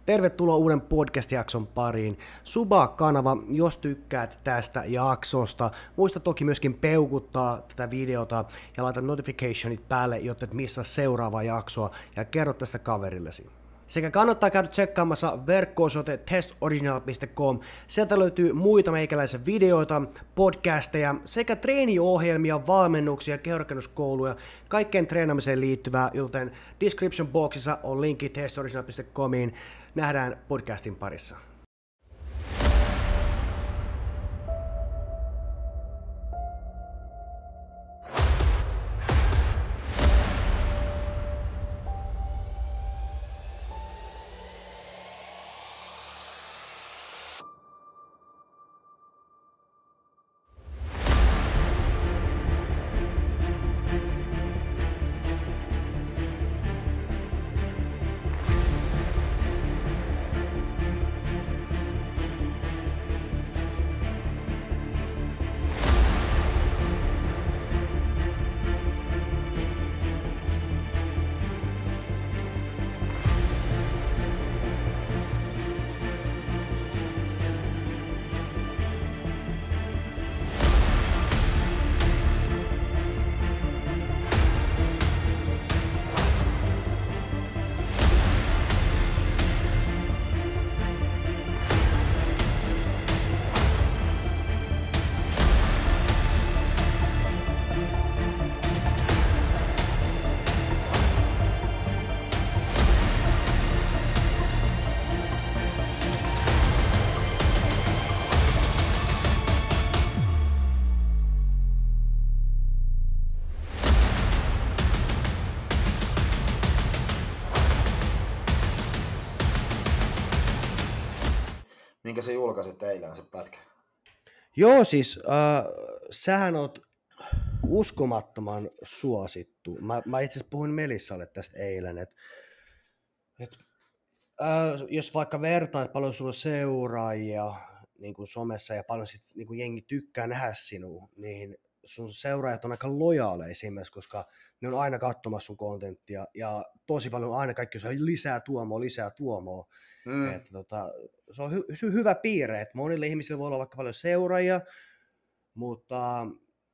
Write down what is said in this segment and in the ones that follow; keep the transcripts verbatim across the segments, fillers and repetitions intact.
Tervetuloa uuden podcast-jakson pariin. Subaa kanava, jos tykkäät tästä jaksosta. Muista toki myöskin peukuttaa tätä videota ja laita notificationit päälle, jotta et missaa seuraavaa jaksoa ja kerro tästä kaverillesi. Sekä kannattaa käydä tsekkaamassa verkko-osoite test original piste com. Sieltä löytyy muita meikäläisen videoita, podcasteja sekä treeniohjelmia, valmennuksia, kehonrakennuskouluja, kaikkeen treenaamiseen liittyvää, joten description boxissa on linkki test original piste comiin. Nähdään podcastin parissa. Minkä sä julkaisit eilen se pätkä? Joo, siis äh, sähän oot uskomattoman suosittu. Mä, mä itse asiassa puhuin Melissalle tästä eilen, että et, äh, jos vaikka vertaat paljon sulla seuraajia niin kuin somessa ja paljon sit, niin kuin jengi tykkää nähdä sinua, niin sun seuraajat on aika lojaaleja siinä, koska ne on aina katsomassa sun kontenttia ja tosi paljon aina kaikki on lisää tuomoa, lisää tuomoa. Mm. Että, tota, se on hy- hyvä piirre, että monille ihmisille voi olla vaikka paljon seuraajia, mutta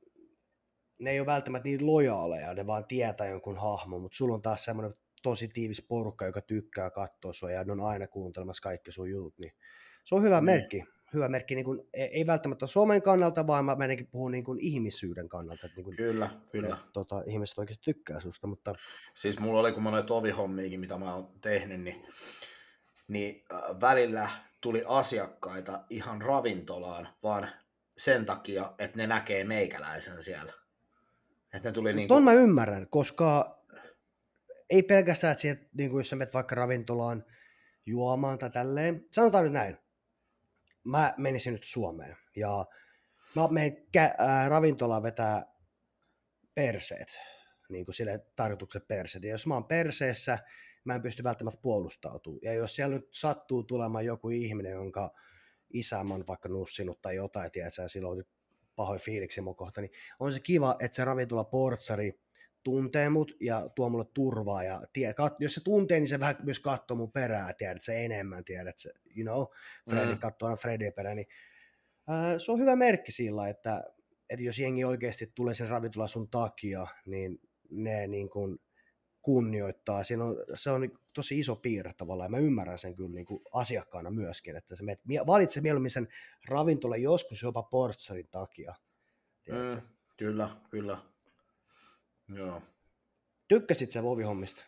ne ei ole välttämättä niin lojaaleja, ne vaan tietää jonkun hahmon, mutta sulla on taas semmoinen tosi tiivis porukka, joka tykkää katsoa sua ja ne on aina kuuntelemassa kaikki sun jutut, niin se on hyvä mm. merkki. Hyvä merkki, niin kuin, ei välttämättä somen kannalta, vaan mä ainakin puhun niin kuin ihmisyyden kannalta. Että niin kuin, kyllä, kyllä. Et, tota, ihmiset oikeasti tykkää susta, mutta... Siis mulla oli, kun mä noita ovihommiakin, mitä mä oon tehnyt, niin, niin äh, välillä tuli asiakkaita ihan ravintolaan, vaan sen takia, että ne näkee meikäläisen siellä. Että ne tuli niin kuin... mä ymmärrän, koska ei pelkästään, että sieltä, niin kuin jos sä menet vaikka ravintolaan juomaan tai tälleen, sanotaan nyt näin, mä menisin nyt Suomeen ja mä menen kä- ää, ravintolaan vetää perseet, niin kuin sille tarkoituksen perseet. Ja jos mä oon perseessä, mä en pysty välttämättä puolustautumaan. Ja jos siellä nyt sattuu tulemaan joku ihminen, jonka isä on vaikka nussinut tai jotain, tiedätkö, ja silloin on pahoin fiiliksi mun kohta, niin on se kiva, että se ravintola portsari tuntee mut ja tuo mulle turvaa. Ja tie, kat, jos se tuntee, niin se vähän myös katsoo mun perää, tiedät se enemmän, tiedät se, you know, Freddy mm. katsoo aina Freddyn perään, niin ää, se on hyvä merkki sillä, että, että jos jengi oikeasti tulee sen ravintola sun takia, niin ne niin kuin kunnioittaa. Siinä on, se on tosi iso piirre tavallaan, ja mä ymmärrän sen kyllä niin kuin asiakkaana myöskin, että sä menet, valitse mieluummin sen ravintola joskus jopa portsarin takia. Mm, kyllä, kyllä. Joo. Tykkäsit sä ovihommista?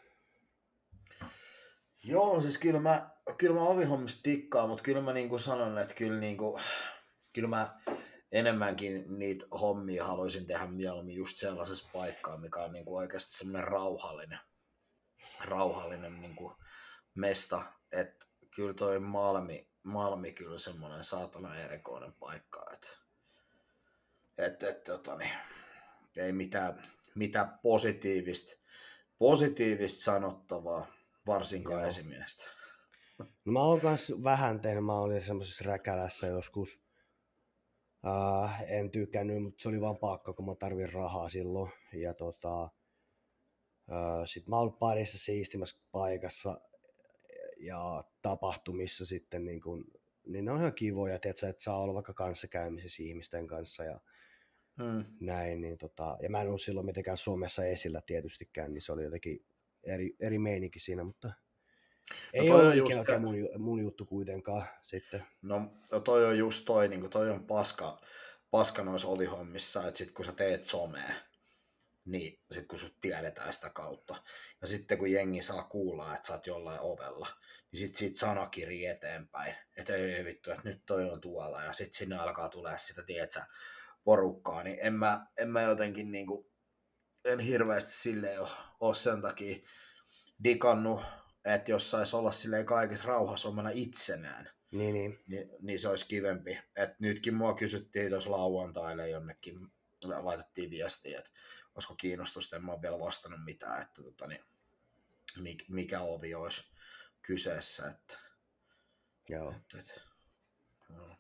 Joo, siis kyllä mä, kyllä mä ovihommista dikkaan, mutta kyllä mä niin kuin sanon, että kyllä, niin kuin, kyllä mä enemmänkin niitä hommia haluaisin tehdä mieluummin just sellaisessa paikkaa, mikä on niin kuin oikeasti semmoinen rauhallinen, rauhallinen niin kuin mesta. Että kyllä toi Malmi, Malmi kyllä semmoinen saatana erikoinen paikka, että et, et, tota, niin, ei mitään, mitään positiivista, positiivista sanottavaa, varsinkaan Joo. esimiestä. No mä oon kans vähän tehnyt, mä olin semmoisessa räkälässä joskus. Uh, en tykännyt, mutta se oli vaan pakko, kun mä tarvin rahaa silloin. Ja tota, uh, sit mä oon ollut parissa siistimässä paikassa. ja tapahtumissa sitten, niin, kuin, niin ne on ihan kivoja, tiedätkö, että saa olla vaikka kanssakäymisissä ihmisten kanssa ja Hmm. näin. Niin tota, ja mä en ollut silloin mitenkään Suomessa esillä tietystikään, niin se oli jotenkin eri, eri meininki siinä, mutta ei no ollut ikinä just, oikein mun, mun juttu kuitenkaan sitten. No toi on just toi, niin toi on paska, paska noissa olihommissa, että sit kun sä teet somea, niin sit kun sut tiedetään sitä kautta, ja sitten kun jengi saa kuulla, että sä oot jollain ovella, niin sit siitä sanakirji eteenpäin, että ei vittu, että nyt toi on tuolla, ja sit sinne alkaa tulee sitä, tietsä, porukkaa, niin en mä, en mä jotenkin niinku, en hirveästi silleen ole sen takia digannut, että jos sais olla silleen kaikissa rauhassa omana itsenään, Niin, niin. Niin, niin se olisi kivempi. Et nytkin mua kysyttiin tuossa lauantaille jonnekin, laitettiin viestiä, että olisiko kiinnostusta, en mä ole vielä vastannut mitään, että tota, niin, mikä ovi olisi kyseessä. Että, Joo. että, että, no.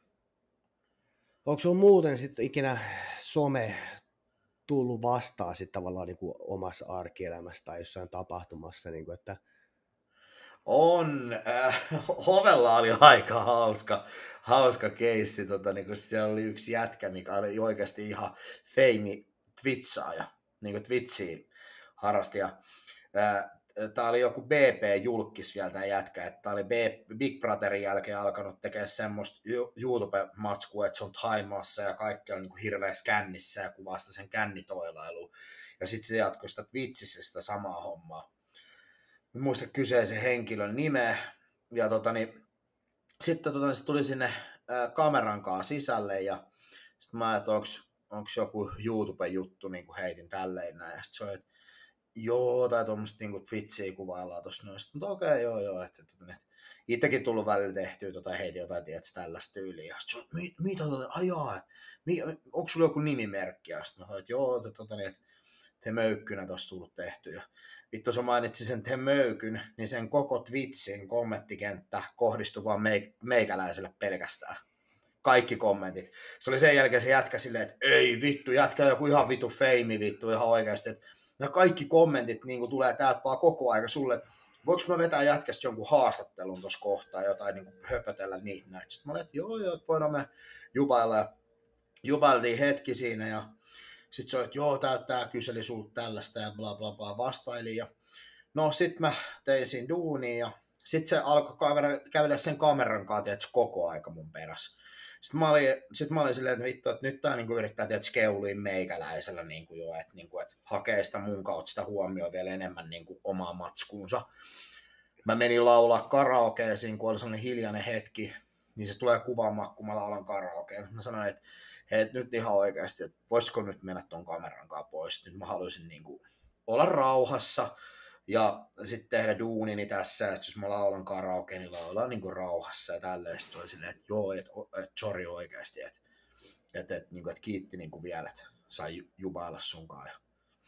Onko sinulla muuten sitten ikinä some tullut vastaan sit tavallaan niin kuin omassa arkielämässä tai jossain tapahtumassa, niin kuin, että On. Äh, ovella oli aika hauska, hauska keissi. Tota, niin siellä oli yksi jätkä, mikä oli oikeasti ihan feimi twitsaaja. Niin kuin Twitchiä harrasti. Ja, äh, tämä oli joku B P-julkkis vielä tämä jätkä. Tämä oli Big Brotherin jälkeen alkanut tekemään semmoista YouTube-matskua, että se on Thaimaassa ja kaikki on niin kuin hirveässä kännissä ja kuvasta sen kännitoilailuun. Ja sitten se jatkoi sitä Twitchissä sitä samaa hommaa. En muista kyseisen henkilön nimeä, ja tota, niin, sitten tota, se tuli sinne ää, kameran kanssa sisälle, ja sitten mä ajattelin, että onko joku YouTube-juttu, niin kuin heitin tälleen näin, ja sitten se oli, että joo, tai tuommoista niin Twitchiä kuvaillaan tuossa noin, mutta okei, okay, joo, joo, että, että, että itsekin tullut välillä tehtyä, tota, heitin jotain, tiedätkö, tällaista tyyliä, ja sitten se oli, mitä, ajaa, onko sulla joku nimimerkki, ja sitten mä sanoin, että joo, että, tota, niin, että te möykkynä tuossa tullut tehty, ja vittu se mainitsi sen te möykyn, niin sen koko Twitchin kommenttikenttä kohdistui vaan meik- meikäläiselle pelkästään. Kaikki kommentit. Se oli sen jälkeen se jätkä silleen, että ei vittu, jätkä joku ihan vittu feimi vittu ihan oikeasti. Että nämä kaikki kommentit niin kuin tulee täältä vaan koko aika sulle, että voinko mä vetää jätkästä jonkun haastattelun tuossa kohtaa, jotain niin kuin höpötellä niitä näitä. Sitten mä olin, että joo joo, että voidaan me jubailla. Ja jubailtiin hetki siinä ja sitten se oli, että joo, tää, tää kyseli sulta tällaista ja bla bla bla vastaili. Ja no sit mä tein siinä duunia ja sit se alkoi kävellä sen kameran kanssa tiedätkö, koko aika mun perässä. Sitten mä olin, sit mä olin silleen, että vittu, että nyt tää niinku yrittää tiedätkö, keuliin meikäläisellä niinku jo, että niinku, et hakee sitä mun kautta sitä huomioon vielä enemmän niinku omaa matskuunsa. Mä menin laulaa karaokeesiin, kun oli sellainen hiljainen hetki, niin se tulee kuvaamaan, kun mä laulan karaokeen. Mä sanoin, että hei, nyt ihan oikeasti, että voisiko nyt mennä ton kameran kanssa pois. Nyt mä haluaisin niin kuin olla rauhassa ja sitten tehdä duunini tässä. Ja jos mä laulan karaoke, niin laulan niin kuin rauhassa ja tälleen. Sitten oli silleen, että joo, että et, sorry oikeasti, että et, et, niin et kiitti niin kuin vielä, että sai jubailla sunkaan. Ja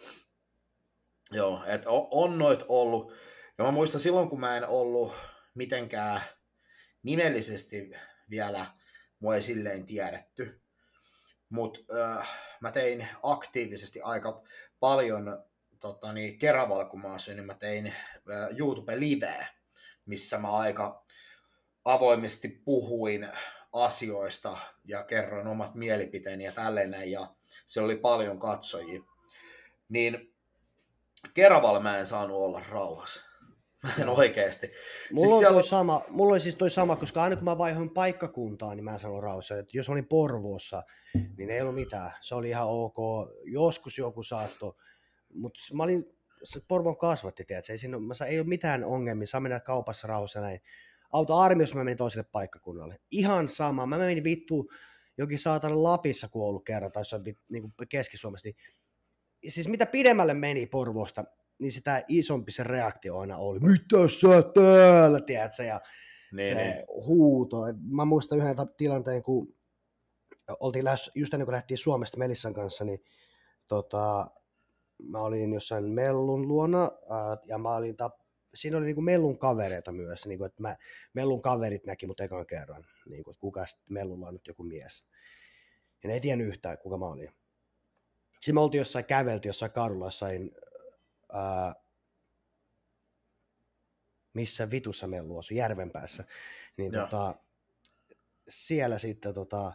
joo, että on, on noit ollut. Ja mä muistan silloin, kun mä en ollut mitenkään nimellisesti vielä, mua ei silleen tiedetty. Mutta äh, mä tein aktiivisesti aika paljon tota, niin, Keravalla, kun mä asuin, niin mä tein äh, YouTube-liveä, missä mä aika avoimesti puhuin asioista ja kerroin omat mielipiteeni ja tälleen, ja siellä oli paljon katsojia. Niin Keravalla mä en saanut olla rauhassa. Mä en oikeesti. Mulla, siis on siellä... toi sama, mulla oli siis toi sama, koska aina kun mä vaihoin paikkakuntaan, niin mä sanoin rauhassa, että jos olin Porvoossa, niin ei ollut mitään. Se oli ihan ok. Joskus joku saattoi, mutta mä olin, se Porvoon kasvatti, tiedätkö? Ei, siinä, mä sa, ei ole mitään ongelmia, saa mennä kaupassa rauhassa näin. Auta armi, jos mä menin toiselle paikkakunnalle. Ihan sama. Mä menin vittu jokin saatana Lapissa, kun ollut kerran, tai jossain niin Keski-Suomessa. Niin, siis mitä pidemmälle meni Porvoosta, niin sitä isompi se reaktio aina oli. Mitä sä täällä, tiedätkö? Ja niin, se niin. huuto. Mä muistan yhden tilanteen, kun oltiin läs, just ennen kuin lähtiin Suomesta Melissan kanssa, niin tota, mä olin jossain Mellun luona, ää, ja mä olin tap... siinä oli niinku Mellun kavereita myös, niinku, että mä, Mellun kaverit näki mut ekan kerran, niinku, että kuka sitten Mellulla on nyt joku mies. Ja ne ei tiennyt yhtään, kuka mä olin. Sitten me oltiin jossain, käveltiin jossain kadulla, jossain ää, missä vitussa meillä luosu, Järvenpäässä. Niin tota, siellä sitten tota,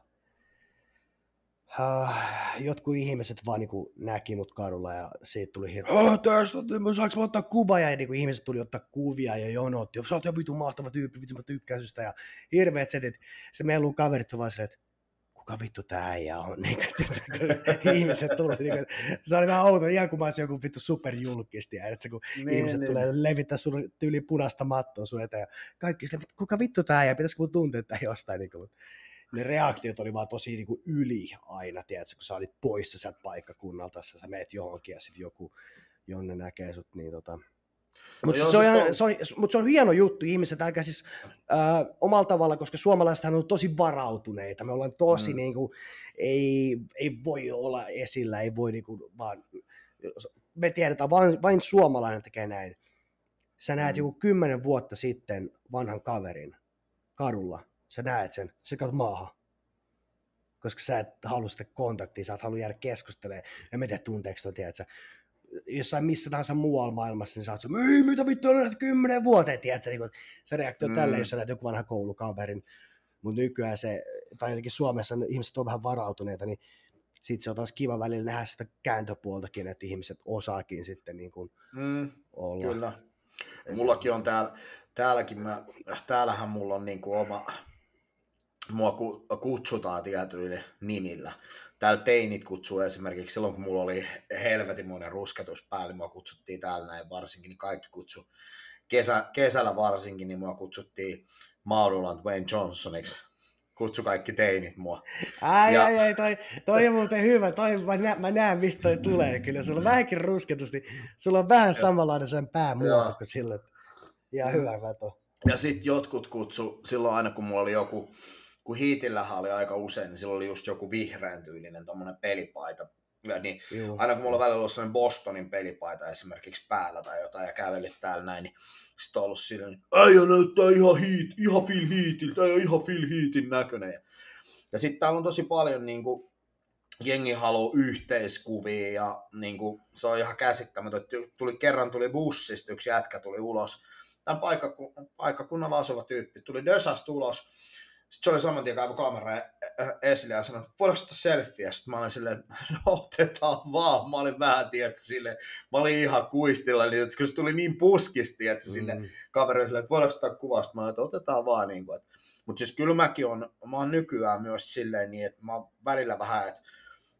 Uh, jotkut ihmiset vaan niinku näki mut kadulla ja siitä tuli hirveä, oh, tästä, saanko mä ottaa kuvaa? Ja niinku ihmiset tuli ottaa kuvia ja jonotti, sä oot jo vitun mahtava tyyppi, vitun mä tykkään susta ja hirveät setit. Se meillä kaverit on vaan silleen, että kuka vittu tää äijä on? Niin, ihmiset tuli, niin, se oli vähän outo, ihan kuin mä olisin joku vittu superjulkisti, että kun niin, ihmiset niin. tulee levittää sun tyyliin punaista mattoa sun eteen ja kaikki silleen, kuka vittu tää äijä, pitäisikö mun tuntea tää jostain, niin kuin, ne reaktiot oli vaan tosi niin kuin yli aina, tiedätkö, kun sä olit poissa sieltä paikkakunnalta, sä meet johonkin ja sitten joku, jonne näkee sut, niin tota... Mutta no se, siis se, on, mut se on hieno juttu, ihmiset aika siis äh, omalla tavalla, koska suomalaisethan on tosi varautuneita, me ollaan tosi mm. niin kuin, ei, ei voi olla esillä, ei voi niin kuin, vaan, me tiedetään, vain, vain suomalainen tekee näin. Sä näet mm. joku kymmenen vuotta sitten vanhan kaverin kadulla, sä näet sen, sä katsot maahan, koska sä et halua sitä kontaktia, sä et halua jäädä keskustelemaan, en mä tiedä tunteeko toi, tiedätkö, jossain missä tahansa muualla maailmassa, niin sä oot se, ei, mitä vittu on näitä kymmenen vuoteen, tiedätkö, niin se reaktio mm. tälleen, jos sä näet joku vanha koulukaverin, mutta nykyään se, tai jotenkin Suomessa ihmiset on vähän varautuneita, niin sit se on taas kiva välillä nähdä sitä kääntöpuoltakin, että ihmiset osaakin sitten niin kuin mm, olla. Kyllä. Mullakin on täällä, täälläkin mä, täällähän mulla on niin kuin oma, mua kutsutaan tietyillä nimillä. Täällä teinit kutsuu esimerkiksi silloin, kun mulla oli helvetimoinen rusketus päällä, niin mua kutsuttiin täällä näin varsinkin, niin kaikki kutsu. Kesä, kesällä varsinkin, niin mua kutsuttiin Maudulan Dwayne Johnsoniksi. Kutsu kaikki teinit mua. Ai, ja... ai, ai, toi, toi on muuten hyvä. Toi, mä, nä, mä näen, mistä toi tulee. Kyllä sulla on vähänkin rusketus, niin sulla on vähän samanlainen sen päämuoto kuin sillä. Ja hyvä veto. Ja sit jotkut kutsu, silloin aina kun mulla oli joku, kun Heatillähän oli aika usein, niin silloin oli just joku vihreän tyylinen tommonen pelipaita. Ja niin, aina kun mulla on välillä ollut sellainen Bostonin pelipaita esimerkiksi päällä tai jotain ja kävelit täällä näin, niin sit on ollut silleen, että äijä näyttää ihan, heat, ihan Phil Heatiltä, äijä ihan Phil Heatin näköinen. Ja, ja sit täällä on tosi paljon niin kuin, jengi haluaa yhteiskuvia ja niin kuin, se on ihan käsittämätön. Tuli, kerran tuli bussista, yksi jätkä tuli ulos. Tämän paikkaku- paikkakunnalla asuva tyyppi tuli Dösasta ulos. Sitten se oli saman tien kaivu kamera esille ja sanoi, että voidaanko ottaa selfieä? Sitten mä olin silleen, no otetaan vaan. Mä olin vähän, tiedätkö, silleen, mä olin ihan kuistilla, niin, että kun se tuli niin puskisti, tiedätkö, mm. sille kaverille silleen, että voidaanko ottaa kuvasta? Mä olin, että otetaan vaan. Niin kuin, että... Mutta siis kyllä mäkin on, mä oon nykyään myös silleen niin, että mä oon välillä vähän, että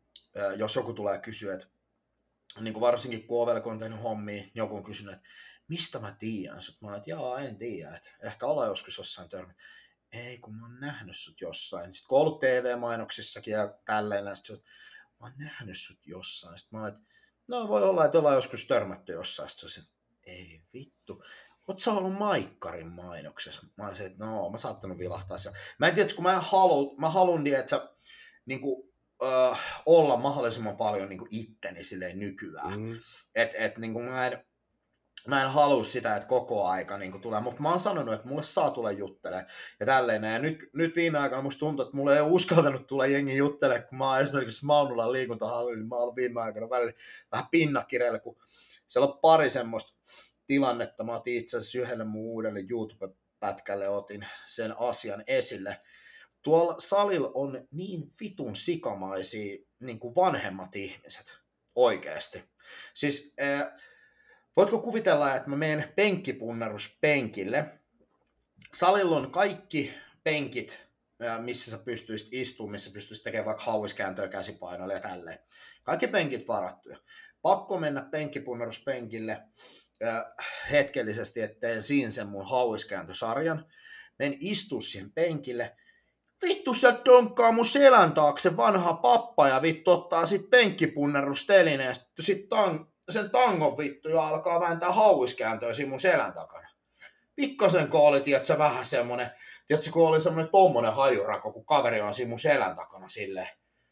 jos joku tulee kysyä, että niin kuin varsinkin kun ovella kun on tehnyt hommia, joku on kysynyt, että mistä mä tiedän sut? Mä olin, että jaa, en tiedä, että ehkä ollaan joskus jossain törmä. Ei, kun mä oon nähnyt sut jossain. Sitten kun ollut T V-mainoksissakin ja tälleen, niin sit, mä oon nähnyt sut jossain. Sitten mä olin, että no voi olla, että ollaan joskus törmätty jossain. Sitten se, ei vittu. Oot sä ollut Maikkarin mainoksessa? Mä olin se, että no, mä saattanut vilahtaa siellä. Mä en tiedä, kun mä haluun, mä haluun että sä niin kuin, äh, olla mahdollisimman paljon niin kuin itteni silleen nykyään. Mm. Että et, niin kuin mä en, Mä en halua sitä, että koko aika niin tulee, mutta mä oon sanonut, että mulle saa tulla juttelemaan ja tälleen. Ja nyt, nyt viime aikana musta tuntuu, että mulle ei ole uskaltanut tulla jengi juttelemaan, kun mä oon esimerkiksi Maunulan liikuntahallilla, niin mä oon ollut viime aikana välillä vähän pinnakireillä, kun siellä on pari semmoista tilannetta. Mä otin itse asiassa yhdelle mun uudelle YouTube-pätkälle, otin sen asian esille. Tuolla salilla on niin vitun sikamaisia niin kuin vanhemmat ihmiset, oikeasti. Siis... Äh, Voitko kuvitella, että mä menen penkkipunneruspenkille? Salilla on kaikki penkit, missä sä pystyisit istumaan, missä pystyisit tekemään vaikka hauiskääntöä käsipainoilla ja tälleen. Kaikki penkit varattuja. Pakko mennä penkkipunneruspenkille äh, hetkellisesti, etteen siinä sen mun hauiskääntösarjan. Menen istua siihen penkille. Vittu se donkkaa mun selän taakse vanha pappa ja vittu ottaa sit penkkipunnerustelineen ja sit, sit tang- sen tangon vittu ja alkaa vääntää hauiskääntöä siinä mun selän takana. Pikkasen kun oli, tiiätkö, vähän semmonen, tiiätkö, kun oli semmonen tommonen hajurako, kun kaveri on siinä mun selän takana silleen.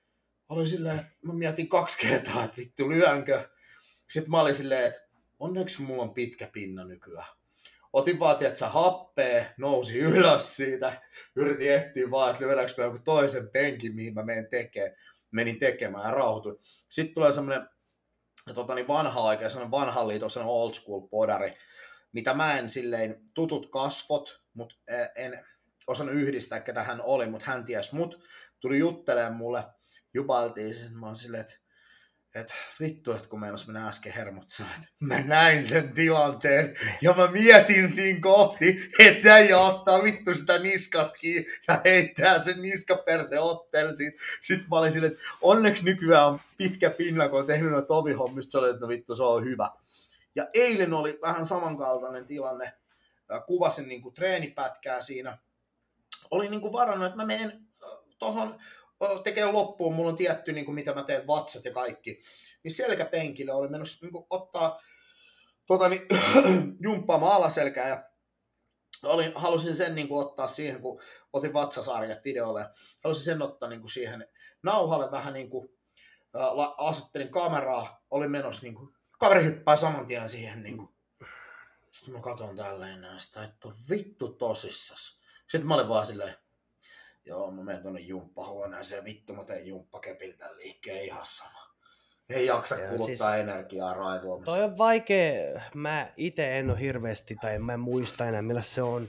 Oli silleen, että mä mietin kaksi kertaa, että vittu lyönkö. Sitten mä olin silleen, että onneksi mulla on pitkä pinna nykyään. Otin vaan, tiiätkö, happea, nousi ylös siitä, yritin etsiä vaan, että löydäänkö mä joku toisen penkin, mihin mä menen tekemään. Menin tekemään ja rauhoituin. Sitten tulee semmonen, tota niin vanha oikein, sellainen vanhan liiton, sellainen old school podari, mitä mä en silleen, tutut kasvot, mutta en osannut yhdistää, ketä hän oli, mutta hän tiesi mut, tuli juttelemaan mulle, jupailtiin, siis mä oon silleen, että et vittu, että kun meinas mennä äsken hermot, että mä näin sen tilanteen ja mä mietin siinä kohti, että äijä ottaa vittu sitä niskasta kiinni ja heittää sen niskaperse ottelisiin. Sitten mä olin silleen, että onneksi nykyään on pitkä pinna, kun on tehnyt noita ovihommista, se oli, että no vittu, se on hyvä. Ja eilen oli vähän samankaltainen tilanne, kuvasin niinku treenipätkää siinä. Olin niinku varannut, että mä menen tohon tekee loppuun, mulla on tietty, niin kuin mitä mä teen, vatsat ja kaikki, niin selkäpenkille oli menossa niin ottaa tota, niin, jumppaamaan alaselkää ja olin, halusin sen niin kuin, ottaa siihen, kun otin vatsasarjat videolle, ja halusin sen ottaa niin kuin, siihen nauhalle vähän niin kuin, äh, asettelin kameraa, olin menossa, niin kuin, kaveri hyppää saman tien siihen, niin kuin. Sitten mä katson tälleen näistä, että on vittu tosissas. Sitten mä olin vaan silleen, joo, mä menen tuonne jumppahuoneeseen, vittu mä teen jumppakepiltä liikkeen ihan sama. Ei jaksa ja kuluttaa siis energiaa raivoamassa. Toi on vaikea, mä ite en ole hirveästi, tai mä en muista enää millä se on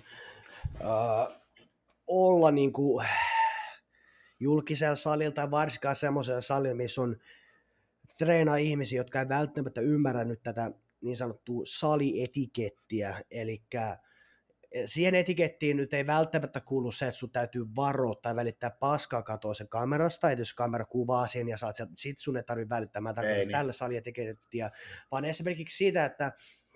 uh, olla niinku julkisella salilla tai varsinkaan semmoisella salilla, missä on treenaa ihmisiä, jotka ei välttämättä ymmärrä nyt tätä niin sanottua salietikettiä, eli siihen etikettiin nyt ei välttämättä kuulu se, että sun täytyy varoa tai välittää paskaa katoa sen kamerasta, että jos kamera kuvaa sen ja saat sieltä, sit sun ei tarvitse välittää, mä tarkoitan niin. Tällä salietikettiä, vaan esimerkiksi siitä, että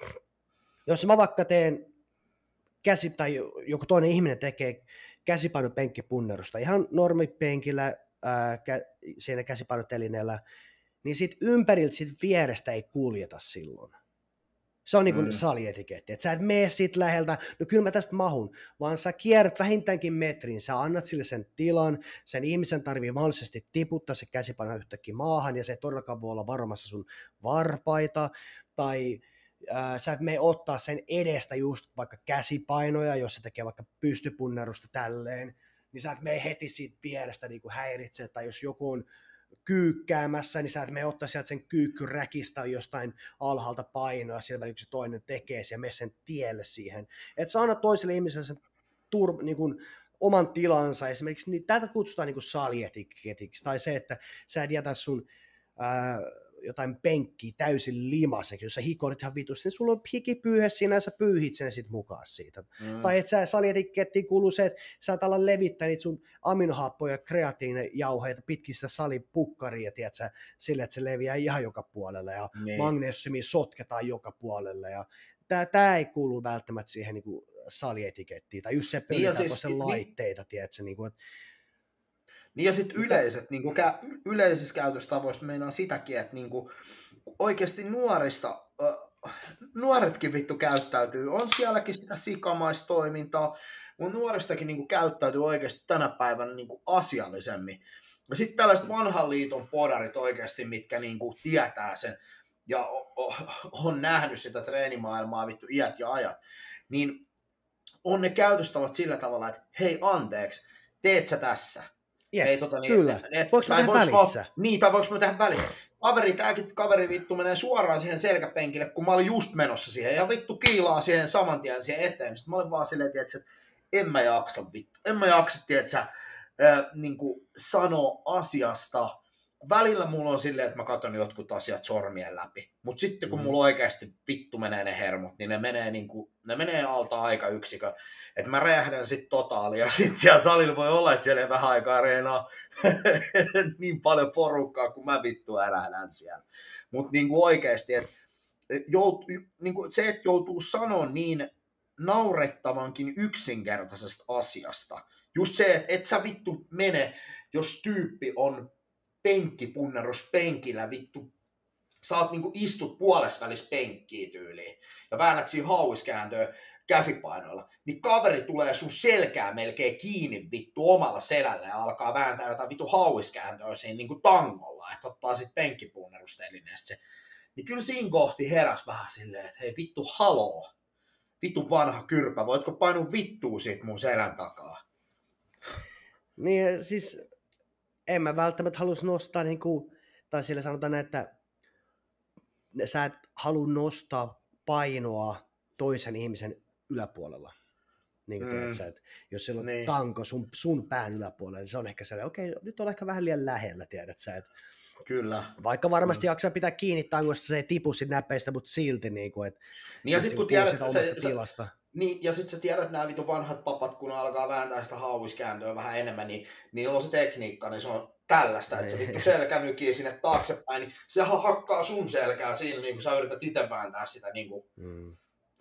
jos mä vaikka teen käsi, tai joku toinen ihminen tekee käsipainopenkkipunnerusta ihan normipenkillä, ää, kä, siinä käsipainotelineellä, niin sit ympäriltä sit vierestä ei kuljeta silloin. Se on niin kuin mm. salietiketti, että sä et mene siitä läheltä, no kyllä mä tästä mahun, vaan sä kierrät vähintäänkin metrin, sä annat sille sen tilan, sen ihmisen tarvii mahdollisesti tiputtaa se käsipaino yhtäkkiä maahan, ja se ei todellakaan voi olla varomassa sun varpaita, tai äh, sä et mene ottaa sen edestä just vaikka käsipainoja, jos se tekee vaikka pystypunnerusta tälleen, niin sä et mene heti siitä vierestä niin kuin häiritse, tai jos joku on kyykkäämässä, niin sä et mene ottaa sieltä sen kyykkyräkistä jostain alhaalta painoa, siellä välillä se toinen tekee ja mene sen tielle siihen. Että sä annat toiselle ihmiselle sen tur, niin kuin, oman tilansa, esimerkiksi niin tätä kutsutaan niin kuin salietiketiksi, tai se, että sä et jätä sun ää, jotain penkkiä täysin limaseksi, jos sä hikoilit ihan vitusti, niin sulla on hikipyyhe siinä ja sä pyyhit sen sit mukaan siitä. Mm. Tai että sä salietikettiin kuuluu se, että sä et ala levittää niitä sun aminohappoja ja kreatiinijauheita pitkin sitä salipukkaria, tiedätkö, sille, että se leviää ihan joka puolelle ja mm. magnesiumia sotketaan joka puolelle ja tää, tää ei kuulu välttämättä siihen niin kuin salietikettiin tai just se pöydetään niin siis, laitteita, niin, tiedätkö, niin kuin, että niin ja sitten yleiset, niin kä- yleisissä käytöstavoissa meinaa sitäkin, että niin oikeasti nuorista, äh, nuoretkin vittu käyttäytyy, on sielläkin sitä sikamaistoimintaa, mutta nuoristakin niin käyttäytyy oikeasti tänä päivänä niin asiallisemmin. Ja sitten tällaiset vanhan liiton podarit oikeasti, mitkä niin tietää sen ja on nähnyt sitä treenimaailmaa vittu iät ja ajat, niin on ne käytöstavat sillä tavalla, että hei anteeksi, teet sä tässä? Yeah, ei, tota, niin, kyllä. Et, voiko mä tehdä välissä? Mä, niin, tai voiko mä tehdä välissä? Kaveri, tääkin kaveri vittu menee suoraan siihen selkäpenkille, kun mä olin just menossa siihen, ja vittu kiilaa siihen saman tien siihen eteen. Sitten mä olin vaan silleen, että en mä jaksa vittu. En mä jaksa, tiedätkö, äh, niin kuin sanoa asiasta. Välillä mulla on silleen, että mä katson jotkut asiat sormien läpi. Mutta sitten kun mm. mulla oikeasti vittu menee ne hermot, niin ne menee, niin kuin, ne menee alta aika yksikö. Että mä räjähdän sitten totaali ja sitten siellä salilla voi olla, että siellä ei vähän aikaa reenaa niin paljon porukkaa, kun mä vittu ärähdän siellä. Mutta niin oikeasti, että jout, niin kuin se, että joutuu sanoa niin naurettavankin yksinkertaisesta asiasta. Just se, että et sä vittu mene, jos tyyppi on penkkipunnerus penkillä, vittu, sä oot niinku istut puolesvälis penkkiä tyyliin ja väännät siinä hauiskääntöä käsipainoilla, niin kaveri tulee sun selkää melkein kiinni vittu omalla selällä ja alkaa vääntää jotain vittu hauiskääntöä siinä niinku tangolla, että ottaa sit penkkipunnerustelineestä se. Niin kyllä siinä kohti heräs vähän silleen, että hei vittu haloo, vittu vanha kyrpä, voitko painua vittua siitä mun selän takaa? Niin siis en mä välttämättä halus nostaa, niin kuin, tai sillä sanotaan, että sä et halua nostaa painoa toisen ihmisen yläpuolella. Niin kuin Mm. teet sä, että jos siellä on Niin. tanko sun, sun pään yläpuolella, niin se on ehkä sellainen, okei, nyt on ehkä vähän liian lähellä, tiedät sä, että Kyllä. vaikka varmasti Kyllä. jaksaa pitää kiinni tangosta, se ei tipu sit näpeistä, mutta silti niin kuin, että Niin ja sit kun tiedät, sitä se, omasta se, tilasta. niin, ja sit sä tiedät nämä vitun vanhat papat, kun alkaa vääntää sitä hauiskääntöä vähän enemmän, niin niillä on se tekniikka, niin se on tällaista, että se vittu selkä nykii sinne taaksepäin, niin sehän hakkaa sun selkää siinä, niin kun sä yrität itse vääntää sitä niin kuin... Mm.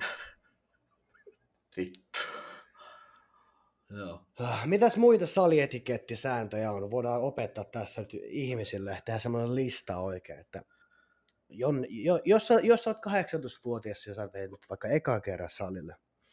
Joo. Mitäs muita salietikettisääntöjä on? Voidaan opettaa tässä nyt ihmisille, tehdä semmoinen lista oikein, että jon, jo, jos, sä, jos sä oot kahdeksantoistavuotias ja sä teet nyt vaikka eka kerran salille,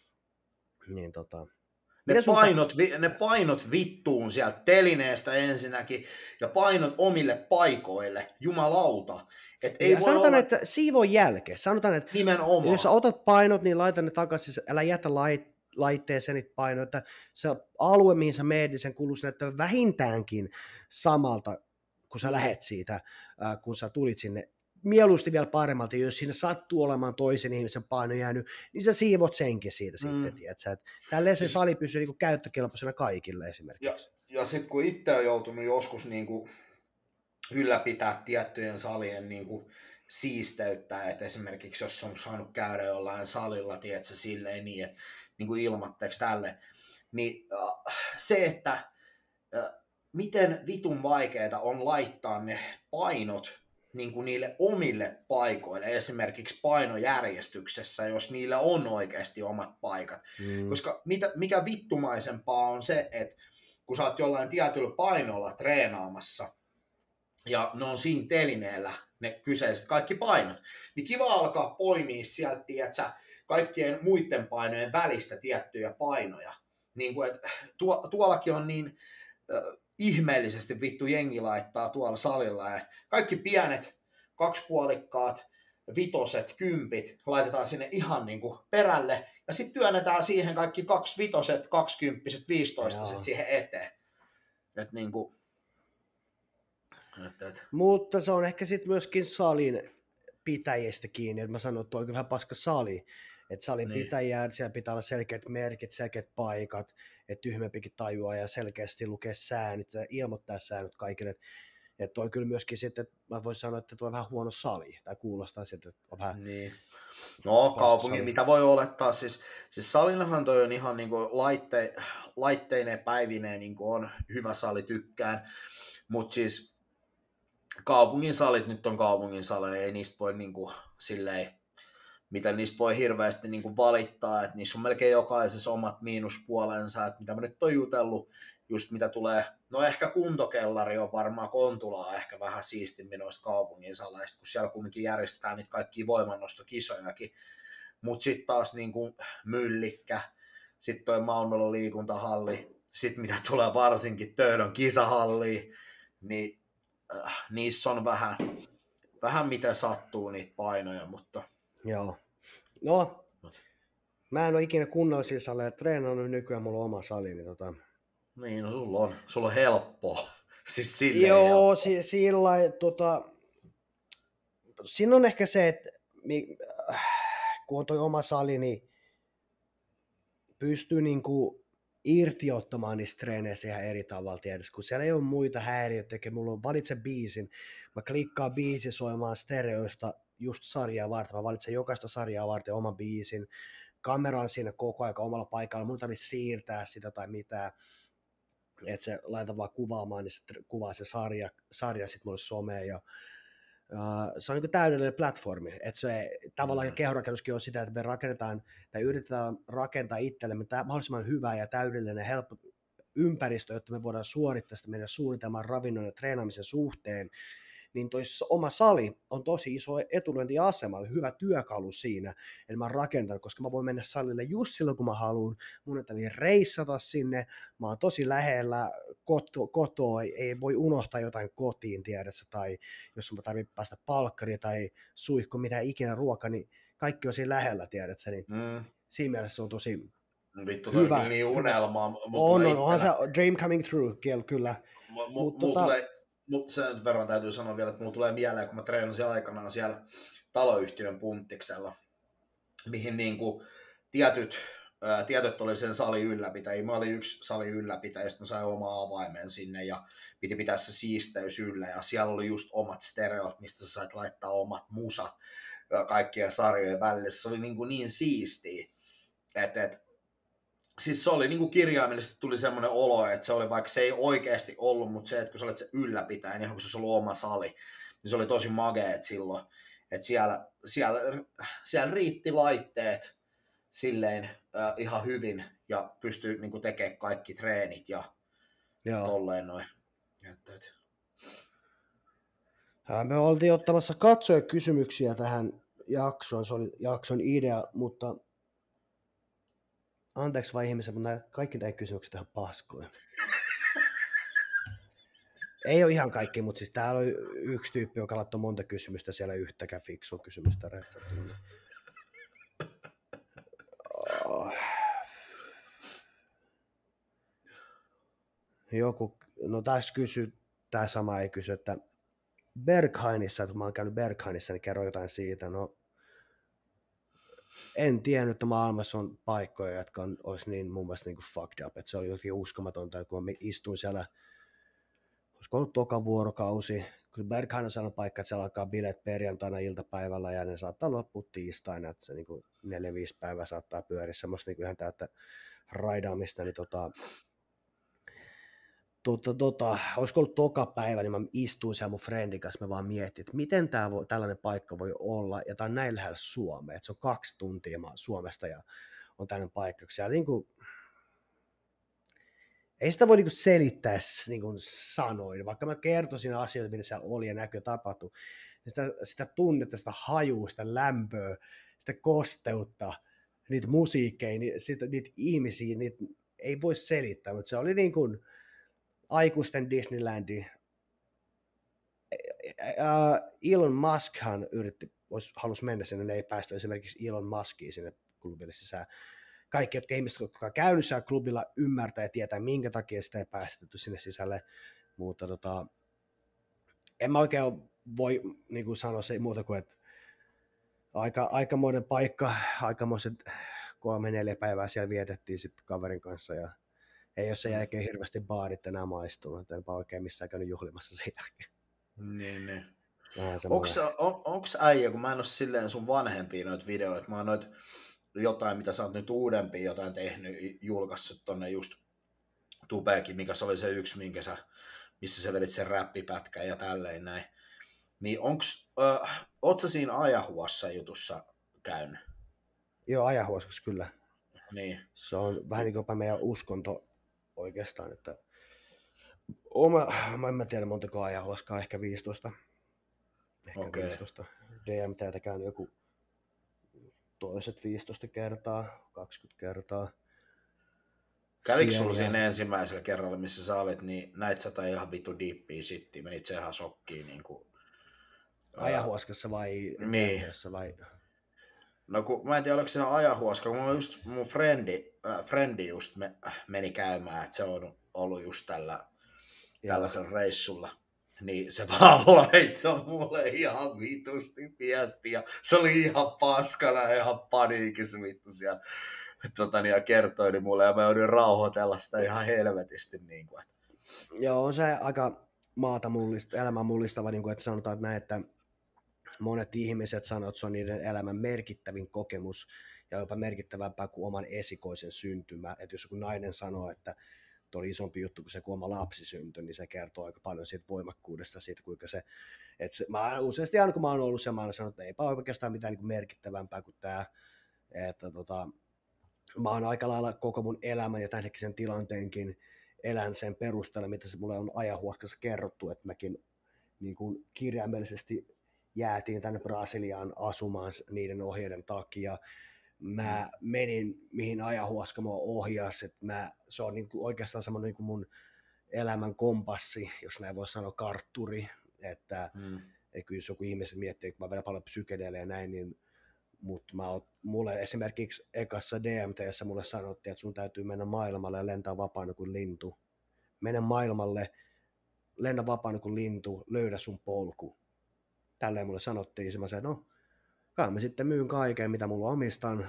niin tota... Ne painot, ta... ne painot vittuun sieltä telineestä ensinnäkin ja painot omille paikoille, jumalauta. Et ei ja voi sanotaan, olla... että siivon jälkeen, sanotaan, että nimenomaan. Jos sä otat painot, niin laita ne takaisin, älä jätä lait, laitteeseen niitä painoja, että se alue, mihin sä meet, niin sen kuuluisi näyttää vähintäänkin samalta, kun sä mm. lähet siitä, äh, kun sä tulit sinne. Mieluusti vielä paremmalta, jos siinä sattuu olemaan toisen ihmisen paino jäänyt, niin sä siivot senkin siitä mm. sitten, tiedätkö? Tälleen se sali pysyy niin kuin käyttökelpoisena kaikille esimerkiksi. Ja, ja sitten kun itse on joutunut joskus niin kuin ylläpitää tiettyjen salien niin kuin siisteyttää, että esimerkiksi jos on saanut käydä jollain salilla, tiedätkö, silleen niin, että niin kuin ilmatteeksi tälle, niin äh, se, että äh, miten vitun vaikeaa on laittaa ne painot niin kuin niille omille paikoille, esimerkiksi painojärjestyksessä, jos niillä on oikeasti omat paikat. Mm. Koska mitä, mikä vittumaisempaa on se, että kun sä oot jollain tietyllä painolla treenaamassa, ja ne on siinä telineellä, ne kyseiset kaikki painot, niin kiva alkaa poimia sieltä, tiedätkö, kaikkien muiden painojen välistä tiettyjä painoja. Niin kuin, että tuo, tuollakin on niin äh, ihmeellisesti vittu jengi laittaa tuolla salilla, että kaikki pienet kaksipuolikkaat, vitoset, kympit laitetaan sinne ihan niin kuin perälle, ja sitten työnnetään siihen kaikki kaksi vitoset, kaksikymppiset, viistoistaset siihen eteen. Että niin kuin Että, että. Mutta se on ehkä sitten myöskin salin pitäjistä kiinni, että mä sanon, että toi on kyllä vähän paska sali, että salin niin. pitäjää, siellä pitää olla selkeät merkit, selkeät paikat, että tyhmempikin tajuaa ja selkeästi lukee säännöt ja ilmoittaa säännöt kaikille, että, että toi kyllä myöskin sitten, että mä voisin sanoa, että tuo on vähän huono sali, tai kuulostaa siltä, että on vähän niin. No kaupungin, mitä voi olettaa, siis, siis salinahan toi on ihan niin kuin laitte, laitteineen päivineen niin kuin on hyvä sali, tykkään, mutta siis kaupungin salit nyt on kaupungin saleja, ei niistä voi niin kuin, silleen, mitä niistä voi hirveästi niin kuin valittaa, että niissä on melkein jokaisessa omat miinuspuolensa, että mitä mä nyt on jutellut, just mitä tulee, no ehkä kuntokellari on varmaan Kontulaa ehkä vähän siistimmin noista kaupungin saleista, kun siellä kumminkin järjestetään niitä kaikkia voimannostokisojakin, mutta sitten taas niin kuin Myllikkä, sitten toi Malmelon liikuntahalli, sitten mitä tulee varsinkin Töölön kisahalliin, niin äh, niissä on vähän, vähän mitä sattuu niitä painoja, mutta... Joo. No, mä en ole ikinä kunnallisilla saleilla treenannut, nykyään mulla on oma sali, niin tota... Niin, no sulla on, sulla on helppoa. Siis silleen Joo, helppoa. si- sillä tota... Siinä on ehkä se, että mi- kun on toi oma sali, niin pystyy niinku irti ottamaan niistä treeneissä ihan eri tavalla tietysti, kun siellä ei ole muita häiriöitä, mulla on valitse biisin, mä klikkaan biisin soimaan stereoista just sarjaa varten, mä valitsen jokaista sarjaa varten oman biisin, kamera on siinä koko ajan omalla paikalla, mun tarvitsee siirtää sitä tai mitään, että se laita vaan kuvaamaan, niin se kuvaa se sarja, sarja sitten mulle someen, ja Uh, se on niin kuin täydellinen platformi, että se tavallaan mm. kehorakennuskin on sitä, että me rakennetaan tai yritetään rakentaa itsellemme mahdollisimman hyvä ja täydellinen helppo ympäristö, jotta me voidaan suorittaa sitä meidän suunnitelman ravinnon ja treenaamisen suhteen, niin toi oma sali on tosi iso etulyöntiasema, hyvä työkalu siinä, että mä oon rakentanut, koska mä voin mennä salille just silloin, kun mä haluan, mun ei reissata sinne, mä oon tosi lähellä koto, kotoa, ei voi unohtaa jotain kotiin, tiedätkö, tai jos mä tarvitsen päästä palkkariin tai suihku, mitä ikinä ruoka, niin kaikki on siinä lähellä, tiedätkö, niin mm. siinä mielessä se on tosi Vittu, hyvä. On niin unelmaa. On, on, onhan se dream coming true, kyllä. M- m- Mutta tota... tulee... Mutta sen verran täytyy sanoa vielä, että mulla tulee mieleen, kun mä treenasin aikanaan siellä taloyhtiön punttiksella, mihin niinku, tietyt, ää, tietyt oli sen salin ylläpitäjiä. Mä olin yksi salin ylläpitäjä, sitten mä sain oma avaimen sinne ja piti pitää se siisteys yllä. Ja siellä oli just omat stereot, mistä sä sait laittaa omat musat kaikkien sarjojen välillä. Se oli niin, kuin niin siistiä. Et, et, siis se oli niin kuin kirjaimellisesti tuli semmoinen olo, että se oli, vaikka se ei oikeasti ollut, mutta se, että kun sä olet se ylläpitäjä, niin kun se olisi ollut oma sali, niin se oli tosi mageet silloin. Että siellä, siellä, siellä riitti laitteet silleen äh, ihan hyvin ja pystyi niin kuin tekemään kaikki treenit ja Joo. tolleen noin. Me oltiin ottamassa katsojakysymyksiä tähän jaksoon, se oli jakson idea, mutta anteeksi vai ihmisiä, mutta nämä, kaikki nämä kysymykset ihan paskoja. Ei ole ihan kaikki, mutta siis täällä oli yksi tyyppi, joka laittoi monta kysymystä, siellä yhtäkään fiksua kysymystä retsattu. Oh. Joku, no tässä kysy, tämä sama ei kysy, että Berghainissa, kun mä oon käynyt Berghainissa, niin kerro jotain siitä. No, en tiennyt, että maailmassa on paikkoja, jotka on, olisi niin mun mielestä niin kuin fucked up, että se oli jotenkin uskomatonta, kun mä istuin siellä, olisiko ollut toka vuorokausi, kun Berghain on sellainen paikka, että siellä alkaa bileet perjantaina iltapäivällä ja ne saattaa loppua tiistaina, että se niin kuin neljä viisi päivää saattaa pyöriä semmoista niin kuin ihan täyttä raidaamista, niin tota, Tota, tota, olisiko ollut toka päivä, niin mä istuin siellä mun friendin kanssa, mä vaan mietin, että miten tää voi, tällainen paikka voi olla, ja tää on näin lähellä Suomea, että se on kaksi tuntia mä Suomesta ja on tällainen paikka. Siellä niin kuin, ei sitä voi niin kuin selittää niin kuin sanoin, vaikka mä kertoisin asioita, mitä siellä oli ja näkyy tapahtui, niin sitä, sitä tunnetta, sitä hajua, sitä lämpöä, sitä kosteutta, niitä musiikkeja, niitä, niitä ihmisiä, niitä ei voi selittää, mutta se oli niin kuin aikuisten Disneylandi. Elon Muskhan yritti, halusi mennä sinne, ne ei päästy esimerkiksi Elon Muskiin sinne klubille sisään. Kaikki, jotka ihmiset, jotka on käynyt siellä klubilla, ymmärtää ja tietää, minkä takia sitä ei päästetty sinne sisälle. Mutta tota, en mä oikein voi niin kuin sanoa se muuta kuin, että aika, aikamoinen paikka, aikamoiset kolme neljä päivää siellä vietettiin sitten kaverin kanssa ja ei ole sen jälkeen hirveästi baarit enää maistunut, enpä oikein missään käynyt juhlimassa sen jälkeen. Niin, niin. Onks, on, onks äijä, kun mä en ole silleen sun vanhempia noita videoita, mä oon noit jotain, mitä sä oot nyt uudempia jotain tehnyt, julkaissut tonne just Tubeekin, mikä se oli se yksi, minkä sä, missä sä vedit sen räppipätkän ja tälleen näin. Niin onks, äh, oot sä siinä Ajahuassa jutussa käynyt? Joo, Ajahuassa kyllä. Niin. Se on vähän niin kuin jopa meidän uskonto oikeastaan, että oma, mä en mä tiedä montako Ajahuaskaa, ehkä viisitoista. Ehkä okay. viisitoista. D M täältä käynyt joku toiset viisitoista kertaa, kaksikymmentä kertaa. Kävikö sulla siinä ensimmäisellä kerralla, missä sä olit, niin näit sä tai ihan vittu diippiä sitten, menit se ihan shokkiin? Niin kuin, Ajahuaskassa vai? Niin. vai? No kun, mä en tiedä, oliko se Ajahuaska, kun just mun friendi, äh, friendi just me, äh, meni käymään, että se on ollut just tällä, tällaisella reissulla. Niin se vaan laittoi mulle ihan vitusti viestiä. Se oli ihan paskana ja ihan paniikissa vittu siellä. Tota, niin, ja kertoi niin mulle ja mä joudun rauhoitella sitä ihan helvetisti. Niin kuin, että... Joo, on se aika maata mullista, elämän mullistava, niin kuin, että sanotaan näin, että monet ihmiset sanoo, että se on niiden elämän merkittävin kokemus ja jopa merkittävämpää kuin oman esikoisen syntymä. Että jos joku nainen sanoo, että tuo oli isompi juttu kuin se, kun oma lapsi syntyi, niin se kertoo aika paljon siitä voimakkuudesta, siitä kuinka se, että se, mä useasti aina kun mä oon ollut siellä, mä oon sanonut, että eipä oikeastaan mitään niin kuin merkittävämpää kuin tämä, että tota, mä oon aika lailla koko mun elämän ja tämänhetkisen tilanteenkin elän sen perusteella, mitä se mulle on Ajahuaskassa kerrottu, että mäkin niin kuin kirjaimellisesti jäätiin tänne Brasiliaan asumaan niiden ohjeiden takia. Mä menin, mihin Ajahuaska mua ohjasi, että mä, se on niin kuin oikeastaan semmoinen niin kuin mun elämän kompassi, jos näin voi sanoa, kartturi, että mm. et kyllä jos joku ihmiset miettii, että mä vedän paljon psykedeelejä ja näin, niin mutta mä oot, mulle esimerkiksi ekassa D M T:ssä mulle sanottiin, että sun täytyy mennä maailmalle ja lentää vapaana kuin lintu. Mene maailmalle, lennä vapaana kuin lintu, löydä sun polku. Tälleen mulle sanottiin, ja mä sanoin, no, kai mä sitten myyn kaiken, mitä mulla omistan,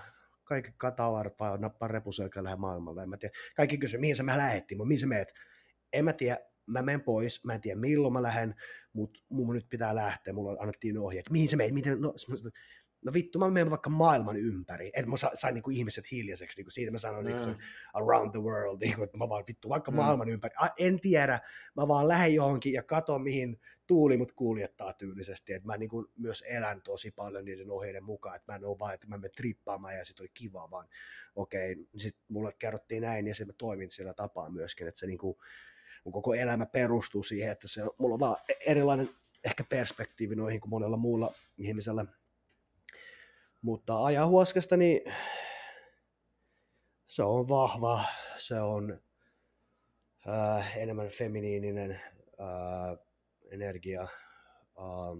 kaikki tavarat vaan nappaa repuselkään lähde maailmalle. En mä tiedä. Kaikki kysyy, mihin sä mä lähettiin, mutta mihin sä meet? En mä tiedä, mä menen pois, mä en tiedä milloin mä lähden, mutta mun nyt pitää lähteä, mulla annettiin ohjeet. Mihin sä meet? Miten? No, no vittu, mä menen vaikka maailman ympäri. Että mä sain niinku ihmiset hiljaiseksi, niinku siitä mä sanoin mm. niinku around the world, niinku, että mä vaan vittu vaikka mm. maailman ympäri. En tiedä, mä vaan lähden johonkin ja katon mihin tuuli mut kuljettaa tyylisesti. Että mä niinku myös elän tosi paljon niiden ohjeiden mukaan, että mä en ole vaan, että mä menen trippaamaan ja sit oli kiva, vaan okei, okay, sit mulle kerrottiin näin ja sitten mä toimin sillä tapaa myöskin, että se niinku, mun koko elämä perustuu siihen, että se, mulla on vaan erilainen ehkä perspektiivi noihin kuin monella muulla ihmisellä. Mutta ajahuaskasta, niin se on vahva, se on äh, enemmän feminiininen äh, energia. Äh,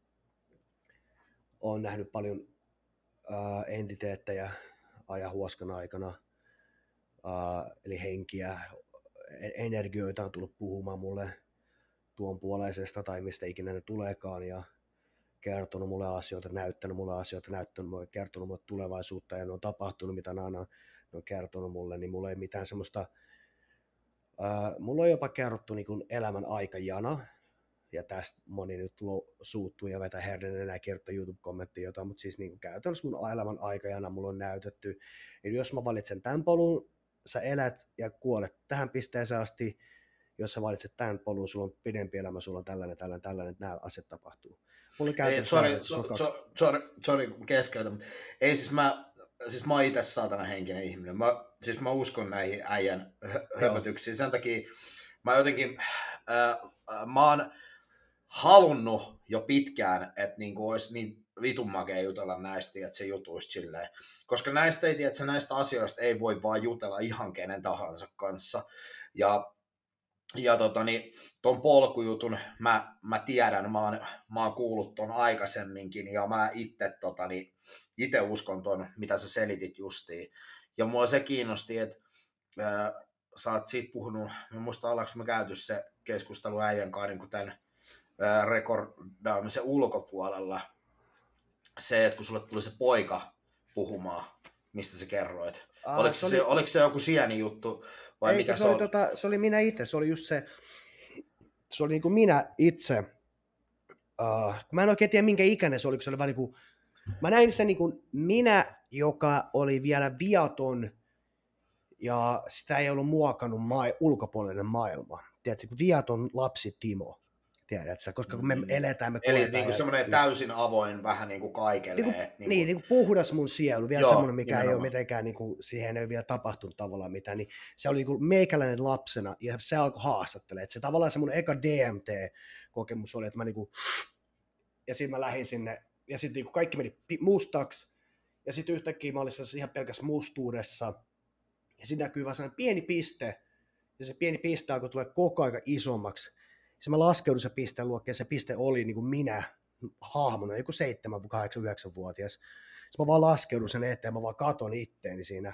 olen nähnyt paljon äh, entiteettejä ajahuaskan aikana, äh, eli henkiä, energioita on tullut puhumaan mulle tuon puoleisesta tai mistä ikinä ne tuleekaan ja kertonut mulle asioita, näyttänyt mulle asioita, näyttänyt mulle, kertonut mulle tulevaisuutta ja ne on tapahtunut, mitä ne on, ne on kertonut mulle, niin mulla ei mitään semmoista, ää, mulla on jopa kerrottu niin kuin elämän aikajana, ja tästä moni nyt suuttuu ja vetää herden enää kertoa YouTube-kommenttia jotain, mutta siis niin kuin käytännössä mun elämän aikajana mulla on näytetty, eli jos mä valitsen tämän polun, sä elät ja kuolet tähän pisteeseen asti, jos sä valitset tämän polun, sulla on pidempi elämä, sulla on tällainen, tällainen, tällainen, että nämä asiat tapahtuu. Ei, sorry, so, so, sorry, sorry, keskeytä. Ei siis mä, siis mä oon itse saatana henkinen ihminen. Mä, siis mä uskon näihin äijän höpötyksiin. Sen takia mä jotenkin, äh, mä oon halunnut jo pitkään, että niinku olisi niin vitun makea jutella näistä, että se jutuisi silleen. Koska näistä ei tiedä, että näistä asioista ei voi vaan jutella ihan kenen tahansa kanssa. Ja Ja tota, niin, ton polkujutun mä, mä tiedän, mä oon, mä oon kuullut ton aikaisemminkin, ja mä itse tota, niin, ite uskon ton, mitä sä selitit justiin. Ja mua se kiinnosti, että äh, sä oot siitä puhunut, mä muistan ollaanko me käyty se keskustelu äijän kanssa niin tämän äh, rekordaamisen ulkopuolella, se, että kun sulle tuli se poika puhumaan, mistä sä kerroit. Aa, oliko, se, oli... oliko se joku sieni juttu? Vai Eikä, mikä se, se, oli, oli? Tota, se oli minä itse, se oli just se, se oli niin kuin minä itse, uh, mä en oikein tiedä minkä ikäinen se oli, kun se oli vaan niin kuin, mä näin sen niin kuin minä, joka oli vielä viaton ja sitä ei ollut muokannut maa, ulkopuolinen maailma, tiedätkö, viaton lapsi Timo. Tiedätkö, koska kun me eletään, me Eli niin kuin semmoinen täysin avoin vähän niin kuin kaikelle. Niin, kuin, niin, niin, niin kuin puhdas mun sielu, vielä joo, semmoinen, mikä nimenomaan. ei ole mitenkään, niin kuin, siihen ei ole vielä tapahtunut tavallaan mitään, niin se oli niin kuin meikäläinen lapsena, ja se alkoi haastattelemaan, että se tavallaan se mun eka D M T-kokemus oli, että mä niin kuin, ja sitten mä lähdin sinne, ja sitten niin kuin kaikki meni mustaksi, ja sitten yhtäkkiä mä olin ihan pelkässä mustuudessa, ja siinä näkyy vaan sellainen pieni piste, ja se pieni piste alkoi tulla koko ajan isommaksi. Se mä laskeudun se pisteen luokkeen, se piste oli niin kuin minä hahmona, joku seitsemän, kahdeksan, yhdeksänvuotias. Sitten mä vaan laskeudun sen eteen, mä vaan katon itteeni siinä.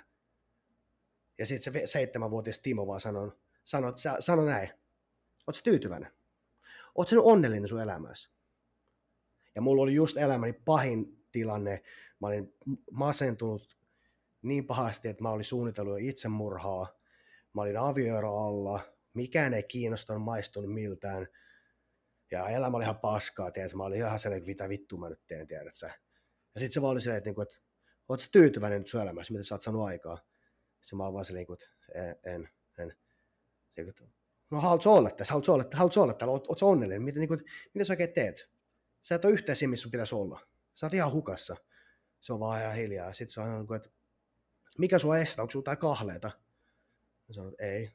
Ja sitten se seitsemänvuotias Timo vaan sanoi, sano, sano näin, ootko tyytyväinen? Ootko sä onnellinen sun elämässä? Ja mulla oli just elämäni pahin tilanne, mä olin masentunut niin pahasti, että mä olin suunnitellut jo itsemurhaa, mä olin avioero alla, mikään ei kiinnostanut, maistunut miltään. Ja elämä oli ihan paskaa, tiedätkö? Mä olin ihan sellainen, mitä vittua mä nyt teen, tiedät sä. Ja sit se vaan oli silleen, että, että oot sä tyytyväinen nyt sun elämässä, mitä sä oot saanut aikaa. Sitten mä oon vaan silleen, että en, en. en. No haluat sä olla tässä, haluat sä olla, haluat sä olla täällä, oot, oot sä onnellinen, mitä, niin kuin, mitä sä oikein teet? Sä et ole yhtään siinä, missä sun pitäisi olla. Sä oot ihan hukassa. Se on vaan ihan hiljaa. Sitten se on, että mikä sua estää, onko sulla jotain kahleita? Mä sanon, että ei.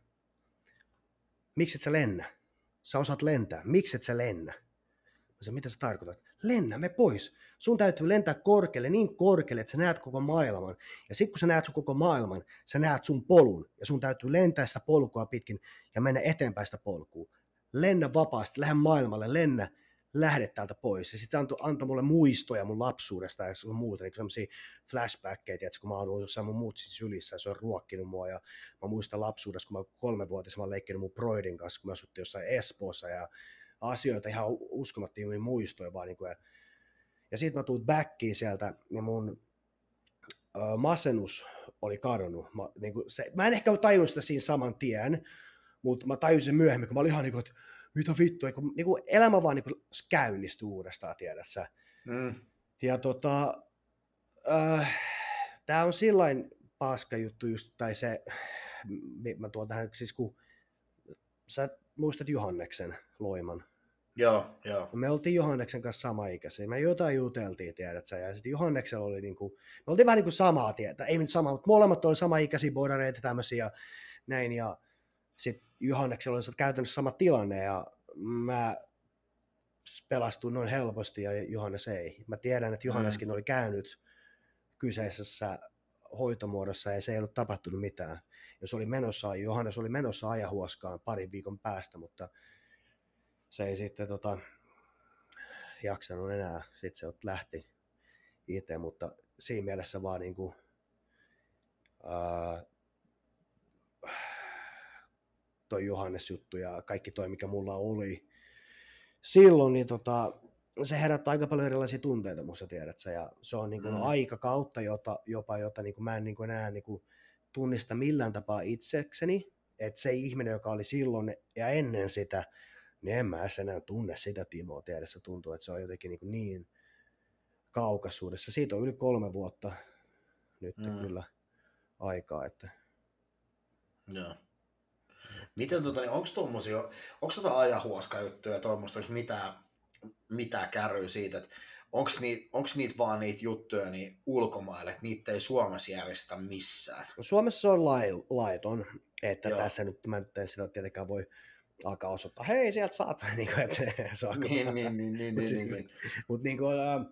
Miksi et sä lennä? Sä osaat lentää. Miksi et sä lennä? Mä sanon, mitä sä tarkoitat? Lennä, me pois. Sun täytyy lentää korkealle, niin korkealle, että sä näet koko maailman. Ja sitten kun sä näet sun koko maailman, sä näet sun polun. Ja sun täytyy lentää sitä polkua pitkin ja mennä eteenpäin sitä polkua. Lennä vapaasti, lähde maailmalle, lennä, lähde täältä pois. Ja sitten antoi, antoi mulle muistoja mun lapsuudesta ja muuta, niin sellaisia flashbackkejä, että kun mä oon ollut jossain mun muut sylissä ja se on ruokkinut mua. Ja mä muistan lapsuudesta, kun mä oon kolmevuotias, mä oon leikkinyt mun broidin kanssa, kun mä asuttiin jossain Espoossa ja asioita, ihan uskomattomia muistoja vaan. Niin kuin, ja, ja sitten mä tuun backiin sieltä ja mun ö, masennus oli kadonnut. Mä, niin kuin se, mä en ehkä tajunnut sitä siinä saman tien, mutta mä tajusin sen myöhemmin, kun mä olin ihan niin kuin, että mitä vittua, kun niin kuin elämä vaan niin kuin käynnistyi uudestaan, tiedät sä. Mm. Ja tota, äh, tää on sillain paska juttu just, tai se, mä tuon tähän, siis kun sä muistat Johanneksen Loiman. Joo, joo. Me oltiin Johanneksen kanssa sama-ikäisiä. Me jotain juteltiin, tiedät sä, ja sitten Johanneksella oli niinku, me oltiin vähän niin kuin samaa tietä, ei nyt sama, mutta molemmat oli sama-ikäisiä bodareita tämmöisiä ja näin, ja sitten Johanneksella oli käytännössä sama tilanne, ja mä pelastuin noin helposti, ja Johannes ei. Mä tiedän, että Johanneskin mm. oli käynyt kyseisessä hoitomuodossa, ja se ei ollut tapahtunut mitään. Jos oli menossa, Johannes oli menossa ajahuoskaan parin viikon päästä, mutta se ei sitten tota, jaksanut enää, sitten se lähti itse, mutta siinä mielessä vaan niin kuin, ää, toi Johannes-juttu ja kaikki toi, mikä mulla oli silloin, niin tota, se herättää aika paljon erilaisia tunteita, musta tiedät sä, ja se on niin kuin mm. aika kautta jota, jopa, jota niin kuin mä en niin kuin enää niin kuin tunnista millään tapaa itsekseni, että se ihminen, joka oli silloin ja ennen sitä, niin en mä edes enää tunne sitä Timoa, tiedä, se tuntuu, että se on jotenkin niin, niin kaukaisuudessa. Siitä on yli kolme vuotta nyt mm. kyllä aikaa. Että... Joo. Miten tota, niin onko tuommoisia, onko tota ajahuoskaa juttuja ja tuommoista, onko mitään, mitään kärryä siitä, että onko niitä, onko niitä vaan niitä juttuja niin ulkomaille, että niitä ei Suomessa järjestä missään? No, Suomessa se on lai, laiton, että Joo. tässä nyt mä nyt en sitä tietenkään voi alkaa osoittaa, hei sieltä saat, niin kuin, että se, se on niin, niin, niin, niin, mutta niin, niin. Mut, niin kuin, äh,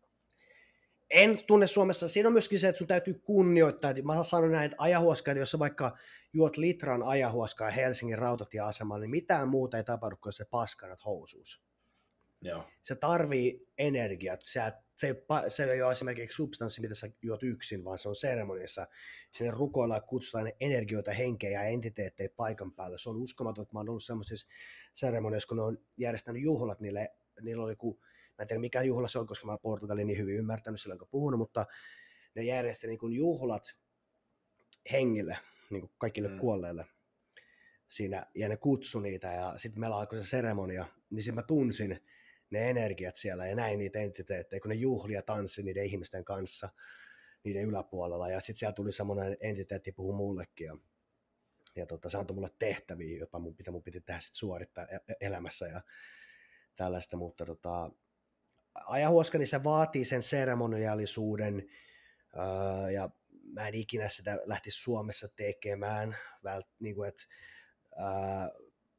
en tunne Suomessa, siinä on myöskin se, että sun täytyy kunnioittaa, mä sanon näin, että ajahuoskaa, että jos sä vaikka juot litran ajahuoskaa Helsingin rautatieasemalla, niin mitään muuta ei tapahdu, kun se paskanat housuus. Joo. Se tarvii energiaa. Se, se, se ei ole esimerkiksi substanssi, mitä sä juot yksin, vaan se on seremoniassa. Sinne rukoillaan, kutsutaan energioita, henkeä ja entiteettejä paikan päälle. Se on uskomaton, että mä oon ollut semmoisissa seremoniassa, kun ne on järjestänyt juhlat, niille, niillä oli ku, mä en tiedä mikä juhla se on, koska mä oon Portugalin niin hyvin ymmärtänyt silloin, kun puhunut, mutta ne järjesti niin kuin juhlat hengille, niin kuin kaikille mm. kuolleille siinä, ja ne kutsui niitä, ja sitten meillä alkoi se seremonia, niin sitten mä tunsin ne energiat siellä, ja näin niitä entiteettejä, kun ne juhlia tanssi niiden ihmisten kanssa, niiden yläpuolella, ja sitten siellä tuli semmoinen entiteetti puhui mullekin, ja, ja tota, se antoi mulle tehtäviä, jopa mun, mitä mun piti tehdä sit suorittaa elämässä, ja tällaista, mutta tota, ajahuoska, niin se vaatii sen seremoniaalisuuden, ää, ja mä en ikinä sitä lähtisi Suomessa tekemään, vält, niin kuin, että ää,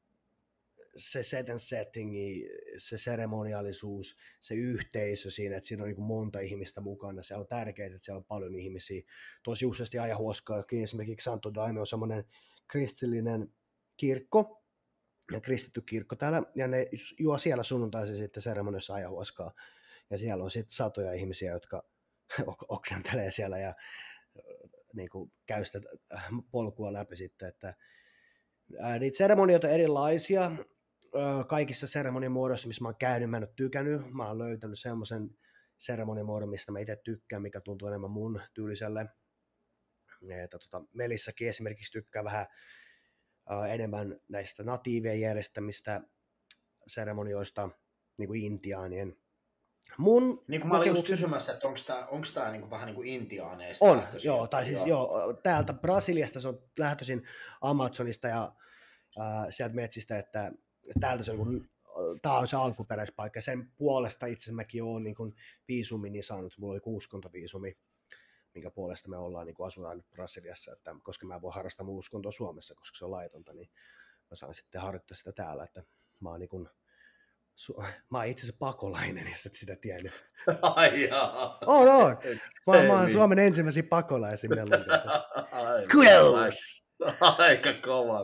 se set and settingi, se seremoniaalisuus, se yhteisö siinä, että siinä on niin kuin monta ihmistä mukana, se on tärkeää, että siellä on paljon ihmisiä. Tosi useasti ajahuoskaakin esimerkiksi Santo Daime on semmoinen kristillinen kirkko, ja kristitty kirkko täällä, ja ne juo siellä sunnuntaisin sitten seremoniassa ajahuoskaa, ja siellä on sitten satoja ihmisiä, jotka oksentelee siellä ja niin kuin käy sitä polkua läpi sitten, että ää, niitä seremonioita on erilaisia, kaikissa seremoniamuodoissa, missä mä oon käynyt, mä en ole tykännyt, mä oon löytänyt semmoisen seremoniamuodon, mistä mä itse tykkään, mikä tuntuu enemmän mun tyyliselle. Että, tota, Melissäkin esimerkiksi tykkää vähän uh, enemmän näistä natiivien järjestämistä seremonioista, niin kuin intiaanien. Mun niin kuin mä olin just kysymässä, että onko tämä, onko tämä niin kuin vähän niin kuin intiaaneista on, lähtöisin? joo, tai siis joo, täältä Brasiliasta se on lähtöisin Amazonista ja uh, sieltä metsistä, että täältä se on, tämä on se alkuperäispaikka. Sen puolesta itse mäkin olen niin kuin viisumi niin saanut, mulla oli uskontoviisumi, minkä puolesta me ollaan niin kuin asutaan Brasiliassa, että koska mä en voi harrastaa mun uskontoa Suomessa, koska se on laitonta, niin mä saan sitten harjoittaa sitä täällä, että mä oon, niin kuin, su- mä oon itse asiassa pakolainen, jos et sitä tiennyt. Ai jaa. On, on. Mä, mä oon Suomen ensimmäisiä pakolaisia Mellunkeessa. Gross! Aika kova.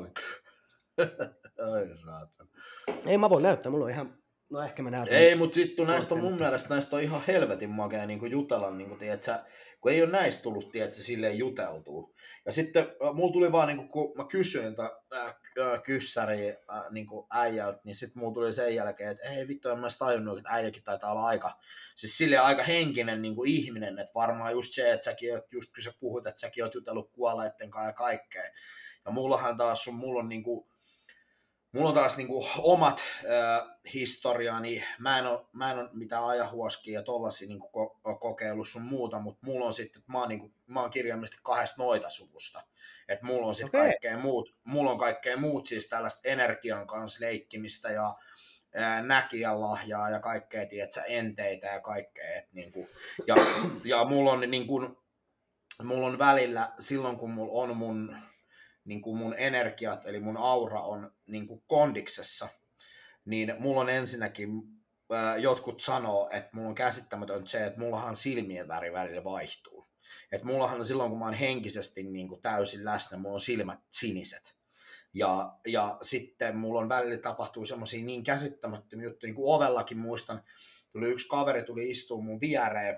Ai saatana. Ei mä voin näyttää, mulla on ihan, no ehkä mä näytän. Ei, mutta vittu näistä on mun mielestä näistä on ihan helvetin makea niin jutella, niin kuin, tiedätkö, kun ei ole näistä tullut, tiedätkö, silleen juteltua. Ja sitten mulla tuli vaan, niin kuin, kun mä kysyin, äh, kyssäri äh, niin äijältä, niin sitten mulla tuli sen jälkeen, että ei vittu, en mä sitä tajunnut, että äijäkin taitaa olla aika, siis silleen aika henkinen niin kuin ihminen, että varmaan just se, että säkin oot, just kun sä puhut, että säkin oot jutellut kuolleitten kanssa ja kaikkea. Ja mullahan taas on, mulla on niin kuin, mulla on taas niinku omat äh, historiani, mä en ole, mä en ole mitään ajahuoskia ja tollasia niinku ko- kokeillut sun muuta, mutta mulla on sitten, mä oon, niinku, mä oon kirjaimellisesti kahdesta noita suvusta. Että mulla on sitten Okei. kaikkea muut, mulla on kaikkea muut siis tällaista energian kanssa leikkimistä ja ää, näkijän lahjaa ja kaikkea, tietsä, enteitä ja kaikkea. Et niinku, ja, ja mulla on niinku, mulla on välillä, silloin kun mulla on mun niin kuin mun energiat, eli mun aura on niin kuin kondiksessa, niin mulla on ensinnäkin, ää, jotkut sanoo, että mulla on käsittämätöntä se, että mullahan silmien väri välillä vaihtuu. Että mullahan silloin, kun mä oon henkisesti niin kuin täysin läsnä, mulla on silmät siniset. Ja, ja sitten mulla on välillä tapahtuu semmosia niin käsittämättömiä juttuja, niin kuin ovellakin muistan, tuli yksi kaveri, tuli istua mun viereen,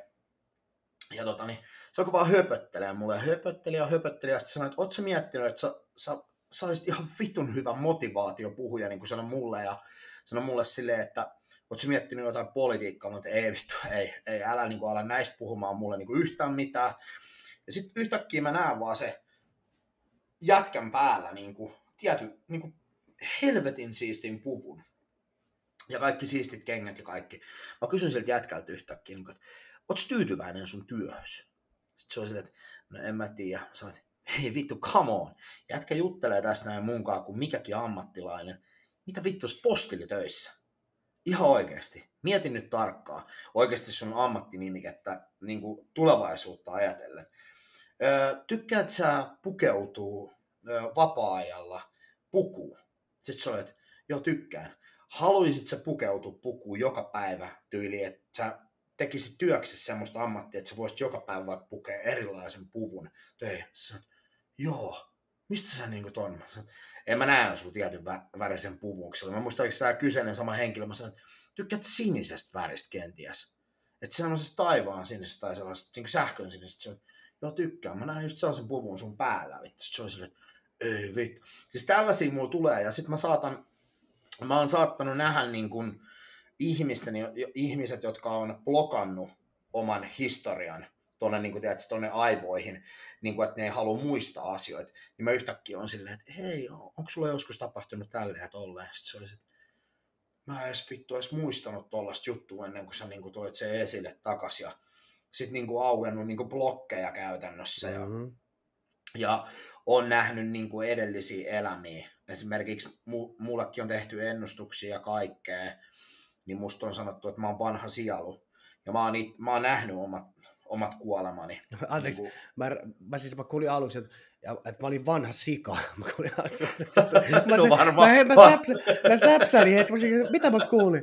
ja tota niin, se alkoi vaan höpöttelee mulle, höpötteli ja höpötteli, ja sitten sanoi, että ootko sä miettinyt, että sä, sä, sä olisit ihan vitun hyvä motivaatiopuhuja, niin kuin sanoi mulle, ja sanoi mulle silleen, että ootko sä miettinyt jotain politiikkaa, mutta ei vittu, ei, ei älä niin kuin, ala näistä puhumaan mulle niin kuin yhtään mitään. Ja sitten yhtäkkiä mä näen vaan se jätkän päällä niin kuin, tiety, niin kuin helvetin siistin puvun. Ja kaikki siistit kengät ja kaikki. Mä kysyn siltä jätkältä yhtäkkiä, niin kuin, että ootko tyytyväinen sun työhös? Sitten se oli silleen, että no en mä tiedä. Sanoin, että hei vittu, come on. Jätkä juttelee tässä näin munkaan kuin mikäkin ammattilainen. Mitä vittu sä postilitöissä? Ihan oikeasti. Mietin nyt tarkkaan. Oikeasti sun ammattinimikettä niin kuin tulevaisuutta ajatellen. Öö, tykkäät sä pukeutuu öö, vapaa-ajalla pukuun? Sitten se oli, että joo tykkään. Haluaisit sä pukeutua pukuun joka päivä tyyliin, että sä tekisit työksessä semmoista ammattia, että sä voisit joka päivä vaikka pukea erilaisen puvun töihin. Sanoin, joo, mistä sä niinku ton? Sanoin, en mä näe sun tietyn vä- värisen puvun. Mä muistan, oliko tämä kyseinen sama henkilö, mä sanoin, että tykkäät sinisestä väristä kenties. Että semmoisesta taivaan sinisestä tai sellaisesta niin sähkön sinisestä. Se on, joo tykkään, mä näen just sellaisen puvun sun päällä. Vittu. Se oli silleen, ei vittu. Siis tällaisia mulla tulee ja sit mä saatan, mä oon saattanut nähdä niin kuin ihmisten, ihmiset, jotka on blokannut oman historian tuonne niin tuonne aivoihin, niin kuin, että ne ei halua muistaa asioita, niin mä yhtäkkiä on silleen, että hei, onko sulla joskus tapahtunut tälleen ja tolleen? Sitten se oli, että mä en edes vittu edes muistanut tollaista juttua ennen kuin sä niin kuin toit sen esille takas ja sitten niin kuin auennut niin kuin blokkeja käytännössä ja, Mm-hmm. ja on nähnyt niin kuin edellisiä elämiä. Esimerkiksi mullekin on tehty ennustuksia ja kaikkea, niin musta on sanottu, että mä oon vanha sielu. Ja mä oon, it, mä oon nähnyt omat, omat kuolemani. Anteeksi, niin kuin... mä, mä, siis mä kuulin aluksi, että, että mä olin vanha sika. Mä kuulin aluksi. Mä, no varmaan. Mä, mä, mä, säpsä, mä säpsäilin, että mitä mä kuulin?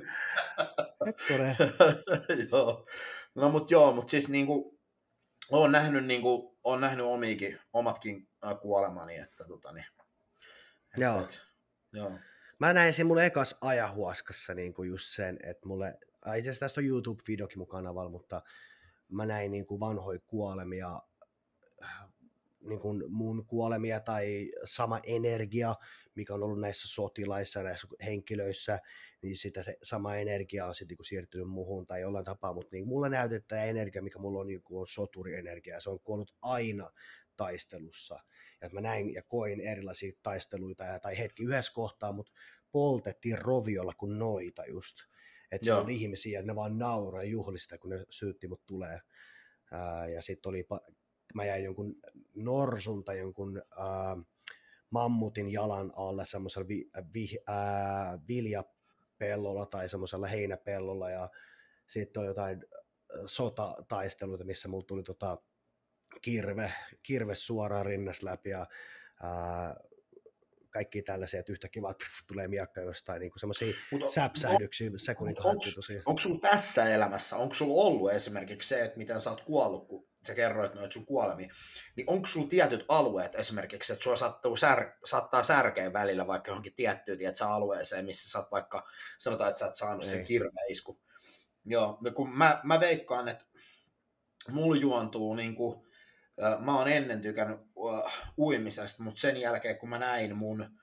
Joo. No mut joo, mut siis niinku, oon nähnyt, niinku, oon nähnyt omiikin, omatkin äh, kuolemani, että tota niin. Joo. Et, joo. Mä näin sen mulle ekas ajahuaskassa niin kuin just sen, että mulle, itse asiassa tästä on YouTube-videokin mun kanavalla, mutta mä näin niin kuin vanhoja kuolemia, niin kuin mun kuolemia tai sama energia, mikä on ollut näissä sotilaissa, näissä henkilöissä, niin sitä se sama energia on sitten niin siirtynyt muuhun tai jollain tapaa, mutta niin mulla näytetään energia, mikä mulla on, niin kuin on soturienergia, se on kuollut aina taistelussa. Ja mä näin ja koin erilaisia taisteluita ja, tai hetki yhdessä kohtaa, mutta poltettiin roviolla kuin noita just. Että se oli ihmisiä, ne vaan nauraa ja juhlista, kun ne syytti mut tulee. Ää, ja sitten oli, mä jäin jonkun norsun tai jonkun ää, mammutin jalan alle semmoisella vi, vi, ää, viljapellolla tai semmoisella heinäpellolla. Ja sitten on jotain sotataisteluita, missä mulla tuli tota, kirve, kirve suoraan rinnasta läpi ja ää, kaikki tällaisia, että yhtäkkiä vaan tulee miakka jostain, niin semmoisia säpsähdyksiä sekunnin kahden tosiaan. Onko sulla tässä elämässä, onko sulla ollut esimerkiksi se, että miten sä oot kuollut, kun sä kerroit noita sun kuolemia, niin onko sulla tietyt alueet esimerkiksi, että sua sattuu sär, saattaa särkeä välillä vaikka johonkin tiettyyn tietsä, alueeseen, missä sä oot vaikka, sanotaan, että sä oot saanut sen kirveiskun. Joo, no kun mä, mä veikkaan, että mulla juontuu niin kuin, mä oon ennen tykännyt uh, uimisesta, mutta sen jälkeen kun mä näin mun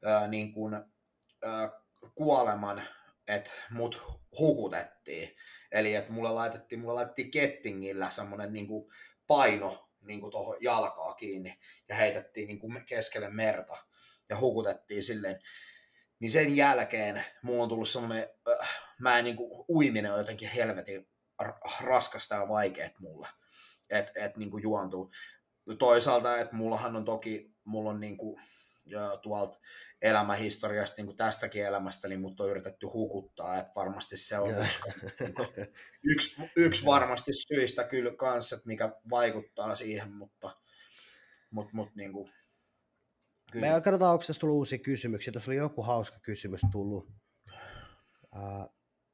ää, niin kuin, ää, kuoleman, että mut hukutettiin. Eli että mulle laitettiin, mulle laitettiin kettingillä semmoinen niin kuin paino niin kuin tuohon jalkaa kiinni ja heitettiin niin kuin keskelle merta ja hukutettiin silleen. Niin sen jälkeen mulla on tullut semmoinen, äh, mä en niin kuin, uiminen on jotenkin helvetin raskasta ja vaikeet mulle, että et, niin kuin juontuu. Toisaalta, että mullahan on toki, mulla on niin kuin, tuolta elämähistoriasta, niin kuin tästäkin elämästä, niin mut on yritetty hukuttaa, että varmasti se on uskon. yksi, yksi varmasti syistä kyllä kanssa, että mikä vaikuttaa siihen, mutta mut, mut, niin kuin, kyllä. Me katsotaan, onko tässä tullut uusia kysymyksiä. Tuossa oli joku hauska kysymys tullut. Uh,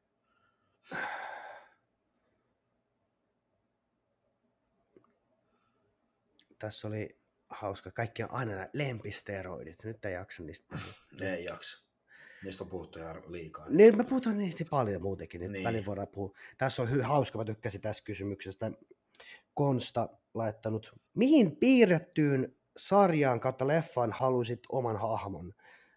tässä oli hauska. Kaikki on aina nämä lempisteroidit. Nyt ei jaksa niistä. Ei jaksa. Niistä on puhuttu ihan liikaa. Niin, me puhutaan niistä paljon muutenkin. Nyt niin. välin voidaan puhua. Tässä on hyvin hauska. Mä tykkäsin tästä kysymyksestä. Konsta laittanut. Mihin piirrettyyn sarjaan kautta leffaan halusit oman hahmon?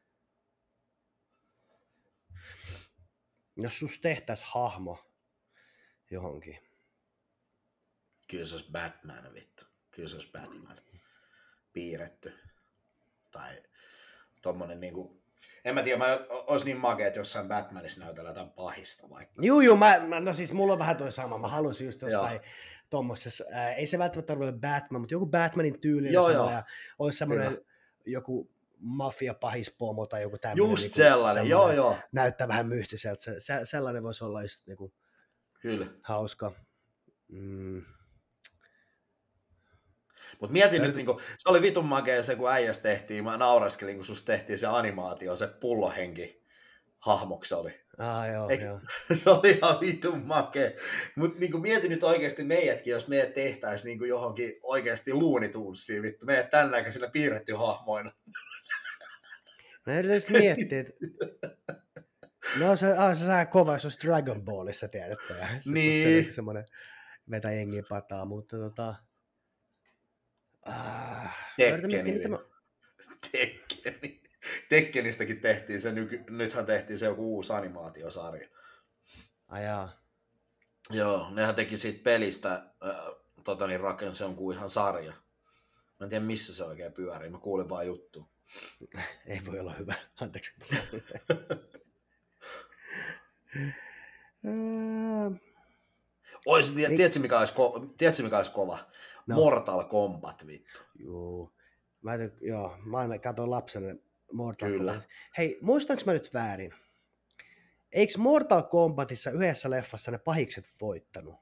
Jos sus tehtäis hahmo johonkin. Kyllä se olisi Batman, vittu. Kyllä se olisi Batman. Piirretty. Tai tommonen niinku... En mä tiedä, mä ois niin makea, että jossain Batmanissa näytellä jotain pahista vaikka. Juu, juu, mä, mä, no siis mulla on vähän toi sama. Mä halusin just jossain tommosessa, ää, ei se välttämättä tarvitse Batman, mutta joku Batmanin tyyli. Joo, joo. Ja olisi semmoinen joku mafia pahispomo tai joku tämmöinen. Just niinku, sellainen, joo joo. Näyttää vähän mystiseltä. Se, se, sellainen voisi olla just niinku Kyllä. hauska. Mm. Mut mietin nyt, niinku, se oli vitun makea se, kun äijäs tehtiin, mä nauraskelin, kun susta tehtiin se animaatio, se pullohenki hahmoksi oli. Ah, joo, Eik, joo. Se oli ihan vitun makea. Mut niinku, mietin nyt oikeesti meidätkin, jos meidät tehtäis niinku, johonkin oikeesti Looney Tunesiin, vittu, meidät tän näköisinä piirretty hahmoina. Mä yritin miettiä, että no se, ah, se saa kova, se olisi Dragon Ballissa, tiedät sä. Se, niin. Se semmoinen vetä jengiä pataa, mutta tota... Ah, Tekkeni. Mä... Tekkeni. Tekkenistäkin tehtiin se, nyky... nythän tehtiin se joku uusi animaatiosarja. Ajaa. Joo, nehän teki siitä pelistä, äh, tota niin rakensi jonkun ihan sarja. Mä en tiedä missä se oikein pyörii, mä kuulin vaan juttu. Ei voi olla hyvä, anteeksi. Ois, tiedätkö, mikä olisi, ko- tiedätkö mikä olisi kova? No. Mortal Kombat, vittu. Joo. Mä, tyk- joo, mä aina katsoin lapsena Mortal Kyllä. Kombat. Hei, muistanko mä nyt väärin? Eikö Mortal Kombatissa yhdessä leffassa ne pahikset voittanut?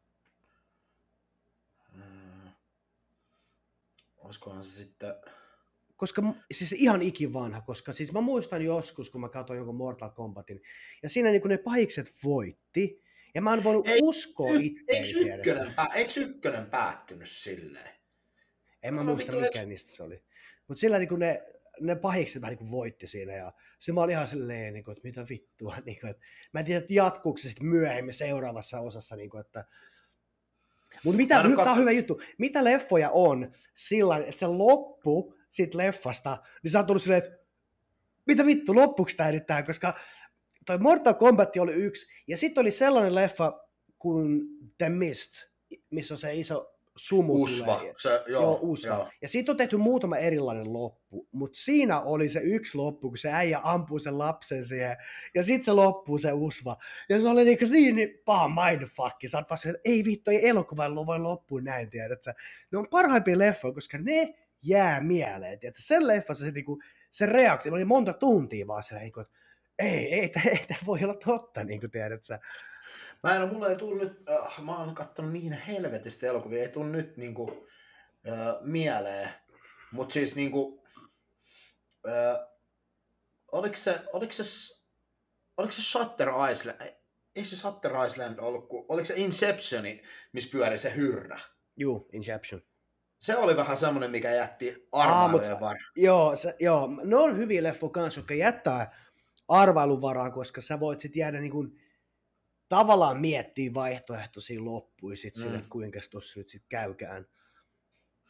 Hmm. Olisikohan se sitten... Koska siis ihan ikivanha, koska siis mä muistan joskus, kun mä katsoin jonkun Mortal Kombatin, ja siinä niin ne pahikset voitti, ja mä en voinut Ei, uskoa y- itseäni. Eikö ykkönen, pä- eikö ykkönen päättynyt silleen? En mä, mä muista mikä et... niistä se oli. Mutta sillä niin ne, ne pahikset vähän niin voitti siinä, ja se mä olin ihan silleen, niin kuin, että mitä vittua. Niin kuin, että mä en tiedä, että jatkuuko se sitten myöhemmin seuraavassa osassa, niin kuin, että... Mutta mitä, hy- kat... tää on hyvä juttu, mitä leffoja on sillä että se loppu siitä leffasta, niin sä oot tullut silleen, että mitä vittu, loppuuko tää nyt tää, koska toi Mortal Kombat oli yksi, ja sitten oli sellainen leffa kuin The Mist, missä on se iso sumu Usva. Tulee. Se, joo, joo, Usva. Joo. Ja siitä on tehty muutama erilainen loppu, mutta siinä oli se yksi loppu, kun se äijä ampuu sen lapsen siihen, ja sitten se loppuu se Usva. Ja se oli niin, niin, niin paha mindfuck, sä oot vaan se, että ei vittu, ei elokuva voi loppua näin, tiedät sä. Ne on parhaimpia leffoja, koska ne jää mieleen, tiedätkö? Sen leffassa se, niinku, se reaktio, oli monta tuntia vaan se, niinku, että ei, ei, ei tämä voi olla totta, niin kuin tiedät sä. Mä en ole, mulla ei tullut nyt, äh, mä oon katsonut niin helvetistä elokuvia, ei tullut nyt niinku, äh, mieleen, mutta siis niinku, äh, oliko se, oliko se, oliko se Shutter Island, ei se Shutter Island ollut, kun, oliko se Inceptioni, missä pyöri se hyrrä? Juu, Inception. Se oli vähän semmoinen, mikä jätti arvailujen varaan. Joo, se, joo, ne on hyviä leffoja kanssa, jotka jättää arvailun varaan, koska sä voit sit jäädä niin kuin, tavallaan miettiä vaihtoehtoisia loppuja sit mm. sille, että kuinka tuossa nyt sitten käykään.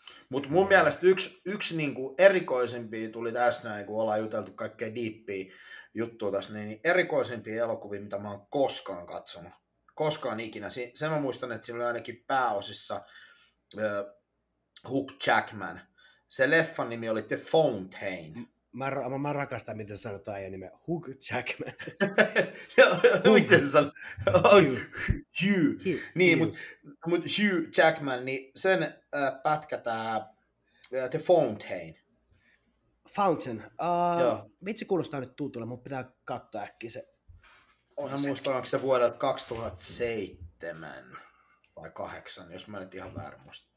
Mutta mun mielestä yksi, yksi niinku erikoisimpia tuli tässä näin, kun ollaan juteltu kaikkea diippiä juttua tässä, niin erikoisimpia elokuvia, mitä mä oon koskaan katsonut. Koskaan ikinä. Sen mä muistan, että siinä oli ainakin pääosissa uh, Hugh Jackman. Se leffan nimi oli The Fountain. Mä, mä, mä rakastan, miten sanotaan äijän nimeä. Hugh Jackman. Miten se sanoo? Hugh. Hugh. Hugh. Niin, mutta mut Hugh Jackman, niin sen äh, pätkä tää äh, The Fountain. Fountain. Uh, vitsi kuulostaa nyt tutulle, mun pitää katsoa äkkiä se. Mä muistan, onko se vuodelta kaksituhattaseitsemän vai kahdeksan, jos mä nyt ihan väärin muistan.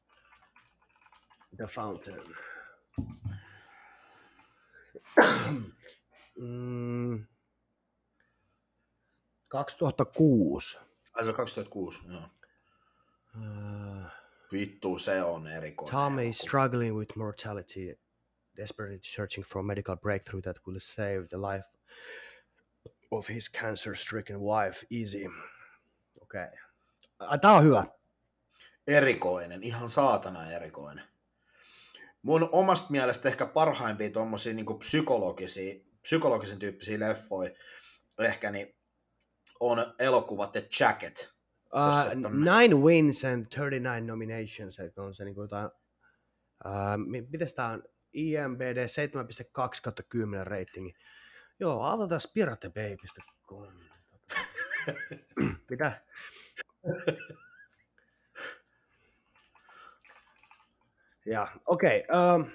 The Fountain. mm. kaksituhattakuusi. Ai se on kaksituhattakuusi, joo. Uh, Vittu, se on erikoinen. Tommy is struggling with mortality, desperately searching for a medical breakthrough that will save the life of his cancer-stricken wife, Easy. Okei. Okay. Tää on hyvä. Erikoinen, ihan saatana erikoinen. Mun omasta mielestä ehkä parhaimpia tommosia niinku psykologisia, psykologisen tyyppisiä leffoja ehkä niin on elokuva The Jacket. Uh, nine wins and thirty-nine nominations, eli on se niinku jotain, uh, mites tää on, I M D B seitsemän pilkku kaksi kautta kymmenen ratingi. Joo, avataan piratebay piste com. Mitä? Ja, okei. Okay, um,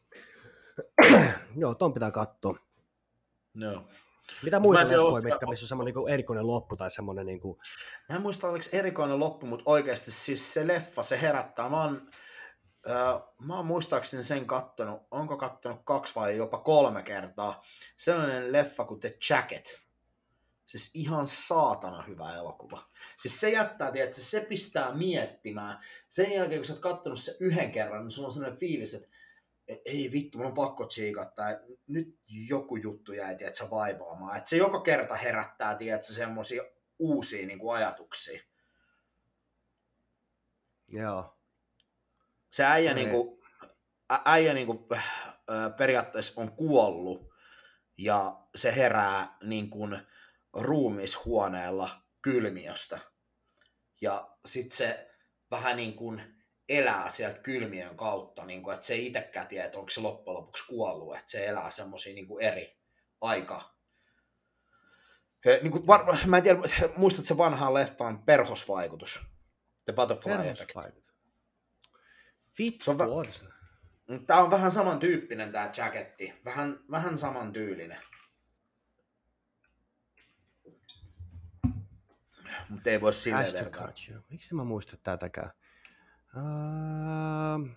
joo, ton pitää katsoa. No. Mitä muita leffoja, mitkä missä on semmoinen niin erikoinen loppu tai semmoinen niin kuin... Mä en muista, oliko erikoinen loppu, mutta oikeasti siis se leffa, se herättää. Mä oon, äh, mä oon muistaakseni sen kattonut, onko kattonut kaksi vai jopa kolme kertaa. Sellainen leffa kuin The Jacket. Siis ihan saatana hyvä elokuva. Siis se jättää, tiedätkö, se pistää miettimään. Sen jälkeen, kun sä oot kattonut se yhden kerran, niin sulla on sellainen fiilis, että ei vittu, mun on pakko tsiikata. Nyt joku juttu jäi, tiedätkö, vaivaamaan. Että se joka kerta herättää, tiedätkö, semmosia uusia niin kuin ajatuksia. Joo. Se äijä, niin kuin, äijä niin kuin, äh, periaatteessa on kuollut ja se herää niin kuin ruumishuoneella kylmiöstä. Ja sit se vähän niin kuin elää sieltä kylmiön kautta, niin kuin, että se ei itsekään tiedä, että onko se loppujen lopuksi kuollut, että se elää semmosia niin kuin eri aika. He, niin kuin var, mä en tiedä, muistatko se vanhaan leffaan Perhosvaikutus? The Butterfly Effect. Vittu on vä- Tää on vähän samantyyppinen tää jacketti. Vähän, vähän samantyylinen. Mutta ei voi silleen vertaa. Miksi mä muistan tätäkään? Uh...